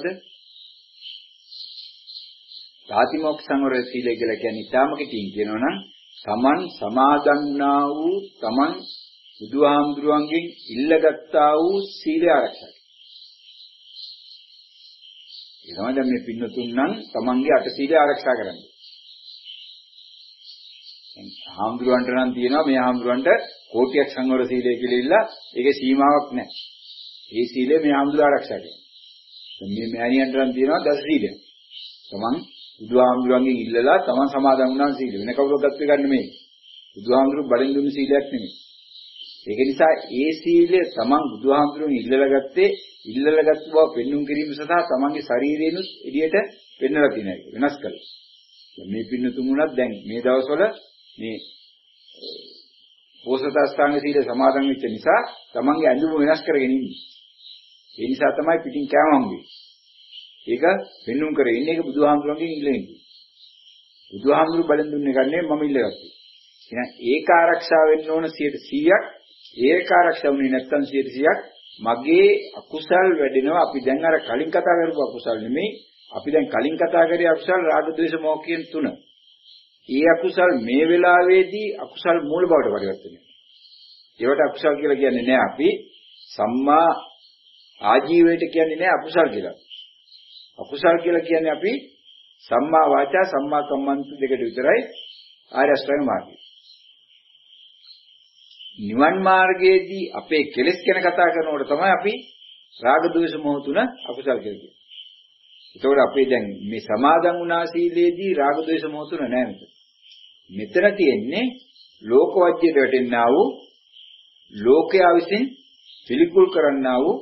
ප්‍රාතිමෝක්ෂ සංවර සීලය කියලා කියන්නේ ඊටාම කෙටියෙන් කියනවා නම් තමන් සමාදන් වුණා වූ තමන් බුදුහාමුදුරුවන්ගෙන් ඉල්ලගත්තා වූ සීලය ආරක්ෂා කරනවා. ඒ තමයි දැන් මේ පින්නතුන් නම් තමන්ගේ අට සීලය ආරක්ෂා කරන්නේ. හාමුදුරුවන්ට නම් තියෙනවා මේ හාමුදුරුවන්ට කෝටියක් සංවර සීලය කියලා ඉල්ල ඒකේ සීමාවක් නැහැ. ඒ සීලය මේ හාමුදුරුවෝ ආරක්ෂා කරනවා. මේ මෑණියන්ට නම් තියෙනවා දස සීලය. තමන් බුදුහාමුදුරුවන්ගෙන් ඉල්ලලා තමන් සමාදන් වුණා සීලය. වෙන කවුරුත් ගත්ත එක නෙමෙයි. බුදුහාමුදුරුවෝ බඩෙන් දුන්න සීලයක් නෙමෙයි. ඒක නිසා ඒ සීලය තමන් බුදුහාමුදුරුවන්ගෙන් ඉල්ලලා ගත්තේ ඉල්ලලා ගත්ත බව පෙන්눔 කිරීම සඳහා තමන්ගේ ශරීරේනුත් එළියට පෙන්වලා තියෙන එක වෙනස් කළා. මේ පින්නතුන් උනත් දැන් මේ දවස්වල මේ පෝසතාස්ථාංග සීල සමාදන් වෙච්ච නිසා තමන්ගේ ඇඳුම වෙනස් කරගෙන ඉන්නේ. ඒ නිසා තමයි පිටින් කෑම හම්බෙන්නේ. ඒක පෙන්눔 කරගෙන ඉන්නේ ඒක බුදුහාමුදුරන්ගෙන් ඉල්ලන්නේ. බුදුහාමුදුරු බලෙන් දුන්නේ ගන්නේ මම ඉල්ලගත්තේ. එහෙනම් ඒක ආරක්ෂා වෙන්න ඕන සියයට සීයක්. ඒක ආරක්ෂා වුණේ නැත්නම් සියයට සීයක් මගේ අකුසල් වැඩෙනවා. අපි දැන් අර කලින් කතා කරපු අකුසල් නෙමෙයි. අපි දැන් කලින් කතා කරේ අකුසල් රාග ද්වේෂ මොහ කියන තුන. ඒ අකුසල් මේ වෙලාවේදී අකුසල් මූල බවට පරිවර්තනය වෙනවා. ඒවට අකුසල් කියලා කියන්නේ නෑ අපි සම්මා ආජීවයට කියන්නේ නෑ අකුසල් කියලා. අකුසල් කියලා කියන්නේ අපි සම්මා වාචා සම්මා කම්මන්ත දෙකට විතරයි ආර්ය අෂ්ටාංග මාර්ගය. නිවන් මාර්ගයේදී අපේ කෙලෙස් ගැන කතා කරනකොට තමයි අපි රාග ද්වේෂ මොහ තුන අකුසල් කියලා කියන්නේ. ඒතකොට අපේ දැන් මේ සමාදන් වුණා සීලේදී රාග ද්වේෂ මොහ තුන නෑ මෙතන. මෙතන තියෙන්නේ ලෝකවජ්‍යයට වැටෙන්නා වූ ලෝකයා විසින් පිළිකුල් කරන්නා වූ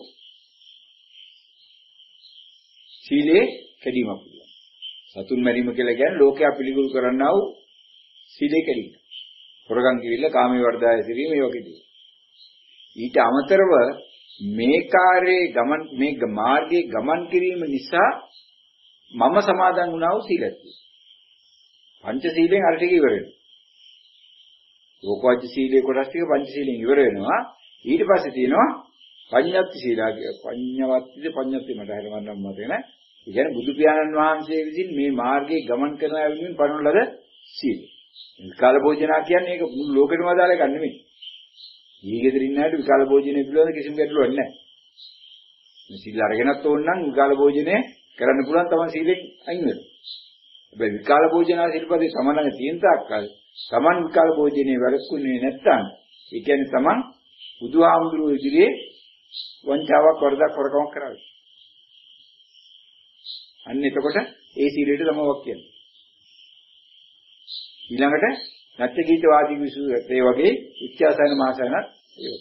සීලේ කැඩීමක් පුළුවන්. සතුන් මැරීම කියලා කියන්නේ ලෝකයා පිළිකුල් කරන්නා වූ සීලේ කැඩීම. හොරගම් කිවිල්ල කාමයේ වර්ධාය සිරීම මේ වගේ දේ. ඊට අමතරව මේ කාර්යයේ ගමන් මේ මාර්ගයේ ගමන් කිරීම නිසා මම සමාදන් වුණා වූ සීලයක් තියෙනවා. පංච සීලෙන් අර ටික ඉවර වෙනවා. ලෝකවජ්‍ය සීලේ කොටස් ටික පංච සීලෙන් ඉවර වෙනවා. ඊට පස්සේ තියෙනවා පඤ්ඤාති සීලා කිය. පඤ්ඤවත්තිද පඤ්ඤාති මට හරියවන්නම් මතක නැහැ. ඒ කියන්නේ බුදු පියාණන් වහන්සේ විසින් මේ මාර්ගයේ ගමන් කරන අය වෙනුවෙන් පනවන ලද සීල. විකාල භෝජනා කියන්නේ ඒක මුළු ලෝකෙටම අදාළ එකක් නෙමෙයි. ඊගෙදර ඉන්න අයට විකාල භෝජනේ පිළිබඳ කිසිම ගැටලුවක් නැහැ. මේ සීල අරගෙනත් ඕන නම් විකාල භෝජනේ කරන්න පුළුවන් තමයි සීලෙන් අයින් වෙන්න. හැබැයි විකාල භෝජනා සිල්පදේ සමානව තියෙන තාක්කල් සමන් විකාල භෝජනේ වැළකුන්නේ නැත්තම් ඒ කියන්නේ තමන් බුදුහාමුදුරුවෝ ඉදිරියේ වංචාවක් වරදක් හොරකමක් කරාවි. අන්න එතකොට ඒ සීලයට තමවක් කියන්නේ. ඊළඟට නැත්‍ය ගීත වාදී විසුතේ වගේ ඉච්ඡාසන මාසයන්ත් ඒක.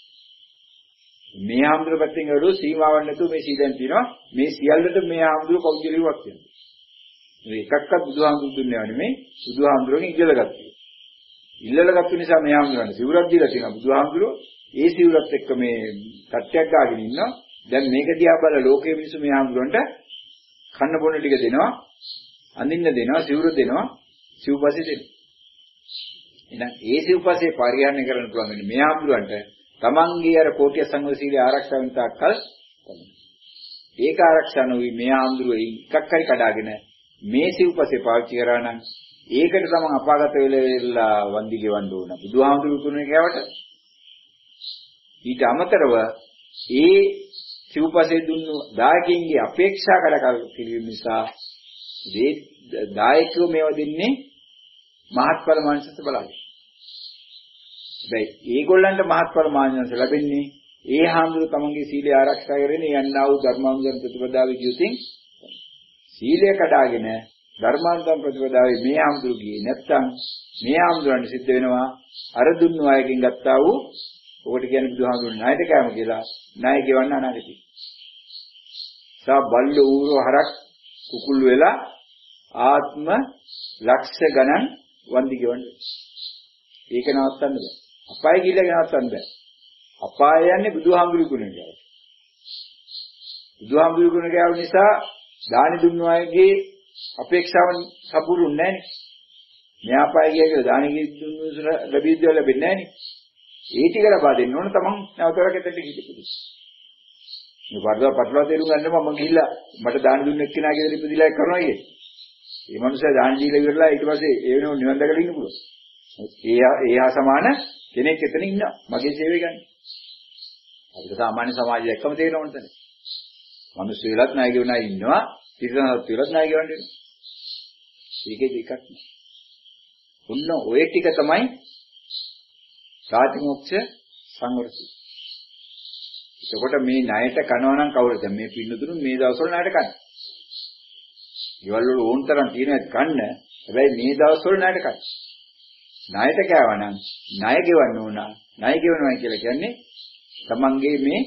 මේ ආම්දුර පැත්තෙන් වලු සීමාවක් නැතුව මේ සීලෙන් තියෙනවා. මේ සියල්ලට මේ ආම්දුර පෞද්ගලිකවක් තියෙනවා. මේ එකක්වත් බුදුහාමුදුරු දුන්නේ නෙමෙයි බුදුහාමුදුරගෙන් ඉල්ලලා ගත්තා. ඉල්ලලා ගත්ත නිසා මේ ආම්දුරන්ට සිවුරක් දීලා තියෙනවා. බුදුහාමුදුරෝ ඒ සිවුරත් එක්ක මේ තට්ටයක් ගාගෙන ඉන්නවා. දැන් මේක දිහා බලලා ලෝකයේ මිනිස්සු මේ ආම්දුරන්ට කන්න බොන්න ටික දෙනවා. අඳින්න දෙනවා, සිවුර දෙනවා, සිව්පස්සේ දෙනවා. එහෙනම් ඒ සිව්පස්සේ පරිහරණය කරන්න පුළුවන් මේ ආම්දුරන්ට තමන්ගේ අර කෝටිය සංවර සීලය ආරක්ෂා වෙන තාක්කල් තමයි. ඒක ආරක්ෂා නොවි මේ ආම්දුරේ එකක් හරි කඩාගෙන මේ සිව්පසේ පාවිච්චි කරා නම් ඒකට තමන් අපාගත වෙලා වන්දි ගෙවන්න ඕන. බුදුහාමුදුරු තුනේ කෑවට ඊට අමතරව ඒ සිව්පසේ දුන්නු දායකයන්ගේ අපේක්ෂා කර කිරීම නිසා මේ දායකයෝ මේව දෙන්නේ මහත්ඵල මානසස බලයි. දැන් ඒගොල්ලන්ට මහත්ඵල මානසස ලැබෙන්නේ ඒ හාමුදුරු තමන්ගේ සීලය ආරක්ෂා කරගෙන යන්නා වූ ධර්මානුධර්ම ප්‍රතිපදාවේ ජීවිතින් සීලය කඩාගෙන ධර්මානුධර්ම ප්‍රතිපදාවේ මේ හාමුදුරු ගියේ නැත්තම් මේ හාමුදුරන් සිද්ධ වෙනවා අර දුන්නු අයකින් ගත්තා වූ ඔකට කියන්නේ බුදුහාමුදුරන් ණයට කෑම කියලා ණය ගෙවන්න අනාගතේ. සා බල්ල ඌරෝ හරක් කුකුල් වෙලා ආත්ම ලක්ෂ ගණන් වන්දි ගෙවන්නේ. ඒක නවත්තන්න බෑ. අපාය කියලා නවත්තන්න බෑ. අපාය යන්නේ බුදුහාමුදුරු ගුණෙන් ගාව. බුදුහාමුදුරු ගුණ ගාව නිසා දානි දුන්නු අයගේ අපේක්ෂාවන් සපුරුන්නේ නැහනේ. මෙහා අපාය කියලා දානි දුන්නු ලැබෙද්දී ලැබෙන්නේ නැහනේ. ඒ ටික ලබා දෙන්න ඕන තමන් නැවතරකට කිසිපිට. මේ වර්ධව පටලවා තේරුම් ගන්න මම ගිහිල්ලා මට දාන දුන්න එක්කෙනා ගෙදර ඉපදිලා කරනවා කියේ. මේ මනුස්සයා දාන දීලා ඉවරලා ඊට පස්සේ ඒ වෙනව නිවන් දැකලා ඉන්න පුළුවන්. ඒ ඒ හා සමාන කෙනෙක් එතන ඉන්නවා. මගේ සේවය ගන්න. අපිට සාමාන්‍ය සමාජය එක්කම තේරෙන්න ඕන තැන. මිනිස්සු වෙලත් ණය ගෙවනා ඉන්නවා. තිරසනත් වෙලත් ණය ගෙවන්නේ. ඒකේ දෙකක් නෑ. ඔන්න ඔය ටික තමයි ප්‍රාතිමෝක්ෂ සංවරසි. එතකොට මේ ණයට කනවා නම් කවුරුද මේ පින්නතුණු මේ දවස්වල ණයට කන්නේ? ඊවල වල ඕන තරම් තියෙනවත් කන්න. හැබැයි මේ දවස්වල ණයට කන්නේ. ණයට කෑවා නම් ණය ගෙවන්න ඕන. ණය ගෙවනවා කියලා කියන්නේ තමන්ගේ මේ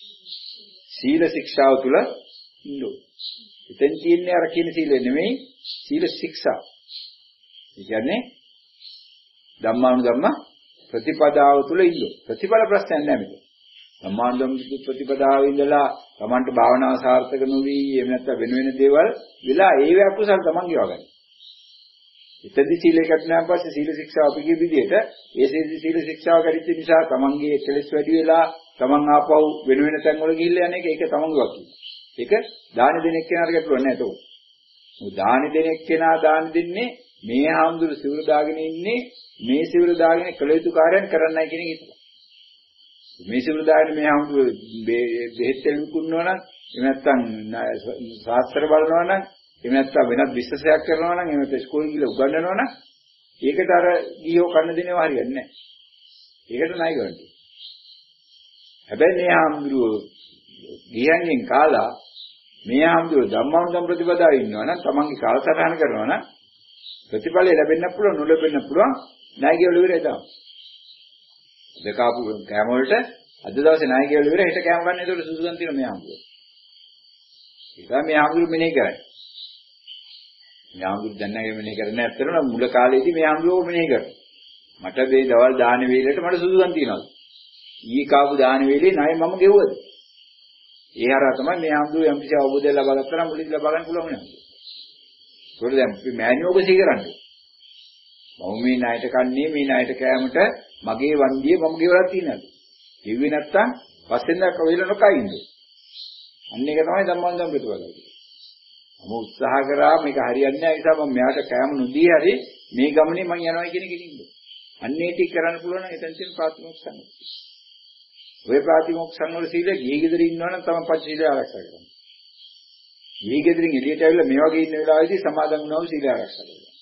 සීල ශික්ෂාව තුළ ඉන්න ඕන. එතෙන් තියෙන්නේ අර කියන සීලය නෙමෙයි සීල ශික්ෂා. ඒ කියන්නේ ධම්මානුධම්ම ප්‍රතිපදාව තුළ ඉන්න. ප්‍රතිඵල ප්‍රශ්නයක් නැහැ මේක. ධම්මානුධම්ම ප්‍රතිපදාව ඉඳලා තමන්ට භාවනාව සාර්ථක නොවි එහෙම නැත්නම් වෙන වෙන දේවල් වෙලා ඒව අකුසල් තමන් ගෙවගන්න. ඉතින්දි සීලය කඩනාන් පස්සේ සීල ශික්ෂාව අපි කිය විදිහට ඒ සීල ශික්ෂාව කරිච්ච නිසා තමන්ගේ කෙලෙස් වැඩි වෙලා තමන් ආපහු වෙන වෙන තැන් වල ගිහිල්ලා යන එක ඒක තමන්ගේ වක්කි. ඒක දාන දෙනෙක් කෙනාට ගැටලුවක් නැහැ ඒක. මොකද දාන දෙනෙක් කෙනා දාන දෙන්නේ මේ ආම්දුරු සිවුර දාගෙන ඉන්නේ මේ සිවුර දාගෙන කළ යුතු කාර්යයන් කරන්නයි කියන එක හිතලා. මේ සිවුර දාගෙන මේ ආම්දුරු බෙහෙත් තෙල් විකුණනවා නම් එහෙම නැත්නම් ශාස්ත්‍ර බලනවා නම් එහෙම නැත්නම් වෙනත් බිස්නසයක් කරනවා නම් එහෙම නැත්නම් ස්කෝල් ගිහලා උගන්වනවා නම් ඒකට අර ගියෝ කන්න දෙනවා හරියන්නේ නැහැ. ඒකට ණය ගන්න. හැබැයි මේ ආම්දුරු ගියන්ගෙන් කාලා මේ ආම්දුරු ධම්මානුධම්ම ප්‍රතිපදාවේ ඉන්නවා නම් තමන්ගේ කාලසටහන කරනවා නම් ප්‍රතිඵලය ලැබෙන්න පුළුවන් නොලැබෙන්න පුළුවන් ණය ගෙවල ඉවරයි දාන්න. දෙකාපු කැම වලට අද දවසේ ණය ගෙවල ඉවර හෙට කැම ගන්න ඒකට සුදුසුකම් තියෙනවා මේ ආම්දුරු. ඒක මේ ආම්දුරු මෙනේ කරන්නේ. මේ ආම්දුරු දැන් නැහැ මෙනේ කරන්නේ ඇත්තටම මුල කාලේදී මේ ආම්දුරු මෙනේ කරා. මට මේ දවල් දාන වේලට මට සුදුසුකම් තියෙනවා. ඊ කාපු දාන වේලේ ණය මම ගෙවුවද? ඒ හරහා තමයි මේ ආම්දුරු යම් කිසි අවබෝධයක් ලබා ගත්තා නම් මුලින්ම ලබා ගන්න පුළුවන් වෙනවා. ඒකද දැන් අපි මෑණියෝග සීකරන්නේ. මම මේ ණයට කන්නේ මේ ණයට කෑමට මගේ වන්දිය මම ගෙවලා තියෙනවා. කිව්වේ නැත්තම් පස්සෙන් දැක්ක වෙල නොකයි ඉන්නේ. අන්න ඒක තමයි ධම්මානුධම්ම ප්‍රතිපදාව. මම උත්සාහ කරා මේක හරියන්නේ නැහැ ඒ නිසා මම මෙයාට කෑම නොදී හරි මේ ගමනේ මම යනවා කියන එකකින් ඉන්නේ. අන්න ඒ ටික කරන්න පුළුවන් නම් එතන තියෙන ප්‍රාතිමෝක්ෂ සංවර. ඔය ප්‍රාතිමෝක්ෂ සංවර සීලය ගිහි ගෙදර ඉන්නවා නම් තමයි පංච සීලය ආරක්ෂා කරන්නේ. ගිහි ගෙදරින් එළියට ඇවිල්ලා මේ වගේ ඉන්න වෙලාවෙදී සමාදන් වුණාම සීලය ආරක්ෂා කරනවා.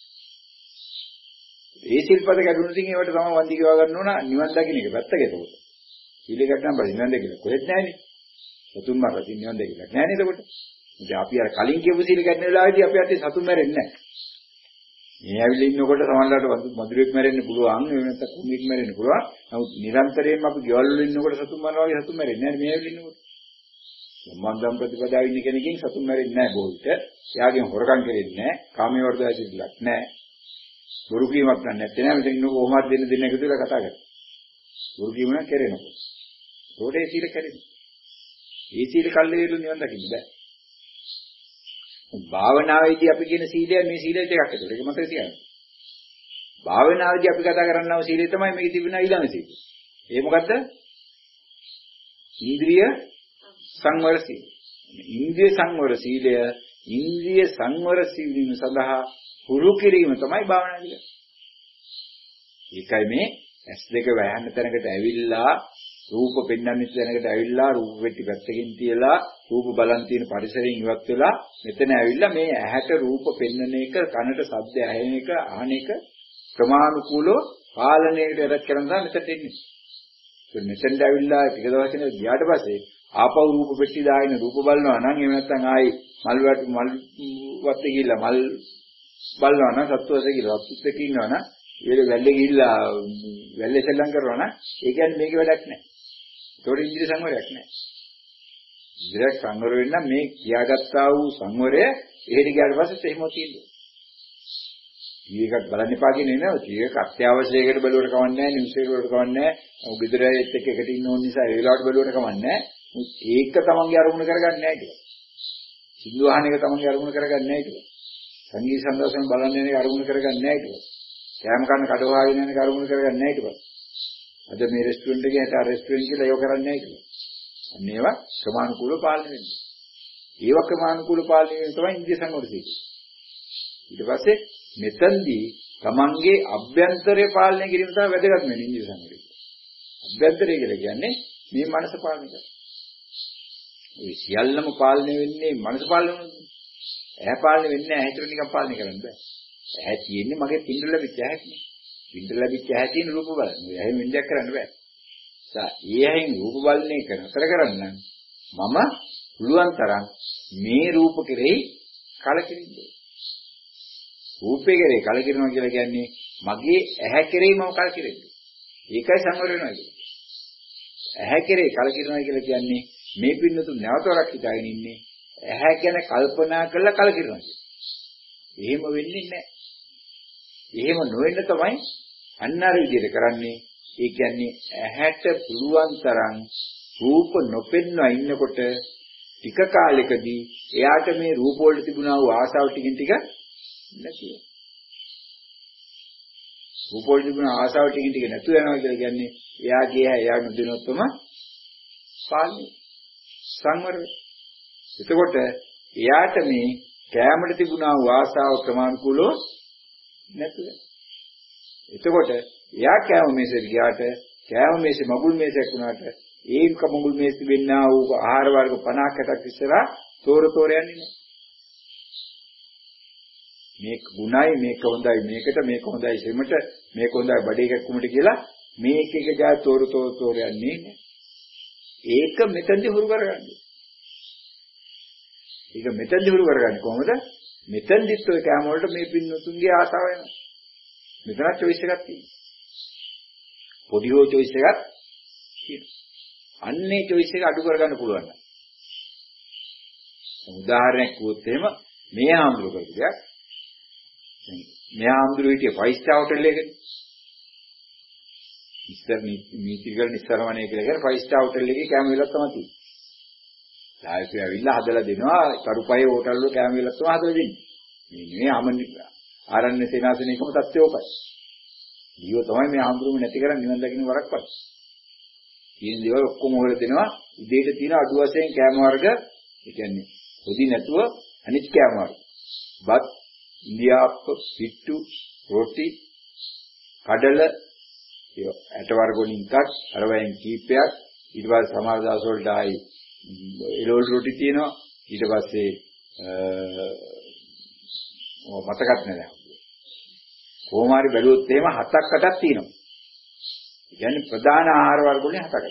ඒ සිල්පද කැඩුණොත් ඉතින් ඒවට තමයි වන්දි ගව ගන්න ඕන නිවන් දකින්න එක පැත්තක ඒකට. සීලය කඩනම් බෑ නිවන් දකින්න කොහෙත් නැහැනේ. සතුන් මරලා නිවන් දකින්න නැහැනේ ඒකට. ඉතින් අපි අර කලින් කියපු සීල කැඩන වෙලාවේදී අපි අතේ සතුන් මැරෙන්නේ නැහැ. මේ ඇවිල්ලා ඉන්නකොට සමහරවිට මధుරෙක් මැරෙන්න පුළුවන් එහෙම නැත්නම් කුණෙක් මැරෙන්න පුළුවන්. නමුත් නිරන්තරයෙන්ම අපි ගෙවල් වල ඉන්නකොට සතුන් මරනවා වගේ සතුන් මැරෙන්නේ නැහැ මේ ඇවිල්ලා ඉන්නකොට. සම්බන්ධම් ප්‍රතිපදාවේ ඉන්න කෙනකින් සතුන් මැරෙන්නේ නැහැ බොහෝ විට. එයාගෙන් හොරකම් කරෙන්නේ නැහැ. කාමයේ වර්ධය සිදුලක් නැහැ. බොරු කීමක් නැත්තේ නෑ. මෙතන ඉන්න කොහොමද දෙන්න දෙන්න එකතු වෙලා කතා කරන්නේ. බොරු කීම නම් කරේනකො. ඒකට ඒ සීල කැරෙන්නේ. ඒ සීල කල්ලේලු නිවන් දකින්න බෑ. භාවනාවේදී අපි කියන සීලය මේ සීලය දෙකක් ඇතුළේ. ඒක මතක තියාගන්න. භාවනාවේදී අපි කතා කරන්නව සීලය තමයි මේකේ තිබෙන ඊළඟ සීලය. ඒ මොකද්ද? ඉන්ද්‍රිය සංවර සීලය. ඉන්ද්‍රිය සංවර සීලය ඉන්ද්‍රිය සංවර සීලීම සඳහා හුරු කිරීම තමයි භාවනා කියන්නේ. ඒකයි මේ ඇස් දෙක වැයන්න තැනකට ඇවිල්ලා රූප පෙන්වන්න තැනකට ඇවිල්ලා රූප වෙටි පැත්තකින් තියලා රූප බලන් තියෙන පරිසරයෙන් ඉවත් වෙලා මෙතන ඇවිල්ලා මේ ඇහැට රූප පෙන්වන එක කනට ශබ්ද ඇහෙන එක අහන එක ක්‍රමානුකූලව පාලනයට එරත් කරනවා මෙතට එන්නේ. ඒ මෙතෙන්ට ඇවිල්ලා ටික දවසකින් ගියාට පස්සේ ආපහු රූප පෙට්ටි දාගෙන රූප බලනවා නම් එහෙම නැත්නම් ආයි මල් වට මල් වත්තේ ගිහිල්ලා මල් බලනවා නම් සත්වසේ ගිහිල්ලා සත්වෙක් ඉන්නවා නම් ඒක වැල්ලේ ගිහිල්ලා වැල්ලේ සෙල්ලම් කරනවා නම් ඒ කියන්නේ මේක වැඩක් නැහැ. ඒතකොට ඉන්ද්‍රිය සංවරයක් නැහැ. ඉන්ද්‍රිය සංවර වෙන්න මේ කියාගත්තා වූ සංවරය එහෙට ගියාට පස්සේ එහෙම තියෙනවා. ඊයකට බලන්න එපා කියන්නේ නේද? ඊයක අත්‍යවශ්‍යයකට බලවට කවන්නේ නැහැ, නිවුස් එකකට බලවට කවන්නේ නැහැ. ගෙදරයත් එක්ක එකට ඉන්න ඕන නිසා ඒ වෙලාවට බලවට කවන්නේ නැහැ. ඒක තමන්ගේ අරමුණ කරගන්නේ නැහැ කියලා. සින්දු අහන එක තමන්ගේ අරමුණ කරගන්නේ නැහැ කියලා. සංගීත සම්දර්ශන බලන්න යන එක අරමුණ කරගන්නේ නැහැ කියලා. කෑම කන්න කඩවාගෙන යන එක අරමුණ කරගන්නේ නැහැ කියලා. අද මේ රෙස්ටුරන්ට් එකේ හිට රෙස්ටුරන්ට් කියලා ඒක කරන්නේ නැහැ කියලා. අන්න ඒවා ක්‍රමානුකූලව පාලනය වෙනවා. ඒවා ක්‍රමානුකූලව පාලනය වෙන තමයි ඉන්ද්‍රිය සංවරය. ඊට පස්සේ මෙතනදී තමන්ගේ අභ්‍යන්තරය පාලනය කිරීම තමයි වැදගත් වෙන්නේ ඉන්ද්‍රිය සංවරය. අභ්‍යන්තරය කියලා කියන්නේ මේ මනස පාලනය කරන. ඒ සියල්ලම පාලනය වෙන්නේ මනස පාලනය වෙන්නේ. ඇහැ පාලනය වෙන්නේ නැහැ. හිතට නිකන් පාලනය කරන්න බෑ. ඇහැ තියෙන්නේ මගේ පින්ඩ ලැබිච්ච ඇහැක්නේ. පින්ඩ ලැබිච්ච ඇහැ තියෙන රූප බලන. ඇහැ වෙන්දයක් කරන්න බෑ. සා ඒ ඇහෙන් රූප බලන්නේ කරතර කරන්න මම පුළුවන් තරම් මේ රූප කෙරෙහි කලකිරින්න. රූපේ කෙරෙහි කලකිරනවා කියලා කියන්නේ මගේ ඇහැ කෙරෙහි මම කලකිරෙන්නේ. ඒකයි සංවර වෙනවා කියන්නේ. ඇහැ කෙරෙහි කලකිරනවා කියලා කියන්නේ මේ පින්නතු නැවතවරක් හිතාගෙන ඉන්නේ ඇහැ ගැන කල්පනා කරලා කලකිරනවා කියන්නේ. එහෙම වෙන්නේ නැහැ. එහෙම නොවෙන්න තමයි අන්න අර විදිහට කරන්නේ. ඒ කියන්නේ ඇහැට පුළුවන් තරම් රූප නොපෙන්වා ඉන්නකොට ටික කාලෙකදී එයාට මේ රූප වලට තිබුණා වූ ආසාව ටිකින් ටික නැති වෙනවා. රූප වලට තිබුණා ආසාව ටිකින් ටික නැතු වෙනවා කියලා කියන්නේ එයාගේ ඇහැ එයා නොදිනොත්ම පාලනය සංවර වෙනවා. එතකොට එයාට මේ කැමරට තිබුණා වූ ආසාව ක්‍රමානුකූලව නැතු වෙනවා. එතකොට එයා කෑම මේසෙට ගියාට කෑම මේසෙ මගුල් මේසයක් වුණාට ඒක මගුල් මේසෙ වෙන්නා වූ ආහාර වර්ග පනහක් හැටක් ඉස්සරහා තෝර තෝර යන්නේ නැහැ. මේක ගුණයි මේක හොඳයි මේකට මේක හොඳයි සෙමට මේක හොඳයි බඩේ කැක්කුමට කියලා මේක එක ජා තෝර තෝර තෝර යන්නේ නැහැ. ඒක මෙතෙන්දී හුරු කරගන්නේ. ඒක මෙතෙන්දී හුරු කරගන්නේ කොහොමද? මෙතෙන්දිත් ඔය කෑම වලට මේ පින්නතුන්ගේ ආසාව එනවා. මෙතන choice එකක් තියෙනවා. පොඩි හෝ choice එකක් තියෙනවා. අන්නේ choice එක අඩු කරගන්න පුළුවන්. උදාහරණයක් කිව්වොත් එහෙම මේ ආම්දුර කරපු දෙයක්. මේ ආම්දුර හිටියේ five star hotel එකකනේ. ඉස්සර නීතිගල නිස්සරමණය කියලා කියන five star hotel එකේ කැම වෙලක් තමයි තියෙන්නේ. ලායකය ඇවිල්ලා හදලා දෙනවා කරුපයේ හෝටල් වල කැම වෙලක් තමයි හදලා දෙන්නේ. මේ නෙවෙයි ආමනි ආරණ්‍ය සේනාසනයකම තත්ත්වය ඕකයි. ඊයෝ තමයි මේ ආම්දුරම නැති කරන් නිවන් දකින්න වරක්පත්. කියන දේවල් ඔක්කොම හොයලා දෙනවා. ඉදේට තියෙන අඩු වශයෙන් කැම වර්ග, ඒ කියන්නේ පොඩි නැතුව අනිත් කැම වර්ග. බත්, ඉන්දියාප්ප, පිට්ටු, රොටි, කඩල, ඒ ඇට වර්ග වලින් එකක්, අර වයින් කීපයක්, ඊට පස්සේ සමහර දවස් වලට ආයි එළවලු රොටි තියෙනවා. ඊට පස්සේ ඔය මතකත් නැහැ. කොහොම හරි බැලුවොත් එහෙම හතක් අටක් තියෙනවා. ඒ කියන්නේ ප්‍රධාන ආහාර වර්ග වලින් හතකට.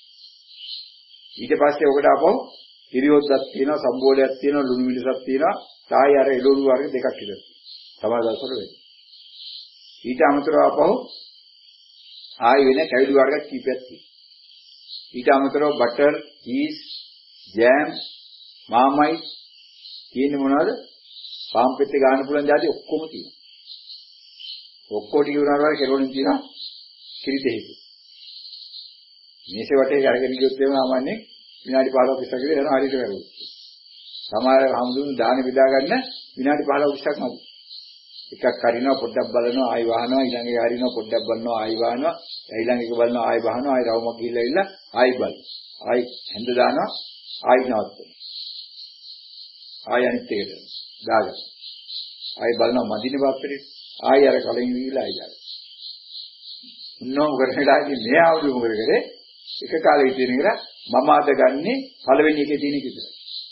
ඊට පස්සේ ඔකට ආපහු පිරියොද්දක් තියෙනවා, සම්බෝලයක් තියෙනවා, ලුණු මිරිසක් තියෙනවා, තායි අර එළවලු වර්ග දෙකක් විතර. සමහර දවස් වල වෙයි. ඊට අමතරව ආපහු ආයි වෙන කැවිලි වර්ග කීපයක් තියෙනවා. ඊට අමතරව බටර්, චීස්, ජෑම්, මාමයිට් තියෙන්නේ මොනවද? පාම් පෙත්තේ ගන්න පුළුවන් જાති ඔක්කොම තියෙනවා. ඔක්කොම ටික උනාට වල කෙරවලින් තියෙනවා කිරි දෙහිද. මේසේ වටේ අරගෙන ගියොත් එහෙම සාමාන්‍ය විනාඩි පහළොව විතර විතර යනවා හරියට වැරුවොත්. සමහර හමුදුන් දාන බෙදා ගන්න විනාඩි පහළොව විතරක් නෑ. එකක් හරිනවා පොඩ්ඩක් බලනවා ආයි වහනවා ඊළඟ එක හරිනවා පොඩ්ඩක් බලනවා ආයි වහනවා ඊළඟ එක බලනවා ආයි වහනවා ආයි රවුමක් ගිහිල්ලා ඉන්න ආයි බලනවා. ආයි හැඳ දානවා ආයි නවත්තනවා. ආයි අනිත් එකට දාගන්න. ආයි බලනවා මදිනේ පාත්‍රේ ආයි අර කලින් වීලා ආයි දාගන්න. උන්නෝ කරලාදී මේ ආවුදු මොකද කරේ? එක කාලෙක තියෙන එක මම අද ගන්නේ පළවෙනි එකේ තියෙන එක විතරයි.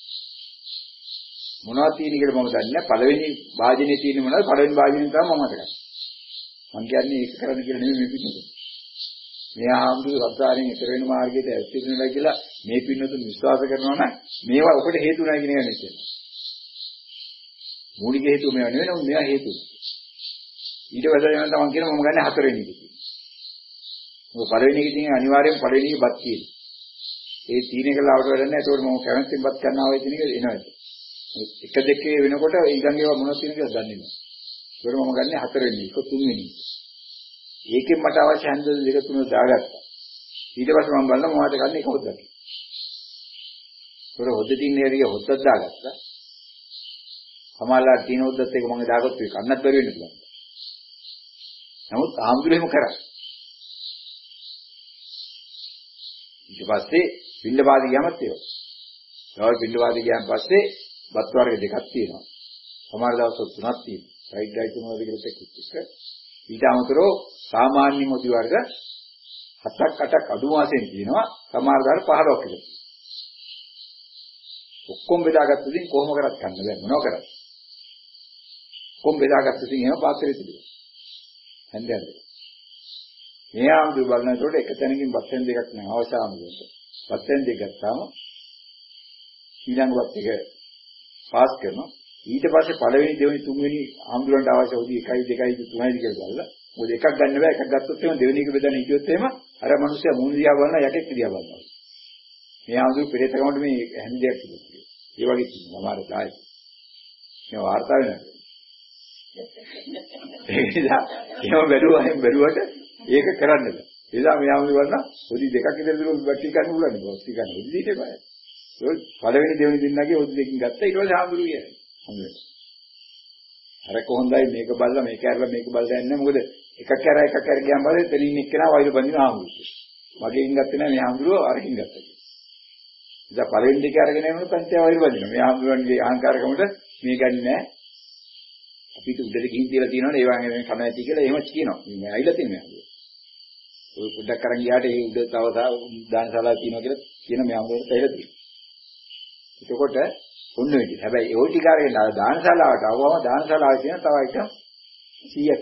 මොනවද තියෙන කියලා මම දන්නේ නැහැ. පළවෙනි වාජනේ තියෙන මොනවද? පළවෙනි වාජනේ තමයි මම අතගන්නේ. මම කියන්නේ ඒක කරන්න කියලා නෙමෙයි මේ පිටුක. මේ ආම්දුරු සත්‍යාවෙන් ඉතර වෙන මාර්ගයට ඇස්තිරෙනවා කියලා මේ පින්නතුන් විශ්වාස කරනවා නම් මේවා ඔකට හේතු නැහැ කියන එක නෙමෙයි. මූලික හේතුව මේවා නෙවෙයි නෝ මේවා හේතු. ඊට පස්සේ යනවා තමයි කියන මම ගන්නේ හතරවෙනි එක. මොකද පළවෙනි එකේ තියෙන අනිවාර්යයෙන් පළවෙනි එක බත් තියෙනවා. ඒ තීන එක ලාවට වැඩ නැහැ. ඒකෝට මම කැමැත්තෙන් බත් ගන්නවා වගේ තියෙන එක එනවා. එක දෙකේ වෙනකොට ඊළඟ ඒවා මොනවද තියෙන කියලා දන්නේ නැහැ. ඒකෝට මම ගන්නේ හතරවෙනි එක තුන්වෙනි. ඒකෙන් මට අවශ්‍ය හන්ද දෙක තුන දාගත්තා. ඊට පස්සේ මම බලනවා මොනවද ගන්න එක හොද්දක්. ඒකෝට හොද්ද තින්නේ හරිය හොද්දක් දාගත්තා. සමහරවල් තින හොද්දත් එක මම දාගත්තු එක කන්නත් බැරි වෙන්න පුළුවන්. නමුත් ආම්දුරේම කරා. ඊට පස්සේ පින්නපාති ගියමත් ඒවා. දවල් පින්නපාති ගියන් පස්සේ බත් වර්ග දෙකක් තියෙනවා. සමහර දවස් තුනක් තියෙනවා. ෆ්‍රයිඩ් රයිස් මොනවද කියලා එක්ක. ඊට අමතරව සාමාන්‍ය මොදි වර්ග හතක් අටක් අඩු මාසෙන් තියෙනවා. සමහර දාර පහළොවක් කියලා. ඔක්කොම බෙදාගත්ත ඉතින් කොහොම කරත් කන්න බෑ මොනව කරත්. ඔක්කොම බෙදාගත්ත ඉතින් එහෙම පාත්‍රෙ තිබුණා. හන්දෑද. මේ ආම්දු බලනකොට එක තැනකින් බත්ෙන් දෙකක් නෑ අවසානයේට. බත්ෙන් දෙක ගත්තාම ඊළඟවත් එක පාස් කරනවා. ඊට පස්සේ පළවෙනි දෙවෙනි තුන්වෙනි ආම්දුරන්ට අවශ්‍ය උදි එකයි දෙකයි තුනයි කියලා බලලා මොකද එකක් ගන්න බෑ එකක් ගත්තොත් එහෙම දෙවෙනි එක බෙදන්න හිටියොත් එහෙම අර මිනිස්සයා මූණ දිහා බලන යකෙක් දිහා බලනවා. මේ ආම්දුර පෙරේතකමට මේ හැම දෙයක් තිබුණා. ඒ වගේ සමහර දායි. මේ වාර්තා වෙනවා. ඒ නිසා එහෙම බැලුවා එහෙම බැලුවට ඒක කරන්න බෑ. ඒ නිසා මේ ආම්දුර වන්න උදි දෙකක් ඉඳලා දුන්නොත් බට්ටි ගන්න උලන්නේ බොස්ටි ගන්න. උදි දෙකේ බෑ. ඒක පළවෙනි දෙවෙනි දිනනාගේ උදි දෙකකින් ගත්තා ඊට පස්සේ ආම්දුර කියන්නේ. අර කොහොඳයි මේක බලලා මේක ඇරලා මේක බලලා යන්නේ මොකද එකක් ඇර එකක් ඇර ගියාම බලද්දී තනින් එක්කෙනා වෛර බඳින ආමුරුත්. මගේ ඉන් ගත්තේ නැහැ මේ ආමුරුව අරකින් ගත්තා කියලා. ඉතින් පළවෙනි දෙක අරගෙන යනකොට පංචය වෛර බඳිනවා. මේ ආමුරුවන්ගේ අහංකාරකමට මේ ගන්නේ නැහැ. අපිට උඩට ගිහින් තියලා තියෙනවනේ ඒ වගේ කම ඇති කියලා එහෙම කියනවා. මේ ඇයිලා තින්නේ නැහැ. ඔය පොඩ්ඩක් අරන් ගියාට ඒ උඩ තව දානශාලාවක් තියෙනවා කියලා කියන මේ ආමුරුවට ඇයිලා තියෙනවා. එතකොට ඔන්න ඔය ටික. හැබැයි ඒ ටික අරගෙන දානශාලාවට ආවම දානශාලාවේ තියෙන තව අයිටම් සීයක්.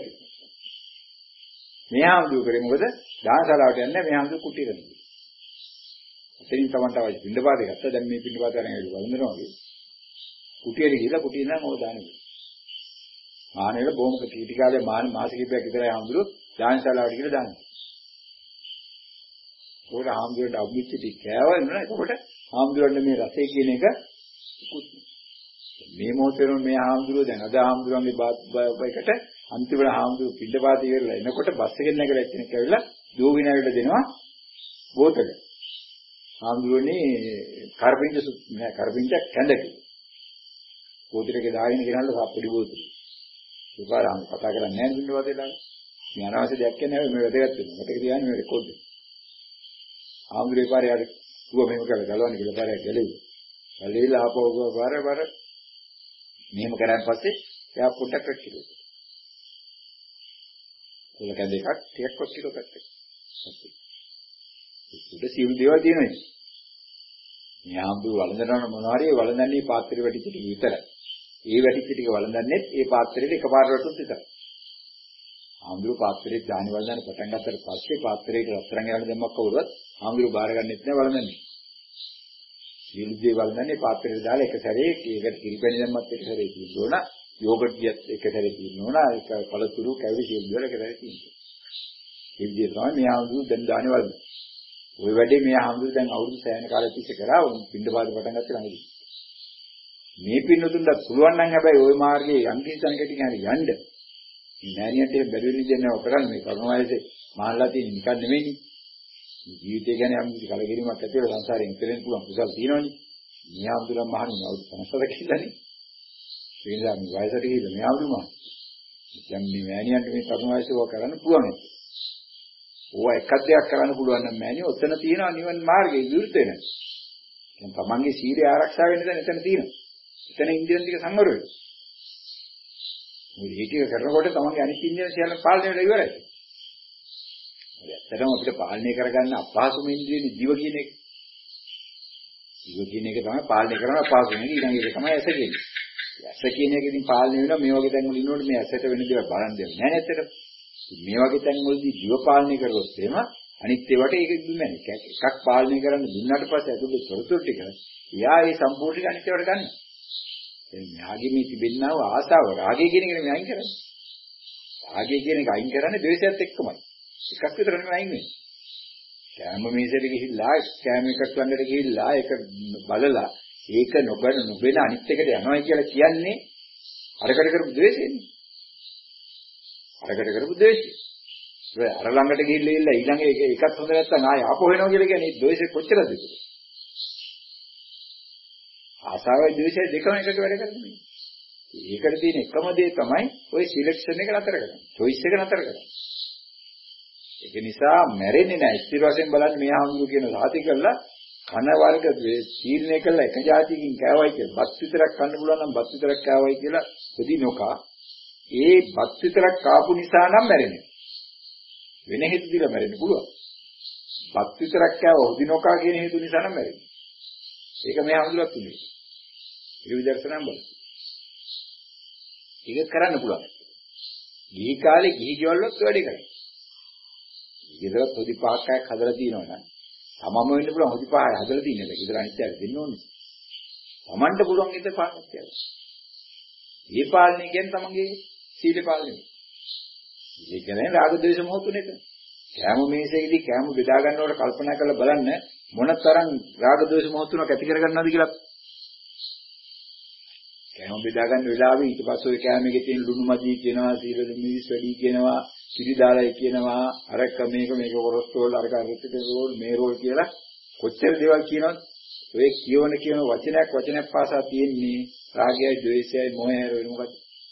මේ ආම්දුව කරේ මොකද? දානශාලාවට යන්නේ මේ ආම්දුව කුටි කරනවා. එතනින් තමයි තව පින්නපාත ගත්තා. දැන් මේ පින්නපාත අරන් ඇවිල්ලා වන්දනවා වගේ. කුටියට ගිහලා කුටිය නම් මොකද දාන්නේ? මානෙල බොහොම කීටි කාලේ මාන මාස කිහිපයක් විතරයි ආම්දුව දානශාලාවට ගිහලා දාන්නේ. ඒකට ආම්දුවට අභිච්චටි කෑවල් නේද? ඒකට ආම්දුවන්ට මේ රසය කියන එක මේ මොහොතේ මේ ආම්දුව දැන් අද ආම්දුවන්ගේ බායිකට අන්තිමට ආම්දුව පිටපාතී වෙරලා එනකොට බස් එකෙන් නැගලා එක්කෙනෙක් ඇවිල්ලා දෝවින ඇවිල්ලා දෙනවා බෝතල. ආම්දුවනේ කරපිංච නෑ කරපිංච කැඳක. බෝතලේ දාගෙන ගෙනල්ලා සාප්පුඩි බෝතල. ඒක ආරම් කතා කරන්නේ නෑ පිටපාතේ දාලා. මේ අනවශ්‍ය දෙයක් කියන්නේ මේ වැදගත් වෙනවා. මට කියන්නේ මේ රෙකෝඩ් එක. ආම්දුවේ පාරේ ආද දුව මෙහෙම කරලා ගලවන්න කියලා පාරේ ගැලෙයි. ඇලෙලා ආපහු වර වර මෙහෙම කරාන් පස්සේ එයා පොඩ්ඩක් රැක්කිලුවා. ඒක දෙකක් ටිකක් කොස්සිලෝ පැත්තේ. ඒක සියලු දේවල් තියෙනවා. මේ ආම්බු වළඳනවා මොනවා හරි වළඳන්නේ පාත්‍රෙ වැටිච්ච ටික විතරයි. ඒ වැටිච්ච ටික වළඳන්නේ ඒ පාත්‍රෙට එකපාරටත් විතරයි. ආම්බු පාත්‍රෙට දානි වළඳන පටන් ගන්නතර පස්සේ පාත්‍රයට රත්තරන් යන දැම්මක් කවුරුවත් ආම්බු බාර ගන්නෙත් නෑ වළඳන්නේ. සියලු දේවල් නැන්නේ පාත්‍රයට දාලා එක සැරේ ඒකට කිරිපැණි දැම්මත් එක සැරේ තියෙන්න ඕන යෝගට් ගියත් එක සැරේ තියෙන්න ඕන ඒක පළතුරු කැවිලි සියලු දේවල් එක සැරේ තියෙන්න ඕන. ඒ විදිහට තමයි මේ ආම්දු දැන් දාන්නේ වලද. ওই වැඩේ මේ ආම්දු දැන් අවුරුදු සෑහෙන කාලයක් තිස්සේ කරා පින්ඩ පාද පටන් ගත්තේ ළඟදී. මේ පින්නතුන්ට පුළුවන් නම් හැබැයි ওই මාර්ගයේ යම් කිසි තැනකට හරි යන්න. මේ නෑනියට බැරි වෙන විදිහ නෑ කරන්නේ මේ කරුණ වයසේ මහල්ලා තියෙන නිකන් නෙමෙයිනේ. ජීවිතය ගැන යම් කිසි කලකිරීමක් ඇති වෙලා සංසාරයෙන් ඉතරෙන් පුළුවන් කුසල් තියෙනවනේ. මේ ආම්දුරම් මහණුන් අවුරුදු පනසක කියලානේ. ඒ නිසා මේ වයසට ගිහිල්ලා මේ ආම්දුරම දැන් මේ මෑණියන්ට මේ තරුණ වයසේ ඕක කරන්න පුළුවන්. ඕවා එකක් දෙයක් කරන්න පුළුවන් නම් මෑණියෝ ඔතන තියෙනවා නිවන මාර්ගය විවෘත වෙන. දැන් තමන්ගේ සීලය ආරක්ෂා වෙන්න දැන් එතන තියෙනවා. එතන ඉන්ද්‍රියන් ටික සංවර වෙනවා. මේ ටික කරනකොට තමන්ගේ අනිත් ඉන්ද්‍රියන් සියල්ල පාලනය වෙලා ඉවරයි. ඇත්තටම අපිට පාලනය කරගන්න අපහසුම ඉන්ද්‍රියනේ දිව කියන එක. දිව කියන එක තමයි පාලනය කරන්න අපහසුම. ඊළඟ එක තමයි ඇස කියන්නේ. ඇස කියන එක ඉතින් පාලනය වෙනවා මේ වගේ තැන් වල ඉන්නකොට මේ ඇසට වෙන දේවල් බලන් දෙන්නේ නැහැ ඇත්තට. මේ වගේ තැන් වලදී දිව පාලනය කරොත් එහෙම අනිත් ඒවාට ඒක දුන්නේ නැහැ. එකක් පාලනය කරන්න දුන්නාට පස්සේ අතුලේ තොරතුරු ටික එයා ඒ සම්පූර්ණ අනිත් ඒවාට ගන්නවා. දැන් යාගේ මේ තිබෙන්නා වූ ආසාව රාගය කියන එක නෙමෙයි අයින් කරන්නේ. රාගය කියන එක අයින් කරන්නේ ද්වේෂයත් එක්කමයි. එකක් විතර නෙමෙයි අයින් වෙන්නේ. කෑම මේසෙට ගිහිල්ලා කෑම එකක් ළඟට ගිහිල්ලා ඒක බලලා ඒක නොබන නොබෙන අනිත් එකට යනවා කියලා කියන්නේ අරකට කරපු ද්වේෂයනේ. අරකට කරපු ද්වේෂය. ඒ අර ළඟට ගිහිල්ලා ඉල්ල ඊළඟ එක එකක් හොඳ නැත්නම් ආය ආපහු වෙනවා කියලා කියන්නේ ද්වේෂය කොච්චරද ඒක? ආසාවයි ද්වේෂය දෙකම එකට වැඩ කරන්නේ. ඒකට තියෙන එකම දේ තමයි ওই සිලෙක්ෂන් එක නතර කරන්නේ. choice එක නතර කරන්නේ. ඒක නිසා මැරෙන්නේ නැහැ. ස්ථිර වශයෙන් බලන්න මේ ආහුරු කියන සාති කරලා කන වර්ග තීරණය කළා එක જાතියකින් කෑවයි කියලා. බත් විතරක් කන්න පුළුවන් නම් බත් විතරක් කෑවයි කියලා දෙදි නොකා. ඒ බත් විතරක් කාපු නිසා නම් මැරෙන්නේ. වෙන හේතු දිලා මැරෙන්න පුළුවන්. බත් විතරක් කෑව හොදි නොකා කියන හේතු නිසා නම් මැරෙන්නේ. ඒක මේ ආහුරුවක් තුනේ. ඒ විදර්ශනා බල. ඒක කරන්න පුළුවන්. ගිහි කාලේ ගිහි ගෙවල්වත් වැඩි කරා. ගෙදරත් හොදි පහක් හදලා තියෙනවා නම් තමම වෙන්න පුළුවන් හොදි පහක් හදලා තියෙන එක. ගෙදර අනිත් අය දෙන්න ඕනේ. තමන්ට පුළුවන් ඉත පාලනය කරන්න. මේ පාලනය කියන්නේ තමන්ගේ සීල පාලනය. ඒ කියන්නේ රාග ද්වේෂ මොහ තුනේක. කෑම මේසෙකදී කෑම බෙදා ගන්නකොට කල්පනා කරලා බලන්න මොනතරම් රාග ද්වේෂ මොහ තුනක් ඇති කර ගන්නවද කියලා. කෑම බෙදා ගන්න වෙලාවේ ඊට පස්සේ ඔය කෑම එකේ තියෙන ලුණු මදි කියනවා, සීල මිස් වැඩි කියනවා, සිරිදාලයි කියනවා, අරක මේක මේක කොරස්ටෝල් අරක අරකට රෝල් මේ රෝල් කියලා කොච්චර දේවල් කියනවද? ඔය කියවන කියන වචනයක් වචනයක් පාසා තියෙන්නේ රාගයයි, ද්වේෂයයි, මොහයයි වෙන මොකක්ද?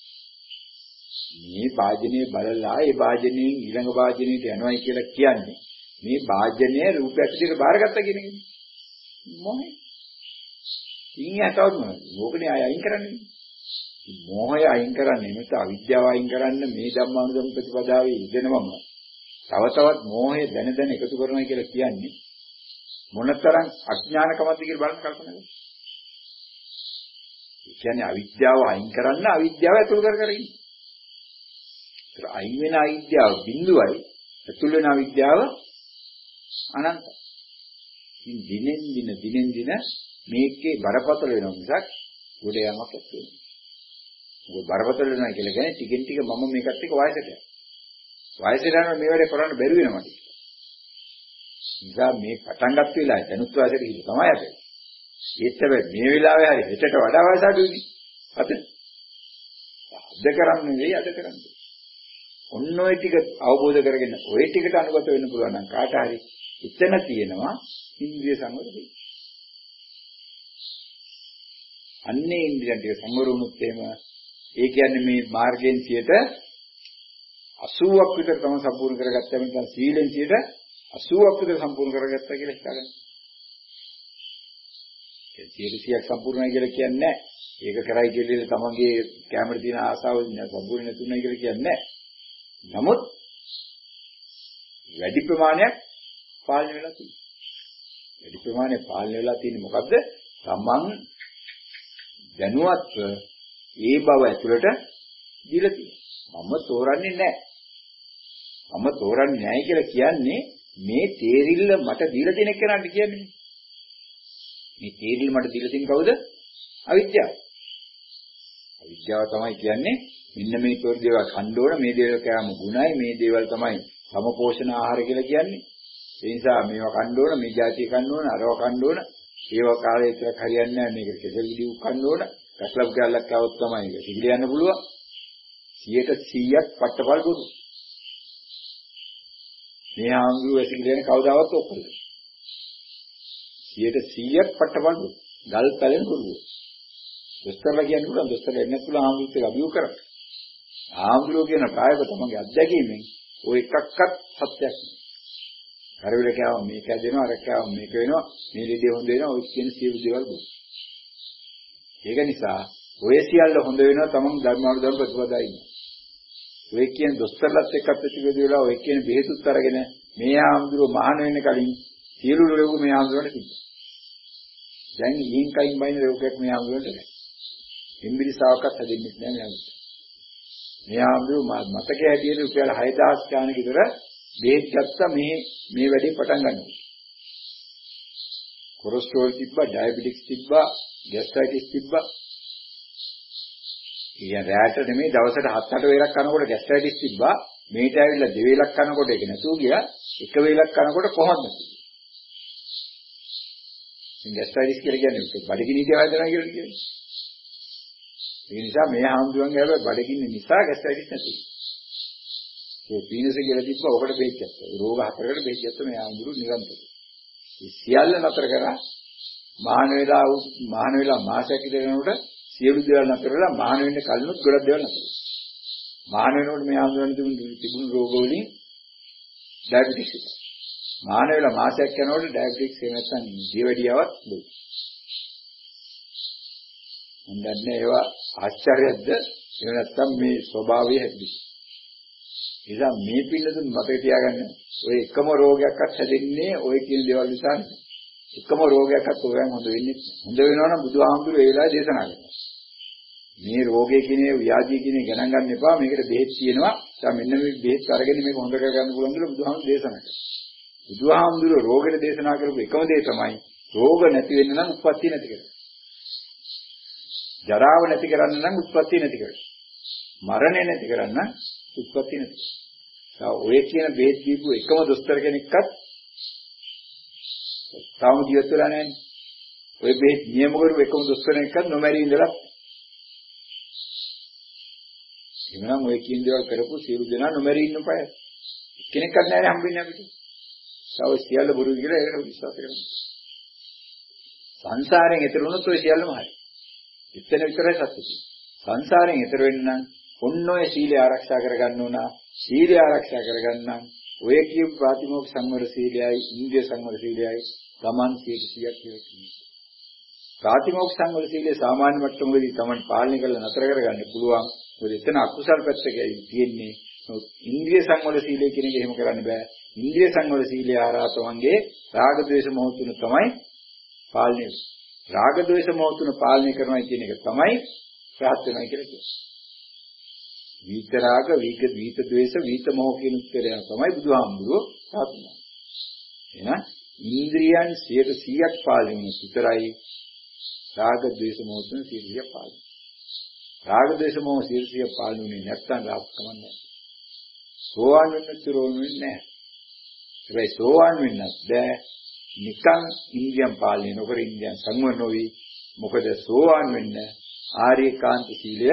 මේ වාජනේ බලලා ඒ වාජනේ ඊළඟ වාජනේට යනවායි කියලා කියන්නේ මේ වාජනයේ රූපයක් විදිහට බාරගත්තා කියන එක. මොහේ ඉන්නේ අතවත් මොනවද? ඕකනේ අය අයින් කරන්නේ. මොහය අයින් කරන්නේ නැත්නම් අවිද්‍යාව අයින් කරන්න මේ ධම්මානුධම්ම ප්‍රතිපදාවේ ඉගෙනවම තව තවත් මොහය දැන දැන එකතු කරනවා කියලා කියන්නේ මොනතරම් අඥානකමක්ද කියලා බලන්න කල්පනා කරන්න. ඒ කියන්නේ අවිද්‍යාව අයින් කරන්න අවිද්‍යාව ඇතුළු කර කර ඉන්නේ. ඒත් අයින් වෙන අවිද්‍යාව බිඳුවයි ඇතුළු වෙන අවිද්‍යාව අනන්තයි. ඉතින් දිනෙන් දින දිනෙන් දින මේකේ බරපතල වෙනවා මිසක් උඩ යamak ඇත්තේ නෑ. මොකද බරපතල වෙනවා කියලා කියන්නේ ටිකෙන් ටික මම මේකත් එක්ක වයසට යනවා. වයසට යනවා මේ වැඩේ කරන්න බැරි වෙනවා මට. ඉතින් මේ පටන් ගන්න වෙලාවේ දැනුත් වයසට ගිහින් තමයි අපි. ඒත් හැබැයි මේ වෙලාවේ හරි හෙටට වඩා වයස අඩුයි. අද අද කරන්නේ නෙවෙයි අද කරන්නේ. ඔන්න ඔය ටික අවබෝධ කරගෙන ඔය ටිකට අනුගත වෙන්න පුළුවන් නම් කාට හරි එතන තියෙනවා ඉන්ද්‍රිය සංවරය. අන්නේ ඉන්ද්‍රියන් ටික සංවර වුණොත් එහෙම ඒ කියන්නේ මේ මාර්ගයෙන් සියයට අසූවක් විතර තම සම්පූර්ණ කරගත්තා වෙනකන් සීලෙන් සියයට අසූවක් විතර සම්පූර්ණ කරගත්තා කියලා හිතාගන්න. ඒ සියයට සියයක් සම්පූර්ණයි කියලා කියන්නේ නැහැ. ඒක කරයි කියලා තමන්ගේ කැමරේ තියෙන ආසාව සම්පූර්ණ නැතුණයි කියලා කියන්නේ නැහැ. නමුත් වැඩි ප්‍රමාණයක් පාලනය වෙලා තියෙනවා. වැඩි ප්‍රමාණයක් පාලනය වෙලා තියෙන්නේ මොකද්ද? තමන් දැනුවත්ව ඒ බව ඇතුළට දීලා තියෙනවා. මම තෝරන්නේ නැහැ. මම තෝරන්නේ නැහැ කියලා කියන්නේ මේ තේරිල්ල මට දීලා දෙන කෙනාට කියන්නේ. මේ තේරිල්ල මට දීලා දෙන්නේ කවුද? අවිද්‍යාව. අවිද්‍යාව තමයි කියන්නේ මෙන්න මේ තෝර දේවල් කන්න ඕන, මේ දේවල් කෑම ගුණයි, මේ දේවල් තමයි සමපෝෂණ ආහාර කියලා කියන්නේ. ඒ නිසා මේවා කන්න ඕන, මේ જાතිය කන්න ඕන, අරව කන්න ඕන. ඒව කාලේ විතරක් හරියන්නේ නැහැ. මේක කෙසෙල් විදි උකන්න ඕන. කස්ලබ් ගාලක් આવොත් තමයි ඒක සිගිල යන්න පුළුවන්. සියයට සීයක් පට්ටපල් ගොනු. මේ ආංගුව සිගිල යන කවදාවත් ඔක්කොද? සියයට සීයක් පට්ටපල් ගොනු. ගල් පැලෙන් ගොනු. දොස්තරලා කියන්නේ උඩ දොස්තරලා එන්නත් පුළුවන් ආංගුවත් එක අභියෝග කරා. ආංගුව කියන කායක තමගේ අත්දැකීමෙන් ඔය එකක්වත් සත්‍යයක් නෑ. අර වෙල කෑව මේක ඇදෙනවා අර කෑව මේක වෙනවා මේ දෙවිය හොඳ වෙනවා ඔය කියන සියලු දේවල් බොහෝ. ඒක නිසා ඔය සියල්ල හොඳ වෙනවා තමන් ධර්මානුධර්ම ප්‍රතිපදායි ඉන්නේ. ඔය කියන දොස්තරලත් එක්ක ප්‍රතිවේද වෙලා ඔය කියන බෙහෙතුත් අරගෙන මේ ආම්දුර මහාන වෙන්න කලින් සියලු රෝග මේ ආම්දුරට තිබ්බා. දැන් ඊයින් කයින් බයින රෝගයක් මේ ආම්දුරට නැහැ. ඉම්බිරිසාවකත් හැදෙන්නේ නැහැ මේ ආම්දුර. මේ ආම්දුර මතකයේ හැටියට රුපියල් හයදාස් ගානක විතර බෙහෙත් ගත්තා මේ මේ වැඩේ පටන් ගන්නවා. කොලෙස්ටරෝල් තිබ්බා, ඩයබටික්ස් තිබ්බා, ગેස්ට්‍රයිටිස් තිබ්බා. ඉතින් රැට නෙමෙයි දවසට හත් අට වේලක් කනකොට ગેස්ට්‍රයිටිස් තිබ්බා. මේට ඇවිල්ලා දෙවේලක් කනකොට ඒක නැතුව ගියා. එක වේලක් කනකොට කොහොමද? ඉතින් ગેස්ට්‍රයිටිස් කියලා කියන්නේ බඩගිනි කියලා හදනවා කියලා කියන්නේ. ඒ නිසා මේ ආම්දුරන්ගේ හැබැයි බඩගින්න නිසා ગેස්ට්‍රයිටිස් නැති. ඒ පීනස කියලා තිබ්බා ඔකට බෙහෙත් ගත්තා. රෝග හතරකට බෙහෙත් ගත්තා මේ ආම්දුරු නිරන්තරව. ඒ සියල්ල නතර කරා මහාන වෙලා මහාන වෙලා මාසයක් ඉඳගෙනනකොට සියලු දේවල් නතර වෙලා මහාන වෙන්න කලිනුත් ගොඩක් දේවල් නතර. මහාන වෙනකොට මේ ආම්දුරන් තිබුණු රෝග වලින් ඩයබටික්ස්. මහාන වෙලා මාසයක් යනකොට ඩයබටික්ස් එහෙම නැත්නම් දියවැඩියාවක් දුයි. හොඳන්නේ ඒවා ආශ්චර්යයක්ද එහෙම නැත්නම් මේ ස්වභාවය හැදෙන්නේ. නිසා මේ පිළිතුරු මතක තියාගන්න. ඔය එකම රෝගයක්වත් හැදෙන්නේ ඔය කියන දේවල් නිසා නෙවෙයි. එකම රෝගයක්වත් ඔයයන් හොඳ වෙන්නේ නැහැ. හොඳ වෙනවා නම් බුදුහාමුදුරු ඒ වෙලාවේ දේශනා කරනවා. මේ රෝගය කියන්නේ ව්‍යාධිය කියන්නේ ගණන් ගන්න එපා. මේකට බෙහෙත් තියෙනවා. දැන් මෙන්න මේ බෙහෙත් අරගෙන මේක හොඳ කරගන්න පුළුවන් කියලා බුදුහාමුදුරු දේශනා කරනවා. බුදුහාමුදුරු රෝගෙට දේශනා කරපු එකම දේ තමයි රෝග නැති වෙන්න නම් උත්පත්ති නැති කරන්න. ජරාව නැති කරන්න නම් උත්පත්ති නැති කරන්න. මරණය නැති කරන්න උත්පත්ති නැති. ඔය කියන බෙහෙත් දීපු එකම දොස්තර කෙනෙක්වත් තාම ජීවත් වෙලා නැහැ. ඔය බෙහෙත් නියම කරු එකම දොස්තර කෙනෙක්වත් නොමැරි ඉඳලා. එමනම් ඔය කියන දේවල් කරපු සියලු දෙනා නොමැරි ඉන්න පාය. කෙනෙක්වත් නැහැ හම්බෙන්නේ අපිට. සාව සියල්ල බොරු කියලා ඒකට විශ්වාස කරනවා. සංසාරයෙන් ඈතර වුණොත් ඔය සියල්ලම හරි. එතන විතරයි සත්‍යය. සංසාරයෙන් ඈතර වෙන්න නම් ඔන්න ඔය සීලය ආරක්ෂා කරගන්න ඕන. සීලය ආරක්ෂා කරගන්න ඔය කියපු ප්‍රාතිමෝක්ෂ සංවර සීලයයි, ඉන්ද්‍රිය සංවර සීලයයි ගමන් සියයට සියයක් කියලා කියනවා. ප්‍රාතිමෝක්ෂ සංවර සීලය සාමාන්‍ය මට්ටමකදී Taman පාලනය කරලා නතර කරගන්න පුළුවන්. මොකද එතන අකුසල් පැත්තකයි තියෙන්නේ. ඉන්ද්‍රිය සංවර සීලය කියන එක එහෙම කරන්න බෑ. ඉන්ද්‍රිය සංවර සීලය ආරා තමන්ගේ රාග ද්වේෂ මොහ තුන තමයි පාලනය වෙන්නේ. රාග ද්වේෂ මොහ තුන පාලනය කරනවා කියන එක තමයි ප්‍රාත් වෙනවා කියලා කියන්නේ. විත රාග, වික විත ද්වේෂ, විත මොහ කියන උත්තරය තමයි බුදුහාමුදුරුවෝ ප්‍රාර්ථනා. එහෙනම් ඉන්ද්‍රියන් සියයට සියයක් පාලනය වෙන විතරයි රාග ද්වේෂ මොහ තුන සියයට සියයක් පාලනය. රාග ද්වේෂ මොහ සියයට සියයක් පාලනය වෙන්නේ නැත්නම් රාගකම නැහැ. සෝවාන් වෙන්න තුරුන්නේ නැහැ. හැබැයි සෝවාන් වෙන්නත් බෑ. නිකන් ඉන්ද්‍රියන් පාලනය නොකර ඉන්ද්‍රියන් සංවර නොවි. මොකද සෝවාන් වෙන්න ආර්යකාන්ත සීලය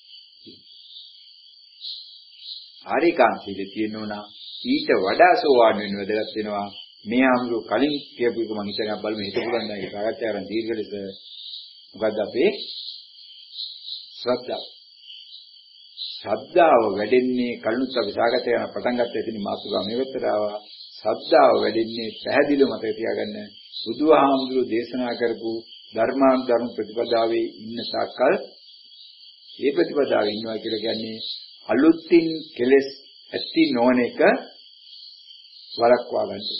ආර්යකාන්ත සීලය තියෙනවා. ඊට වඩා සෝවාන් වෙන්න වැදගත් වෙනවා. මේ ආමරු කලින් කියපු එක මම හිතනවා බලමු හිතපු ගන්නයි සාකච්ඡා කරන දීර්ඝ ලෙස. මොකද්ද අපේ ශ්‍රද්ධාව. ශ්‍රද්ධාව වැඩෙන්නේ කලිනුත් අපි සාකච්ඡා කරන පටන් ගත්ත එතන මාතෘකාව මෙවතට ආවා. ශ්‍රද්ධාව වැඩෙන්නේ පැහැදිලිව මතක තියාගන්න. බුදුහාමුදුරුවෝ දේශනා කරපු ධර්මානුධර්ම ප්‍රතිපදාවේ ඉන්න සාකල් ඒ ප්‍රතිපදාවේ ඉන්නවා කියලා කියන්නේ අලුත්ින් කෙලෙස් ඇති නොවන එක වළක්වා ගන්න.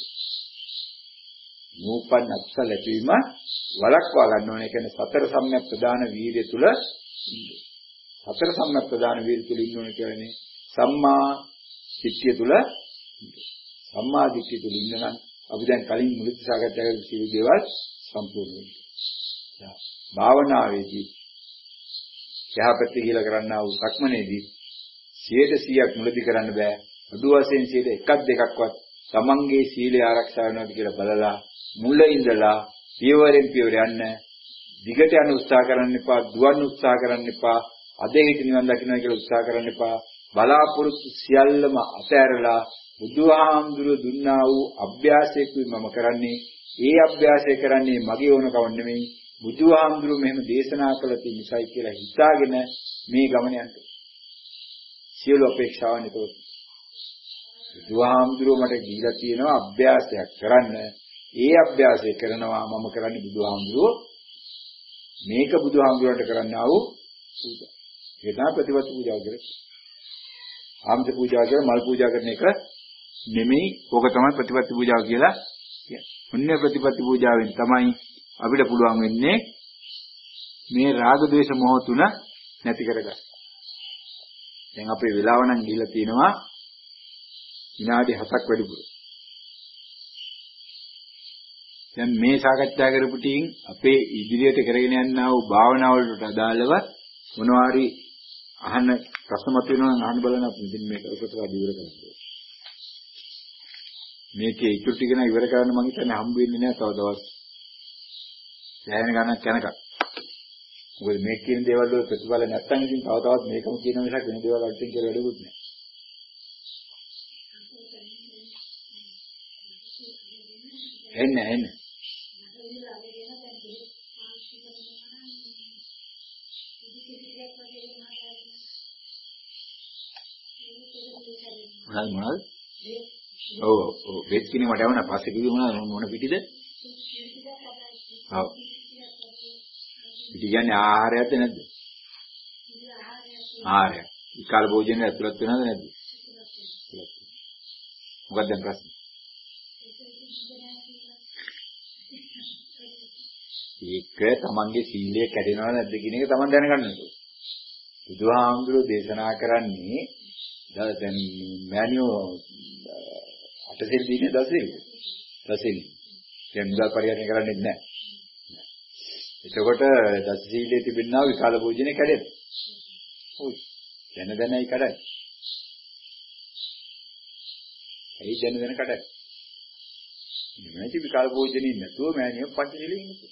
නූපන් අක්ෂල ඇතිවීම වළක්වා ගන්න ඕනේ. කියන්නේ සතර සම්‍යක් ප්‍රදාන වීර්ය තුල ඉන්නේ. සතර සම්‍යක් ප්‍රදාන වීර්ය තුල ඉන්න ඕනේ කියන්නේ සම්මා දිට්ඨිය තුල සම්මා දිට්ඨිය තුල ඉන්න නම් අපි දැන් කලින් මුලින්ම සාකච්ඡා කරපු සියලු දේවල් සම්පූර්ණ වෙනවා. භාවනාවේදී යහපත් කියලා කරන්නා වූ සක්මනේදී සියයට සියයක් මුලදී කරන්න බෑ. අඩු වශයෙන් සියයට එකක් දෙකක්වත් තමන්ගේ සීලය ආරක්ෂා වෙනවද කියලා බලලා මුල ඉඳලා පියවරෙන් පියවර යන්න දිගට යන උත්සාහ කරන්න එපා. දුවන්න උත්සාහ කරන්න එපා. අද හිත නිවන් දකින්න කියලා උත්සාහ කරන්න එපා. බලාපොරොත්තු සියල්ලම අතහැරලා බුදුහාමුදුරුවෝ දුන්නා වූ අභ්‍යාසයකුයි මම කරන්නේ. ඒ අභ්‍යාසය කරන්නේ මගේ ඕනකම නෙමෙයි. බුදුහාමුදුරුවෝ මෙහෙම දේශනා කළ තියෙන නිසායි කියලා හිතාගෙන මේ ගමන යන්න. සියලු අපේක්ෂාවන් එතකොට බුදුහාමුදුරුවෝ මට දීලා තියෙනවා අභ්‍යාසයක් කරන්න. ඒ අභ්‍යාසය කරනවා මම කරන්නේ බුදුහාමුදුරුවෝ මේක බුදුහාමුදුරන්ට කරන්නා වූ පූජා. ඒක තමයි ප්‍රතිපත්ති පූජාව කියන්නේ. ආමත පූජා කියලා මල් පූජා කරන එක නෙමෙයි. ඕක තමයි ප්‍රතිපත්ති පූජාව කියලා කියන්නේ. ඔන්නේ ප්‍රතිපත්ති පූජාවෙන් තමයි අපිට පුළුවන් වෙන්නේ මේ රාග ద్వේෂ මොහ තුන නැති කරගන්න. දැන් අපේ වෙලාව නම් ගිහිලා තියෙනවා විනාඩි හතක් වැඩිපුර. දැන් මේ සාකච්ඡා කරපු ටිකින් අපේ ඉදිරියට කරගෙන යනා වූ භාවනාවලට අදාළව මොනවා හරි අහන්න ප්‍රශ්න මතුවෙනවා නම් අහන්න බලන්න අපි ඉතින් මේක ඔකට වැඩි ඉවර කරන්න. මේකේ ඉතුරු ටික නා ඉවර කරන්න මම හිතන්නේ හම්බ වෙන්නේ නැහැ තව දවස්. දැනෙන ගණක් යනකම්. මොකද මේ කියන දේවල් වල ප්‍රතිඵල නැත්තම් ඉතින් තව තවත් මේකම කියන මිසක් වෙන දේවල් වලට කියලා වැඩකුත් නැහැ. එන්න එන්න. මොනවද මොනවද? ඔව් ඔව් වෙත් කිනේ මට වුණා පස්සේ කිව්වේ මොනවද මොන පිටිද? ඔව්. පිටි කියන්නේ ආහාරයක්ද නැද්ද? ආහාරය. විකාල භෝජනේ ඇතුළත් වෙනවද නැද්ද? මොකක්ද දැන් ප්‍රශ්නේ? ඒක තමන්ගේ සීලය කැඩෙනවද නැද්ද කියන එක තමන් දැනගන්න ඕනේ. බුදුහාමුදුරුවෝ දේශනා කරන්නේ දැන් මෑනියෝ අටසෙල් දිනේ දසෙල්. දසෙල්. දැන් මුදල් පරිහරණය කරන්නේ නැහැ. එතකොට දස සීලයේ තිබෙනා විකාල භෝජනේ කැඩෙනවා. ඔව්. දැන දැනයි කඩන්නේ. ඒ දැන දැන කඩන්නේ. මේක විකාල භෝජනේ නැතුව මෑනියෝ පංචශීලයේ ඉන්නේ.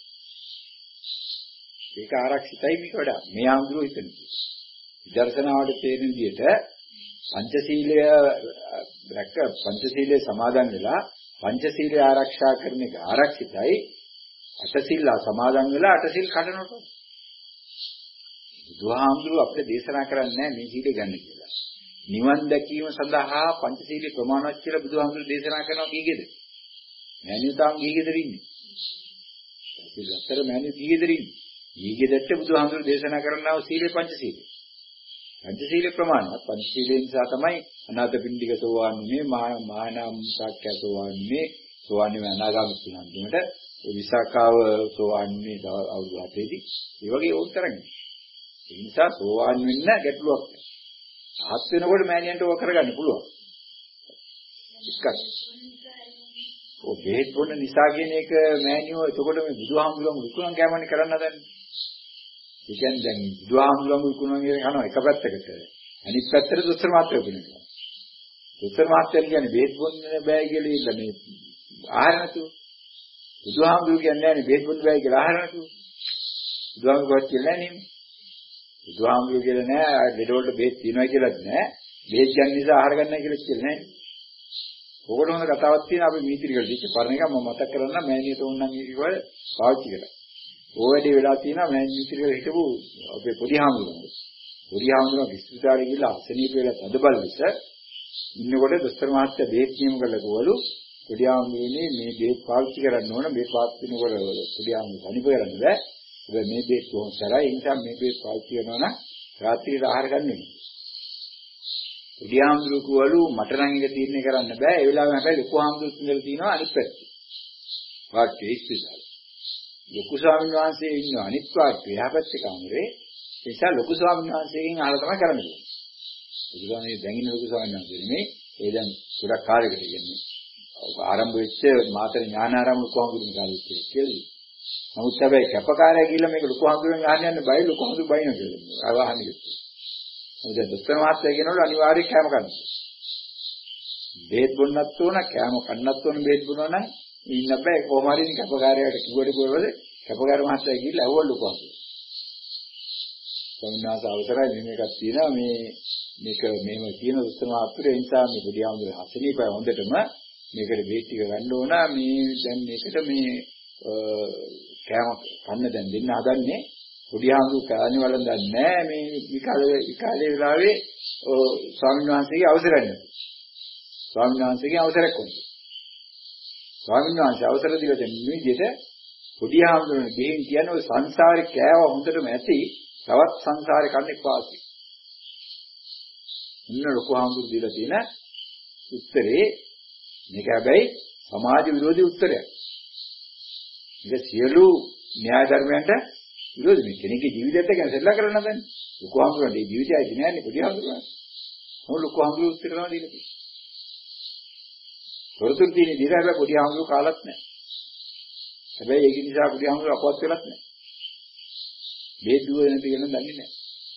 ඒක ආරක්ෂිතයි මේක වඩා. මේ ආඳුරෝ හිතන්නේ. විදර්ශනාවට තේරෙන විදිහට පංචශීලය රැක පංචශීලයේ සමාදන් වෙලා පංචශීලය ආරක්ෂා කරන එක ආරක්ෂිතයි. අටසිල් සමාදන් වෙලා අටසිල් කඩනකොට. බුදුහාමුදුරුවෝ අපිට දේශනා කරන්නේ නැහැ මේ සීලය ගන්න කියලා. නිවන් දැකීම සඳහා පංචශීලයේ ප්‍රමාණවත් කියලා බුදුහාමුදුරුවෝ දේශනා කරනවා කීගෙද? මෑණියෝ තාම ගිහිගෙදර ඉන්නේ. ඒක අතර මෑණියෝ ගිහිගෙදර ඉන්නේ. ඊගෙදට බුදුහාමුදුරුවෝ දේශනා කරනවා සීලේ පංචශීලය. පංචශීලයේ ප්‍රමාණවත් පංචශීලයෙන් නිසා තමයි අනාථපිණ්ඩික සෝවාන් මේ මහානාම සාක්‍ය සෝවාන් මේ සෝවාන් මේ අනාගාමී තුනන්ට ඒ විසාකාව සෝවාන් මේ අවුරුදු හතේදී ඒ වගේ උත්තරන්නේ. ඒ නිසා සෝවාන් වෙන්න ගැටලුවක් නැහැ. ආත් වෙනකොට මෑණියන්ට ඕක කරගන්න පුළුවන්. ඉක්කත්. ඔය බෙහෙත් බොන්න නිසා කියන එක මෑණියෝ එතකොට මේ බුදුහාමුදුරුවෝ විකුණන් කැමන්නේ කරන්න හදන්නේ. ඒ කියන්නේ දැන් බුදුහාමුදුරුවෝ විකුණන් කියන කනවා එක පැත්තකට. අනිත් පැත්තට දොස්තර මාත්‍රය වෙනවා. දොස්තර මාත්‍රය කියන්නේ බෙහෙත් බොන්න බෑ කියලා ඉන්න මේ ආහාර නැතුව. බුදුහාමුදුරුවෝ කියන්නේ නැහැ බෙහෙත් බොන්න බෑ කියලා ආහාර නැතුව. බුදුහාමුදුරුවෝ කියන්නේ නැහැ නේ. බුදුහාමුදුරුවෝ කියලා නෑ ලෙඩ වලට බෙහෙත් තියනවා කියලාත් නෑ. බෙහෙත් ගන්න නිසා ආහාර ගන්නයි කියලා කියන්නේ නෑ. ඔකට හොඳ කතාවක් තියෙනවා අපි මීතිරිකල් දිච්ච පරණ එක මම මතක් කරන්න මෑණියට ඕනනම් ඒකවල පාවිච්චි කරලා. ඕ වැඩි වෙලා තියෙනවා මෑණි මීතිරිකල් හිටපු අපේ පොඩි හාමුදුරුවෝ. පොඩි හාමුදුරුවෝ විශ්වවිද්‍යාලේ ගිහලා අසනීප වෙලා තදබල විස ඉන්නකොට දොස්තර මහත්තයා බෙහෙත් නියම කරලා ගෝවලු පොඩි හාමුදුරුවනේ මේ බෙහෙත් පාවිච්චි කරන්න ඕන මේ පාවිච්චි කරනකොට පොඩි හාමුදුරුවෝ තනිප කරන්න බෑ. ඒ මේ බෙහෙත් කොහොමද කරා ඒ නිසා මේ බෙහෙත් පාවිච්චි කරනවා නම් රාත්‍රියේ ආහාර ගන්න වෙනවා. පොඩි හාමුදුරුවෝ කවලු මට නම් එක තීරණය කරන්න බෑ ඒ වෙලාවෙම හැබැයි ලොකු හාමුදුරුවෝ ඉඳලා තියෙනවා අනිත් පැත්තේ. වාක්‍යයේ ඉස්සෙල්ලා. ලොකු ස්වාමීන් වහන්සේ ඉන්න අනිත් වාක්‍යය එහා පැත්තේ කාමරේ ඒ නිසා ලොකු ස්වාමීන් වහන්සේගෙන් අහලා තමයි කරන්නේ. බුදුරජාණන් දැන් ඉන්න ලොකු ස්වාමීන් වහන්සේ නෙමෙයි ඒ දැන් ගොඩක් කාලයකට ඉන්නේ. ආරම්භ වෙච්ච මාතර ඥානාරාම ලොකු හාමුදුරුවෝ කාලෙත් කියලා. නමුත් හැබැයි කැපකාරය කියලා මේක ලොකු හාමුදුරුවෝ අහන්න යන්න බයි ලොකු හාමුදුරුවෝ බයින කියලා. අවහන්නේ කිව්වා. මොකද දොස්තර මහත්තයා කියනවලු අනිවාර්යයෙන් කෑම කන්න. බෙහෙත් බොන්නත් ඕන කෑම කන්නත් ඕන බෙහෙත් බොනවා නම් ඉන්න බෑ කොහොම හරි ඉතින් කැපකාරයාට කිව්වට කොහොමද කැපකාර මහත්තයා ගිහිල්ලා ඇහුවලු කොහොමද. සම්මාස අවසරයි මේකක් තියෙනවා මේ මේක මෙහෙම කියන දොස්තර මහත්තයා ඒ නිසා මේ පොඩි හාමුදුරුවෝ හසනීපය හොඳටම මේකට බෙහෙත් ටික ගන්න ඕන මේ දැන් මේකට මේ කෑම කන්න දැන් දෙන්න හදන්නේ පොඩි හාමුදුරුවෝ කාණේ වළඳන්නේ නැහැ මේ විකාල විකාලේ වෙලාවේ ස්වාමීන් වහන්සේගේ අවසරයි. ස්වාමීන් වහන්සේගේ අවසරයක් වුණා. ස්වාමීන් වහන්සේ අවසර දීලා දැන් මේ විදිහට පොඩි ආම්දුරනේ ගෙහින් කියන්නේ ඔය සංසාරේ කෑව හොඳටම ඇති තවත් සංසාරේ කන්නේ පාසි. ඉන්න ලොකු ආම්දුර දීලා තියෙන උත්තරේ මේක හැබැයි සමාජ විරෝධී උත්තරයක්. මේක සියලු න්‍යාය ධර්මයන්ට විරෝධී මේ කෙනෙක්ගේ ජීවිතයත් එක්ක සෙල්ලා කරන්න හදන්නේ. ලොකු ආම්දුරනේ ජීවිතය ඇති නෑනේ පොඩි ආම්දුරනේ. මොන ලොකු ආම්දුර උත්තර කරනවා දීලා තියෙන්නේ. තොරතුරු තියෙන දීලා හැබැයි පොඩි ආම්දුර කාලත් නෑ. හැබැයි ඒක නිසා පොඩි ආම්දුර අපවත් වෙලත් නෑ. මේ දුව වෙනද කියන දන්නේ නෑ.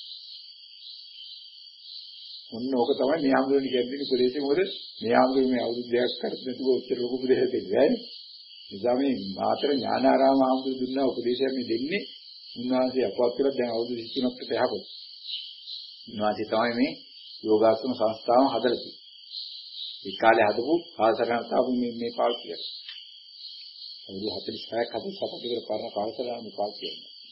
මොන්න ඕක තමයි මේ ආම්දුරනේ කියන්නේ උපදේශය. මොකද මේ ආම්දුර මේ අවුරුදු දෙකක් කරත් නැතුව උත්තර ලොකු උපදේශයක් දෙන්නේ නෑනේ. නිසා මේ මාතර ඥානාරාම ආම්දුර දුන්නා උපදේශයක් මේ දෙන්නේ. උන්වහන්සේ අපවත් වෙලා දැන් අවුරුදු විසි තුනකට එහාකොට. උන්වහන්සේ තමයි මේ යෝගාසන සංස්ථාව හදලා තියෙන්නේ. ඒ කාලේ හදපු කාලසටහන තමයි මේ මේ පාවිච්චි කරන්නේ. අවුරුදු හතළිස් හයක් හතළිස් හතකට පරණ කාලසටහන මේ පාවිච්චි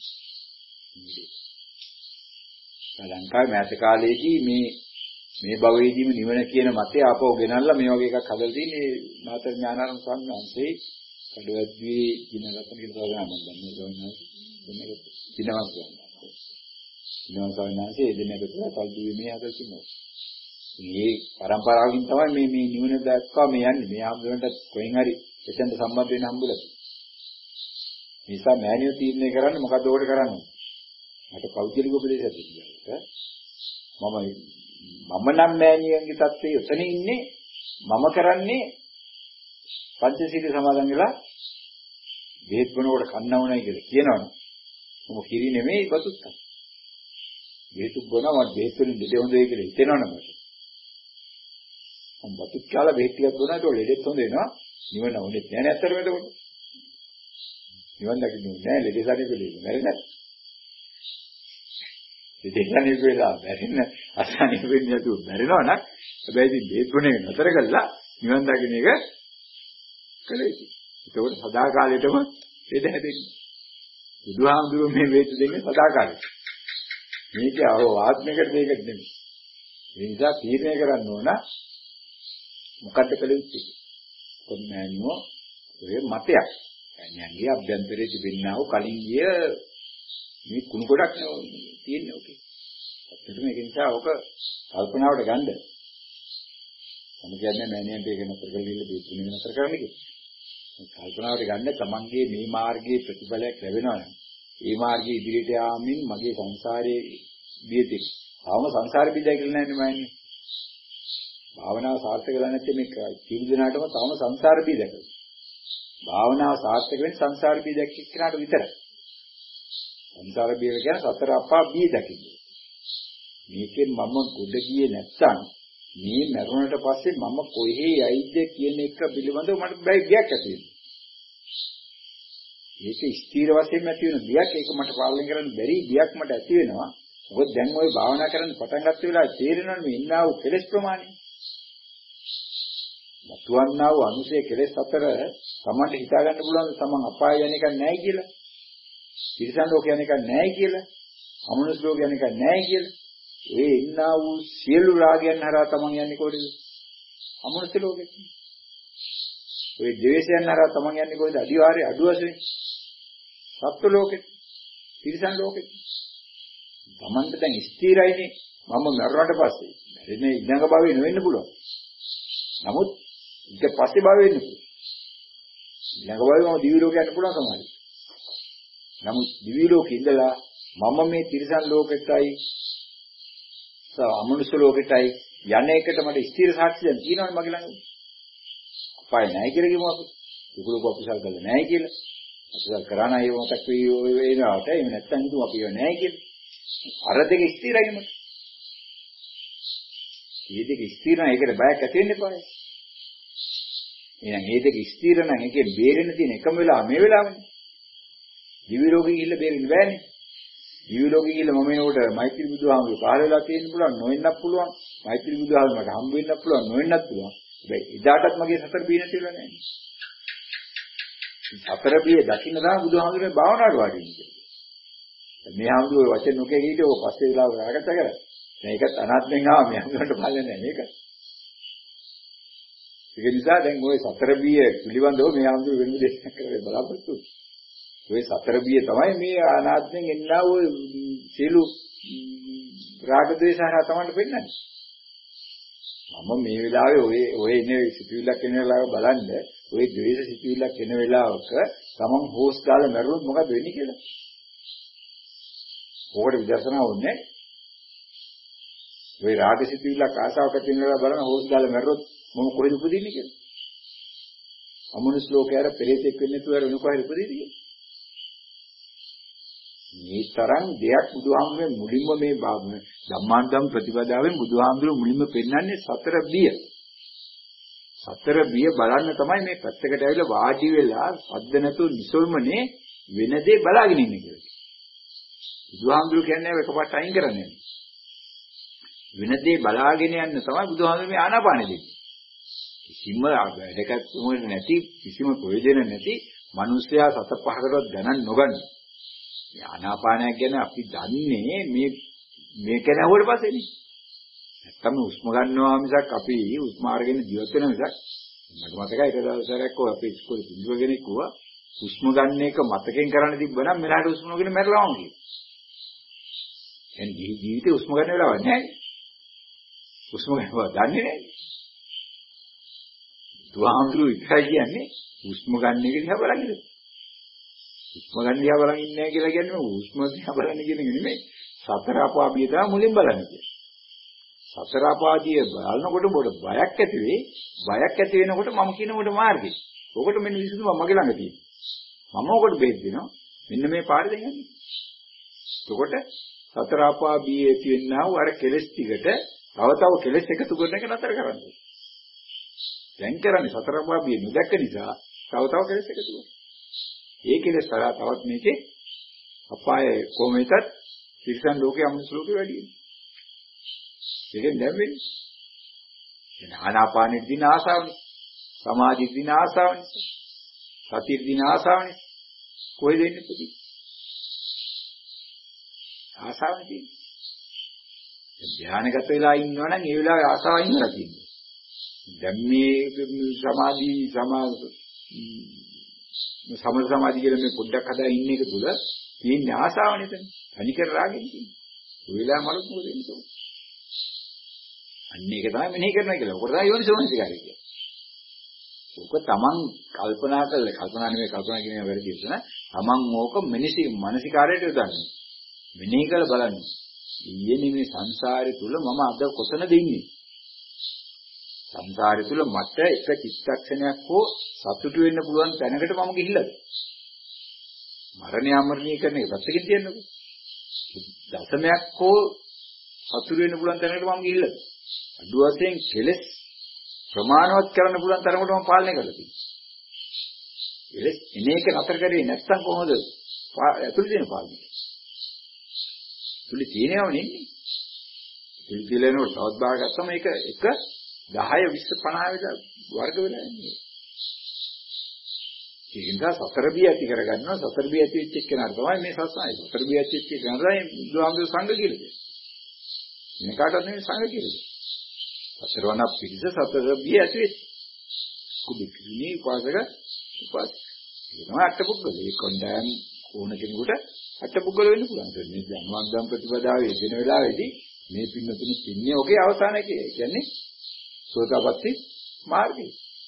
කරනවා. ලංකාවේ මෑත කාලේදී මේ මේ භවයේදීම නිවන කියන මතය ආපහු ගෙනල්ලා මේ වගේ එකක් හදලා තියෙන්නේ මාතර ඥානාරාම ස්වාමීන් වහන්සේ කඩවැද්දුවේ දිනරතන කියලා ගානක් ගන්න ඕනේ. දෙන්නක දිනවක් ගන්නවා. දිනවක් ගන්නාසේ දෙන්නක තුන කල්දුවේ මේ හදලා තිබුණා. මේ පරම්පරාවකින් තමයි මේ මේ නිවන දක්වා මේ යන්නේ. මේ ආම්දුරන්ට කොහෙන් හරි එතෙන්ට සම්බන්ධ වෙන්න හම්බුලා. නිසා මෑණියෝ තීරණය කරන්නේ මොකද ඕකට කරන්නේ? මට පෞද්ගලික උපදේශයක් දෙන්න. මම මම නම් මෑණියන්ගේ තත්ත්වයේ උතන ඉන්නේ. මම කරන්නේ පංචශීල සමාදන් වෙලා බෙහෙත් බොනකොට කන්න ඕනයි කියලා කියනවනේ. මොම කිරි නෙමෙයි බතුත් තමයි. බෙහෙත් බොනවා මම බෙහෙත් වලින් දෙද හොඳයි කියලා හිතෙනවනේ මට. මම බතුත් කාලා බෙහෙත් ටිකක් බොනාට ඔය ලෙඩෙත් හොඳ වෙනවා. නිවන ඕනේ නැහැ නේ අතරම එතකොට. නිවන් දකින්නේ නැහැ ලෙඩේ සාරේ පිළිගන්නේ නැහැ නේද? දෙදෙනානේ වෙලා බැරින අසානිය වෙන්නේ නැතුව බැරිනවා නම් හැබැයි ඉතින් බෙහෙත් බොනේ නතර කළා නිවන් දකින්න එක කළේසි. ඒකෝට සදාකාලෙටම ලෙඩ හැදෙන්නේ. බුදුහාමුදුරුවෝ මේ වේත දෙන්නේ සදාකාලෙට. මේක අහෝ ආත්මිකට දෙයකට නෙමෙයි. ඒ නිසා තීරණය කරන්න ඕන මොකද්ද කළ යුත්තේ? කොන්නෑනියෝ ඔය මතයක්. ඥානීය අභ්‍යන්තරයේ තිබෙනා වූ කලින් ගිය මේ කුණු ගොඩක් තියෙන්නේ ඔකේ. ඒකට මේක නිසා ඔක කල්පනාවට ගන්න. මම කියන්නේ මෑණියන්ට ඒක නතර කරගන්න බේතුනේ නතර කරන්න කියලා. කල්පනාවට ගන්න තමන්ගේ මේ මාර්ගයේ ප්‍රතිඵලයක් ලැබෙනවා නම් ඒ මාර්ගයේ ඉදිරියට යාමින් මගේ සංසාරයේ බියති. ආවම සංසාර බියදයි කියලා නෑනේ මෑණියෝ. භාවනාව සාර්ථක වෙලා නැත්නම් මේක ජීවිත දිනාටම තවම සංසාර බිය දැකලා. භාවනාව සාර්ථක වෙන්නේ සංසාර බිය දැක්ක කෙනාට විතරයි. සංසාර බිය කියන්නේ සතර අපා බිය දැකීම. මේකෙන් මම ගොඩ ගියේ නැත්නම් මේ මරුණට පස්සේ මම කොහේ යයිද කියන එක පිළිබඳව මට බය ගියක් ඇති වෙනවා. මේක ස්ථීර වශයෙන් ඇති වෙන බියක් ඒක මට පාලනය කරන්න බැරි බියක් මට ඇති වෙනවා. මොකද දැන් ওই භාවනා කරන්න පටන් ගත්ත වෙලාවේ තේරෙනවනේ මේ ඉන්නා වූ කෙලෙස් ප්‍රමාණය. මතුවන්නා වූ අනුසය කෙලෙස් අතර තමන්ට හිතා ගන්න පුළුවන් තමන් අපාය යන එක නැහැ කියලා. තිරිසන් ලෝක යන එක නැහැ කියලා. අමනුෂ්‍ය ලෝක යන එක නැහැ කියලා. ඒ ඉන්නා වූ සියලු රාගයන් හරහා තමන් යන්නේ කොහෙද? අමනුෂ්‍ය ලෝකෙට. ඔය ද්වේෂයන් හරහා තමන් යන්නේ කොහෙද? අදිවාරේ අඩු වශයෙන්. සත්ත්ව ලෝකෙට. තිරිසන් ලෝකෙට. තමන්ට දැන් ස්ථිරයිනේ මම මරුණාට පස්සේ. මැරෙන්නේ ඊළඟ භවයේ නෙවෙන්න පුළුවන්. නමුත් ඊට පස්සේ භව වෙන්න පුළුවන්. ඊළඟ භවයේ මම දිවි ලෝකයට යන්න පුළුවන් සමහරවිට. නමුත් දිවි ලෝකෙ ඉඳලා මම මේ තිරිසන් ලෝකෙටයි අමනුෂ්‍ය ලෝකෙටයි යන එකට මට ස්ථිර සාක්ෂියක් තියෙනවනේ මගේ ළඟ. අපාය නැහැ කියලා කිව්වම අපි දුකලක අපසල් කරලා නැහැ කියලා. අපසල් කරා නම් ඒ මොකක් වේ වෙනවට එහෙම නැත්නම් හිතුව අපි ඒව නැහැ කියලා. අර දෙක ස්ථිරයි මට. මේ දෙක ස්ථිර නම් ඒකට බයක් ඇති වෙන්න එපා. එහෙනම් මේ දෙක ස්ථිර නම් එකේ බේරෙන්න තියෙන එකම වෙලාව මේ වෙලාවනේ. දිවි ලෝකෙ ගිහිල්ලා බේරෙන්න බෑනේ. දිවි ලෝකෙ ගිහිල්ලා මම එනකොට මෛත්‍රී බුදුහාමුදුරුවෝ පහළ වෙලා තියෙන්න පුළුවන් නොවෙන්නත් පුළුවන්. මෛත්‍රී බුදුහාමුදුරුවෝ මට හම්බ වෙන්නත් පුළුවන් නොවෙන්නත් පුළුවන්. හැබැයි එදාටත් මගේ සතර බිය නැති වෙලා නැහැ. සතර බිය දකින්න දා බුදුහාමුදුරුවෝ භාවනාවට වාඩි වෙන්නේ. මේ හාමුදුරුවෝ වචන නොකිය හිටියෝ පස්සේ වෙලාව කරගත්ත කරා. දැන් ඒකත් අනාත්මෙන් ආවා මේ හාමුදුරුවන්ට බලන්නේ නැහැ මේක. ඒක නිසා දැන් ওই සතර බිය පිළිබඳව මේ ආන්දර වෙන දෙයක් කරලා බලාපොරොත්තු. ওই සතර බිය තමයි මේ අනාත්මෙන් එන්නා ওই සියලු රාග ද්වේෂ හරහා තමයි පෙන්නන්නේ. මම මේ වෙලාවේ ඔය ඔය ඉන්නේ සිතුවිල්ලක් එන වෙලාව බලන්න ඔය ද්වේෂ සිතුවිල්ලක් එන වෙලාවක තමන් හොස් දාලා මැරුවොත් මොකද වෙන්නේ කියලා. ඕකට විදර්ශනා වුණේ. ඔය රාග සිතුවිල්ලක් ආසාවක් ඇති වෙන වෙලාව බලන හොස් දාලා මැරුවොත් මම කොහෙද උපදින්නේ කියලා. අමනුෂ්‍ය ලෝකයේ පෙරේතෙක් වෙන්නේ නැතුව වෙන කොහෙද උපදින්නේ? මේ තරම් දෙයක් බුදුහාමුදුරේ මුලින්ම මේ ධම්මාන්තම් ප්‍රතිපදාවෙන් බුදුහාමුදුරුවෝ මුලින්ම පෙන්නන්නේ සතර බිය. සතර බිය බලන්න තමයි මේ පැත්තකට ඇවිල්ලා වාඩි වෙලා සද්ද නැතුව නිසල්මනේ වෙන දේ බලාගෙන ඉන්නේ කියලා. බුදුහාමුදුරුවෝ කියන්නේ එකපාරට අයින් කරන්නේ. වෙන දේ බලාගෙන යන්න තමයි බුදුහාමුදුරුවෝ මේ ආනාපානෙ දෙන්නේ. කිසිම වැඩකට උමර නැති කිසිම ප්‍රයෝජන නැති මිනිස්සයා සත පහකටවත් ගණන් නොගන්න. මේ ආනාපානය ගැන අපි දන්නේ මේ මේක නැහුවට පස්සේනේ. නැත්තම් උස්ම ගන්නවා මිසක් අපි උස්ම අරගෙන ජීවත් වෙන මිසක් මට මතකයි එක දවසක් ඔය අපේ ඉස්කෝලේ පිළිවෙල කෙනෙක් කිව්වා උස්ම ගන්න එක මතකෙන් කරන්න තිබ්බනම් මෙලහට උස්ම ගෙන මැරලා වගේ. එන්නේ ජීවිතේ උස්ම ගන්න වෙලාවක් නැහැ. උස්ම ගන්නවා දන්නේ නැහැ. දුආම්තුරු ඉස්සයි කියන්නේ උස්ම ගන්න එක දිහා බලන්න. උස්ම ගන්න දිහා බලන් ඉන්නේ නැහැ කියලා කියන්නේ උස්ම දිහා බලන්න කියන එක නෙමෙයි. සතර අපාදිය තමයි මුලින් බලන්නේ. සතර අපාදිය බලනකොට මොකද බයක් ඇති වෙයි. බයක් ඇති වෙනකොට මම කියනකොට මාර්ගය. ඔකට මෙන්න විසඳුම මගේ ළඟ තියෙනවා. මම ඔකට බෙහෙත් දෙනවා. මෙන්න මේ පාරේ දැන් යන්නේ. එතකොට සතර අපාදිය ඇති වෙන්නා වූ අර කෙලස් ටිකට තව තව කෙලස් එකතු කරන එක නතර කරන්න. දැන් කරන්නේ සතර අපාදිය නොදැක්ක නිසා තව තව කෙලස් එකතු කරනවා. ඒ කෙලස් තරහ තවත් මේකේ අපායේ කොහොමද තිරිසන් ලෝකයේ අමනුෂ්‍ය ලෝකේ වැඩි වෙනවා. ඒකෙන් දැන් වෙන්නේ. එන ආනාපානෙ දින ආසාවනේ. සමාධි දින ආසාවනේ. සති දින ආසාවනේ. කොහෙද එන්නේ පුතේ? ආසාවනේ තියෙන්නේ. ධානයගත වෙලා ඉන්නවනම් ඒ වෙලාවේ ආසාව ඉන්නලා තියෙන්නේ. දැන් මේ සමාධි සමා සමථ සමාධි කියලා මේ පොඩ්ඩක් හදා ඉන්න එක තුල තියෙන ආසාව නේද? අනිකර රාගෙන් තියෙන්නේ. ඔය වෙලාව මලුත් මොකද වෙන්නේ? අන්න ඒක තමයි මෙනෙහි කරනවා කියලා. ඔකට තමයි යෝනිසෝමනසිකාරය කියන්නේ. ඔක තමන් කල්පනා කරලා කල්පනා නෙමෙයි කල්පනා කියන එක වැරදි නේද? තමන් ඕක මෙනිසි මානසිකාරයට යොදන්නේ. මෙනෙහි කරලා බලන්නේ. ඊයේ මේ සංසාරේ තුල මම අද කොතනද ඉන්නේ? සංසාරේ තුල මට එක චිත්තක්ෂණයක් හෝ සතුටු වෙන්න පුළුවන් තැනකට මම ගිහිල්ලාද? මරණය අමරණීය කරන එක පැත්තකින් තියන්නකෝ. දශමයක් හෝ සතුටු වෙන්න පුළුවන් තැනකට මම ගිහිල්ලාද? අඩු වශයෙන් කෙලස් ප්‍රමාණවත් කරන්න පුළුවන් තරමට මම පාලනය කරලා තියෙනවා. කෙලස් එන එක නතර කරේ නැත්නම් කොහොමද ඇතුළේ තියෙන පාලනය? ඇතුළේ තියෙනව නෙන්නේ. ඇතුළේ තියෙනවට තවත් බාර ගත්තම ඒක එක දහය විස්ස පනහ වෙලා වර්ග වෙලා යන්නේ. ඒ නිසා සතර බිය ඇති කරගන්නවා සතර බිය ඇති වෙච්ච කෙනාට තමයි මේ සත්‍යය. සතර බිය ඇති වෙච්ච කෙනාට බුදුහාමුදුරු සංඝ කියලා කියනවා. මේ කාටවත් නෙමෙයි සංඝ කියලා. සතරවන පිළිස සතර බිය ඇති වෙච්ච. කුබිකුනේ උපාසක උපාසක. ඒ තමයි අටපුද්ගල. ඒ කොණ්ඩයන් ඕන කෙනෙකුට අටපුද්ගල වෙන්න පුළුවන්. මේ ධම්මංගම් ප්‍රතිපදාවේ දෙන වෙලාවේදී මේ පින්නතුණු පින්නේ ඔගේ අවසානය කියන්නේ සෝතාපට්ටි මාර්ගය.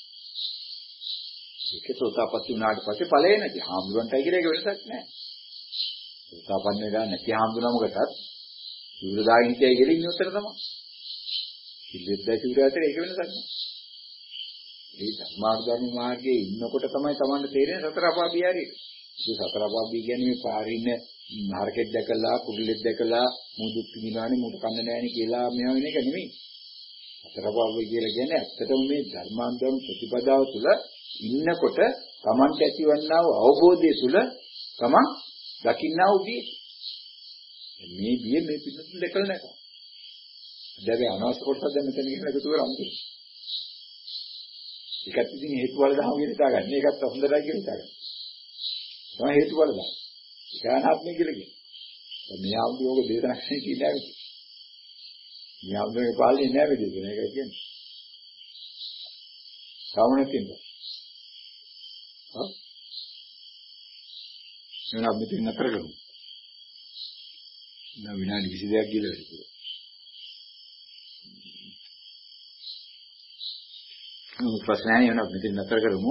ඒක සෝතාපට්ටි වුණාට පස්සේ ඵලය නැති. හාමුදුරන්ටයි කියලා ඒක වෙනසක් නැහැ. සෝතාපන්න වෙලා නැති හාමුදුරනමකටත් සූර්යදායින් කියයි කියලා ඉන්න උත්තර තමයි. සිල්ලෙද්දයි සූර්යාතර ඒක වෙනසක් නැහැ. මේ ධර්මාර්ගාමී මාර්ගයේ ඉන්නකොට තමයි Tamanට තේරෙන්නේ සතර අපාභිය හරියට. ඒ සතර අපාභිය කියන්නේ මේ පාරේ ඉන්න නරකෙක් දැකලා කුරුල්ලෙක් දැකලා මුදුක් පිළිනානේ මුට කන්න නැණි කියලා මේවා වෙන එක නෙමෙයි. සතරපාවයි කියලා කියන්නේ ඇත්තටම මේ ධර්මාන්තම් ප්‍රතිපදාව තුළ ඉන්නකොට Tamanට ඇතිවන්නා වූ අවබෝධය තුළ Taman දකින්නා වූ බිය. මේ බිය මේ පිටුතුන් දෙකල නැත. දැන් අනවශ්‍ය කොටස දැන් මෙතන ගිහින් එකතු කරන්නේ. ඒකත් ඉතින් හේතු වල දහම කියන හිතා ගන්න. ඒකත් හොඳයි කියලා හිතා ගන්න. තමයි හේතු වල දහම. ඥානාත්මය කියලා කියන්නේ. මේ ආම්භෝග දේශනා කියන්නේ නැහැ. මේ ආම්භෝගේ පාළේ නැහැ මේ දේශනා. ඒකයි කියන්නේ. සාමන තියෙනවා. හා? එහෙනම් අපි මෙතන නතර කරමු. දැන් විනාඩි විසි දෙකක් ගිහලා ඉතින්. මොකද ප්‍රශ්න නැහැ එහෙනම් මෙතන නතර කරමු.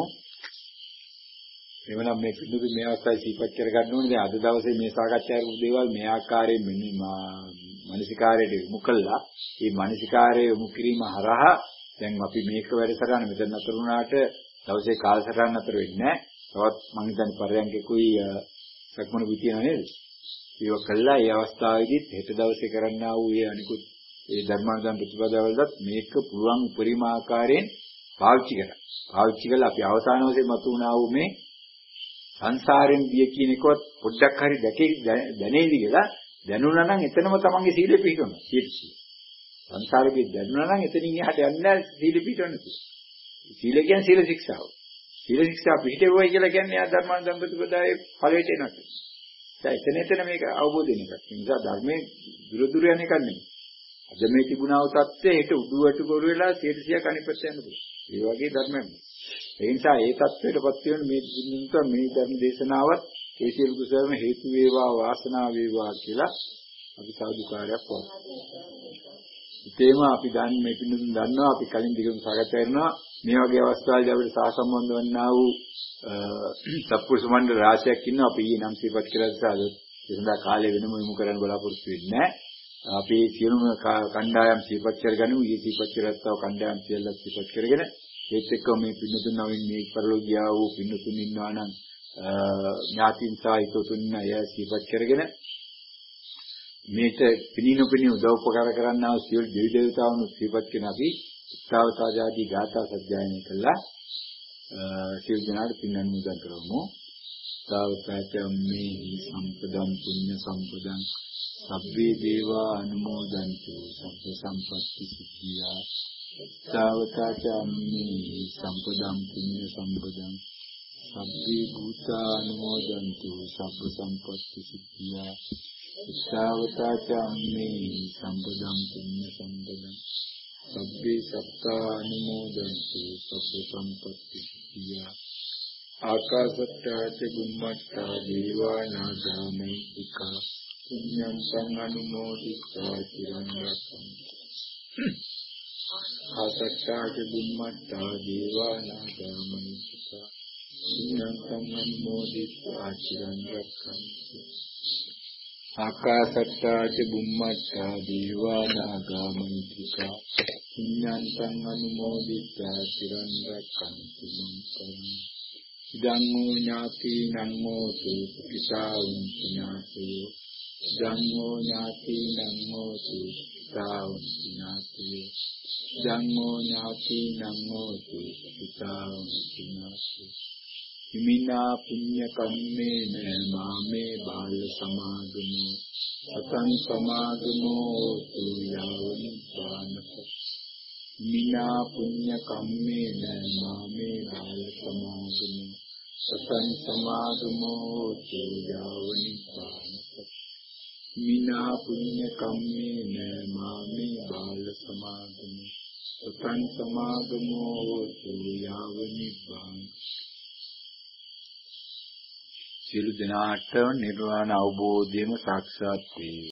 එවනම් මේ පිටුපි මේ අවස්ථාවේ සිහිපත් කරගන්න ඕනේ. දැන් අද දවසේ මේ සාකච්ඡා කරපු දේවල් මේ ආකාරයෙන් මෙන්න මානසිකාරයට යොමු කළා. මේ මානසිකාරයේ යොමු කිරීම හරහා දැන් අපි මේක වැඩසටහන මෙතන නතර වුණාට දවසේ කාලසටහන නතර වෙන්නේ නැහැ. තවත් මම හිතන්නේ පරයන්කකුයි සක්මන පිටියන නේද? ඒක කළා. ඒ අවස්ථාවේදීත් හෙට දවසේ කරන්නා වූ ඒ අනිකුත් ඒ ධර්මානුදාන ප්‍රතිපදාවලට මේක පුළුවන් උපරිම ආකාරයෙන් පාවිච්චි කරා. පාවිච්චි කළා අපි අවසාන වශයෙන් මතු වුණා වූ මේ සංසාරයෙන් බිය කියන එකවත් පොඩ්ඩක් හරි දැකේ දැනේවි කියලා දැනුණා නම් එතනම තමන්ගේ සීලෙ පිහිටවනවා. සංසාරේ දැනුණා නම් එතනින් එහාට යන්නේ නැහැ සීලෙ පිහිටවන්නේ. සීල කියන්නේ සීල ශික්ෂාව. සීල ශික්ෂා පිහිටෙවුවයි කියලා කියන්නේ ආ ධර්මානුදාන ප්‍රතිපදාවේ ඵලයට එනවා. දැන් එතන එතන මේක අවබෝධ වෙන එකක්. ඒ නිසා ධර්මයේ දුරදුර යන එකක් නෙමෙයි. අද මේ තිබුණා වූ தත්ත්වය හෙට උඩුවට ගොරු වෙලා සියයට සියයක් අනිත් පැත්තට යන්න පුළුවන්. ඒ වගේ ධර්මයක්. ඒ නිසා ඒ தත්ත්වයටපත් වෙන මේ දුන්නා මේ ධර්ම දේශනාවත් ඒ සියලු කුසලම හේතු වේවා වාසනාව වේවා කියලා අපි සාදුකාරයක් පවත්වනවා. ඒකේම අපි දැන් මේ පිටුතුන් දන්නවා අපි කලින් දිගටම සාකච්ඡා කරනවා මේ වගේ අවස්ථාවලදී අපිට සාසම්බන්ධ වන්නා වූ සත්පුරුෂ මණ්ඩල රාශියක් ඉන්නවා. අපි ඊ නම් සිහිපත් කරලා ඉස්සාද ඒ සඳහා කාලය වෙනම යොමු කරන්න බලාපොරොත්තු වෙන්නේ නැහැ. අපි සියලුම කණ්ඩායම් සිහිපත් කරගනිමු. ඊ සිහිපත් කරලා කණ්ඩායම් සියල්ල සිහිපත් කරගෙන ඒත් එක්ක මේ පින්නතුන් නවින් මේ පරිලෝකියා වූ පින්නතුන් ඉන්නවා නම් ඥාතින් සාහිතතුන් අය සිහිපත් කරගෙන මේට පිනිනු පිනි උදව් උපකාර කරන්නා වූ සියලු දෙවි දේවතාවුන් සිහිපත් කරන අපි ස්ථාවතාජාදී ගාථා සජ්ජායනය කළා. සියලු දෙනාට පින් අනුමෝදන් කරමු. ස්ථාවතාචම්මේ සම්පදම් පුඤ්ඤ සම්පදං සබ්බේ දේවා අනුමෝදන්තු සබ්බ සම්පත්ති සිද්ධියා. ස්ථාවතාචම්මේ සම්පදම් පුඤ්ඤ සම්පදං සබ්බේ භූතා අනුමෝදන්තු සබ්බ සම්පත්ති සිද්ධියා. ස්ථාවතාචම්මේ සම්පදම් පුඤ්ඤ සම්පදං සබ්බේ සත්තා අනුමෝදන්තු සබ්බ සම්පත්ති සිද්ධියා. ආකාශත්තා ච බුම්මත්තා දේවා නාග මහිත්‍තිකා පුඤ්ඤං සං අනුමෝදිत्वा චිරං රක්ඛන්තු. ආකාශත්තා ච බුම්මත්තා දේවා නාග මහිත්‍තිකා පුඤ්ඤං සං අනුමෝදිत्वा චිරං රක්ඛන්තු. ආකාශත්තා ච බුම්මත්තා දේවා නාග මහිත්‍තිකා පුඤ්ඤං සං අනුමෝදිत्वा චිරං රක්ඛන්තු මං පරං. ඉදං ෝ ඥාතිනං හෝතු සුඛිතාං ඥාතයෝ. ඉදං ෝ ඥාතිනං හෝතු සුඛිතාං ඥාතයෝ. ඉදං ෝ ඥාතිනං හෝතු සුඛිතාං ඥාතයෝ. හිමිනා පුඤ්ඤ කම්මේන මාමේ බාල සමාගමෝ සතං සමාගමෝ තු යාව නිපානක. හිමිනා පුඤ්ඤ කම්මේන මාමේ බාල සමාගමෝ සතං සමාගමෝ තු යාව නිපානක. හිමිනා පුඤ්ඤ කම්මේන මාමේ බාල සමාගමෝ සතං සමාගමෝ තු යාව නිපානක. සියලු දෙනාට නිර්වාණ අවබෝධයම සාක්ෂාත් වේ.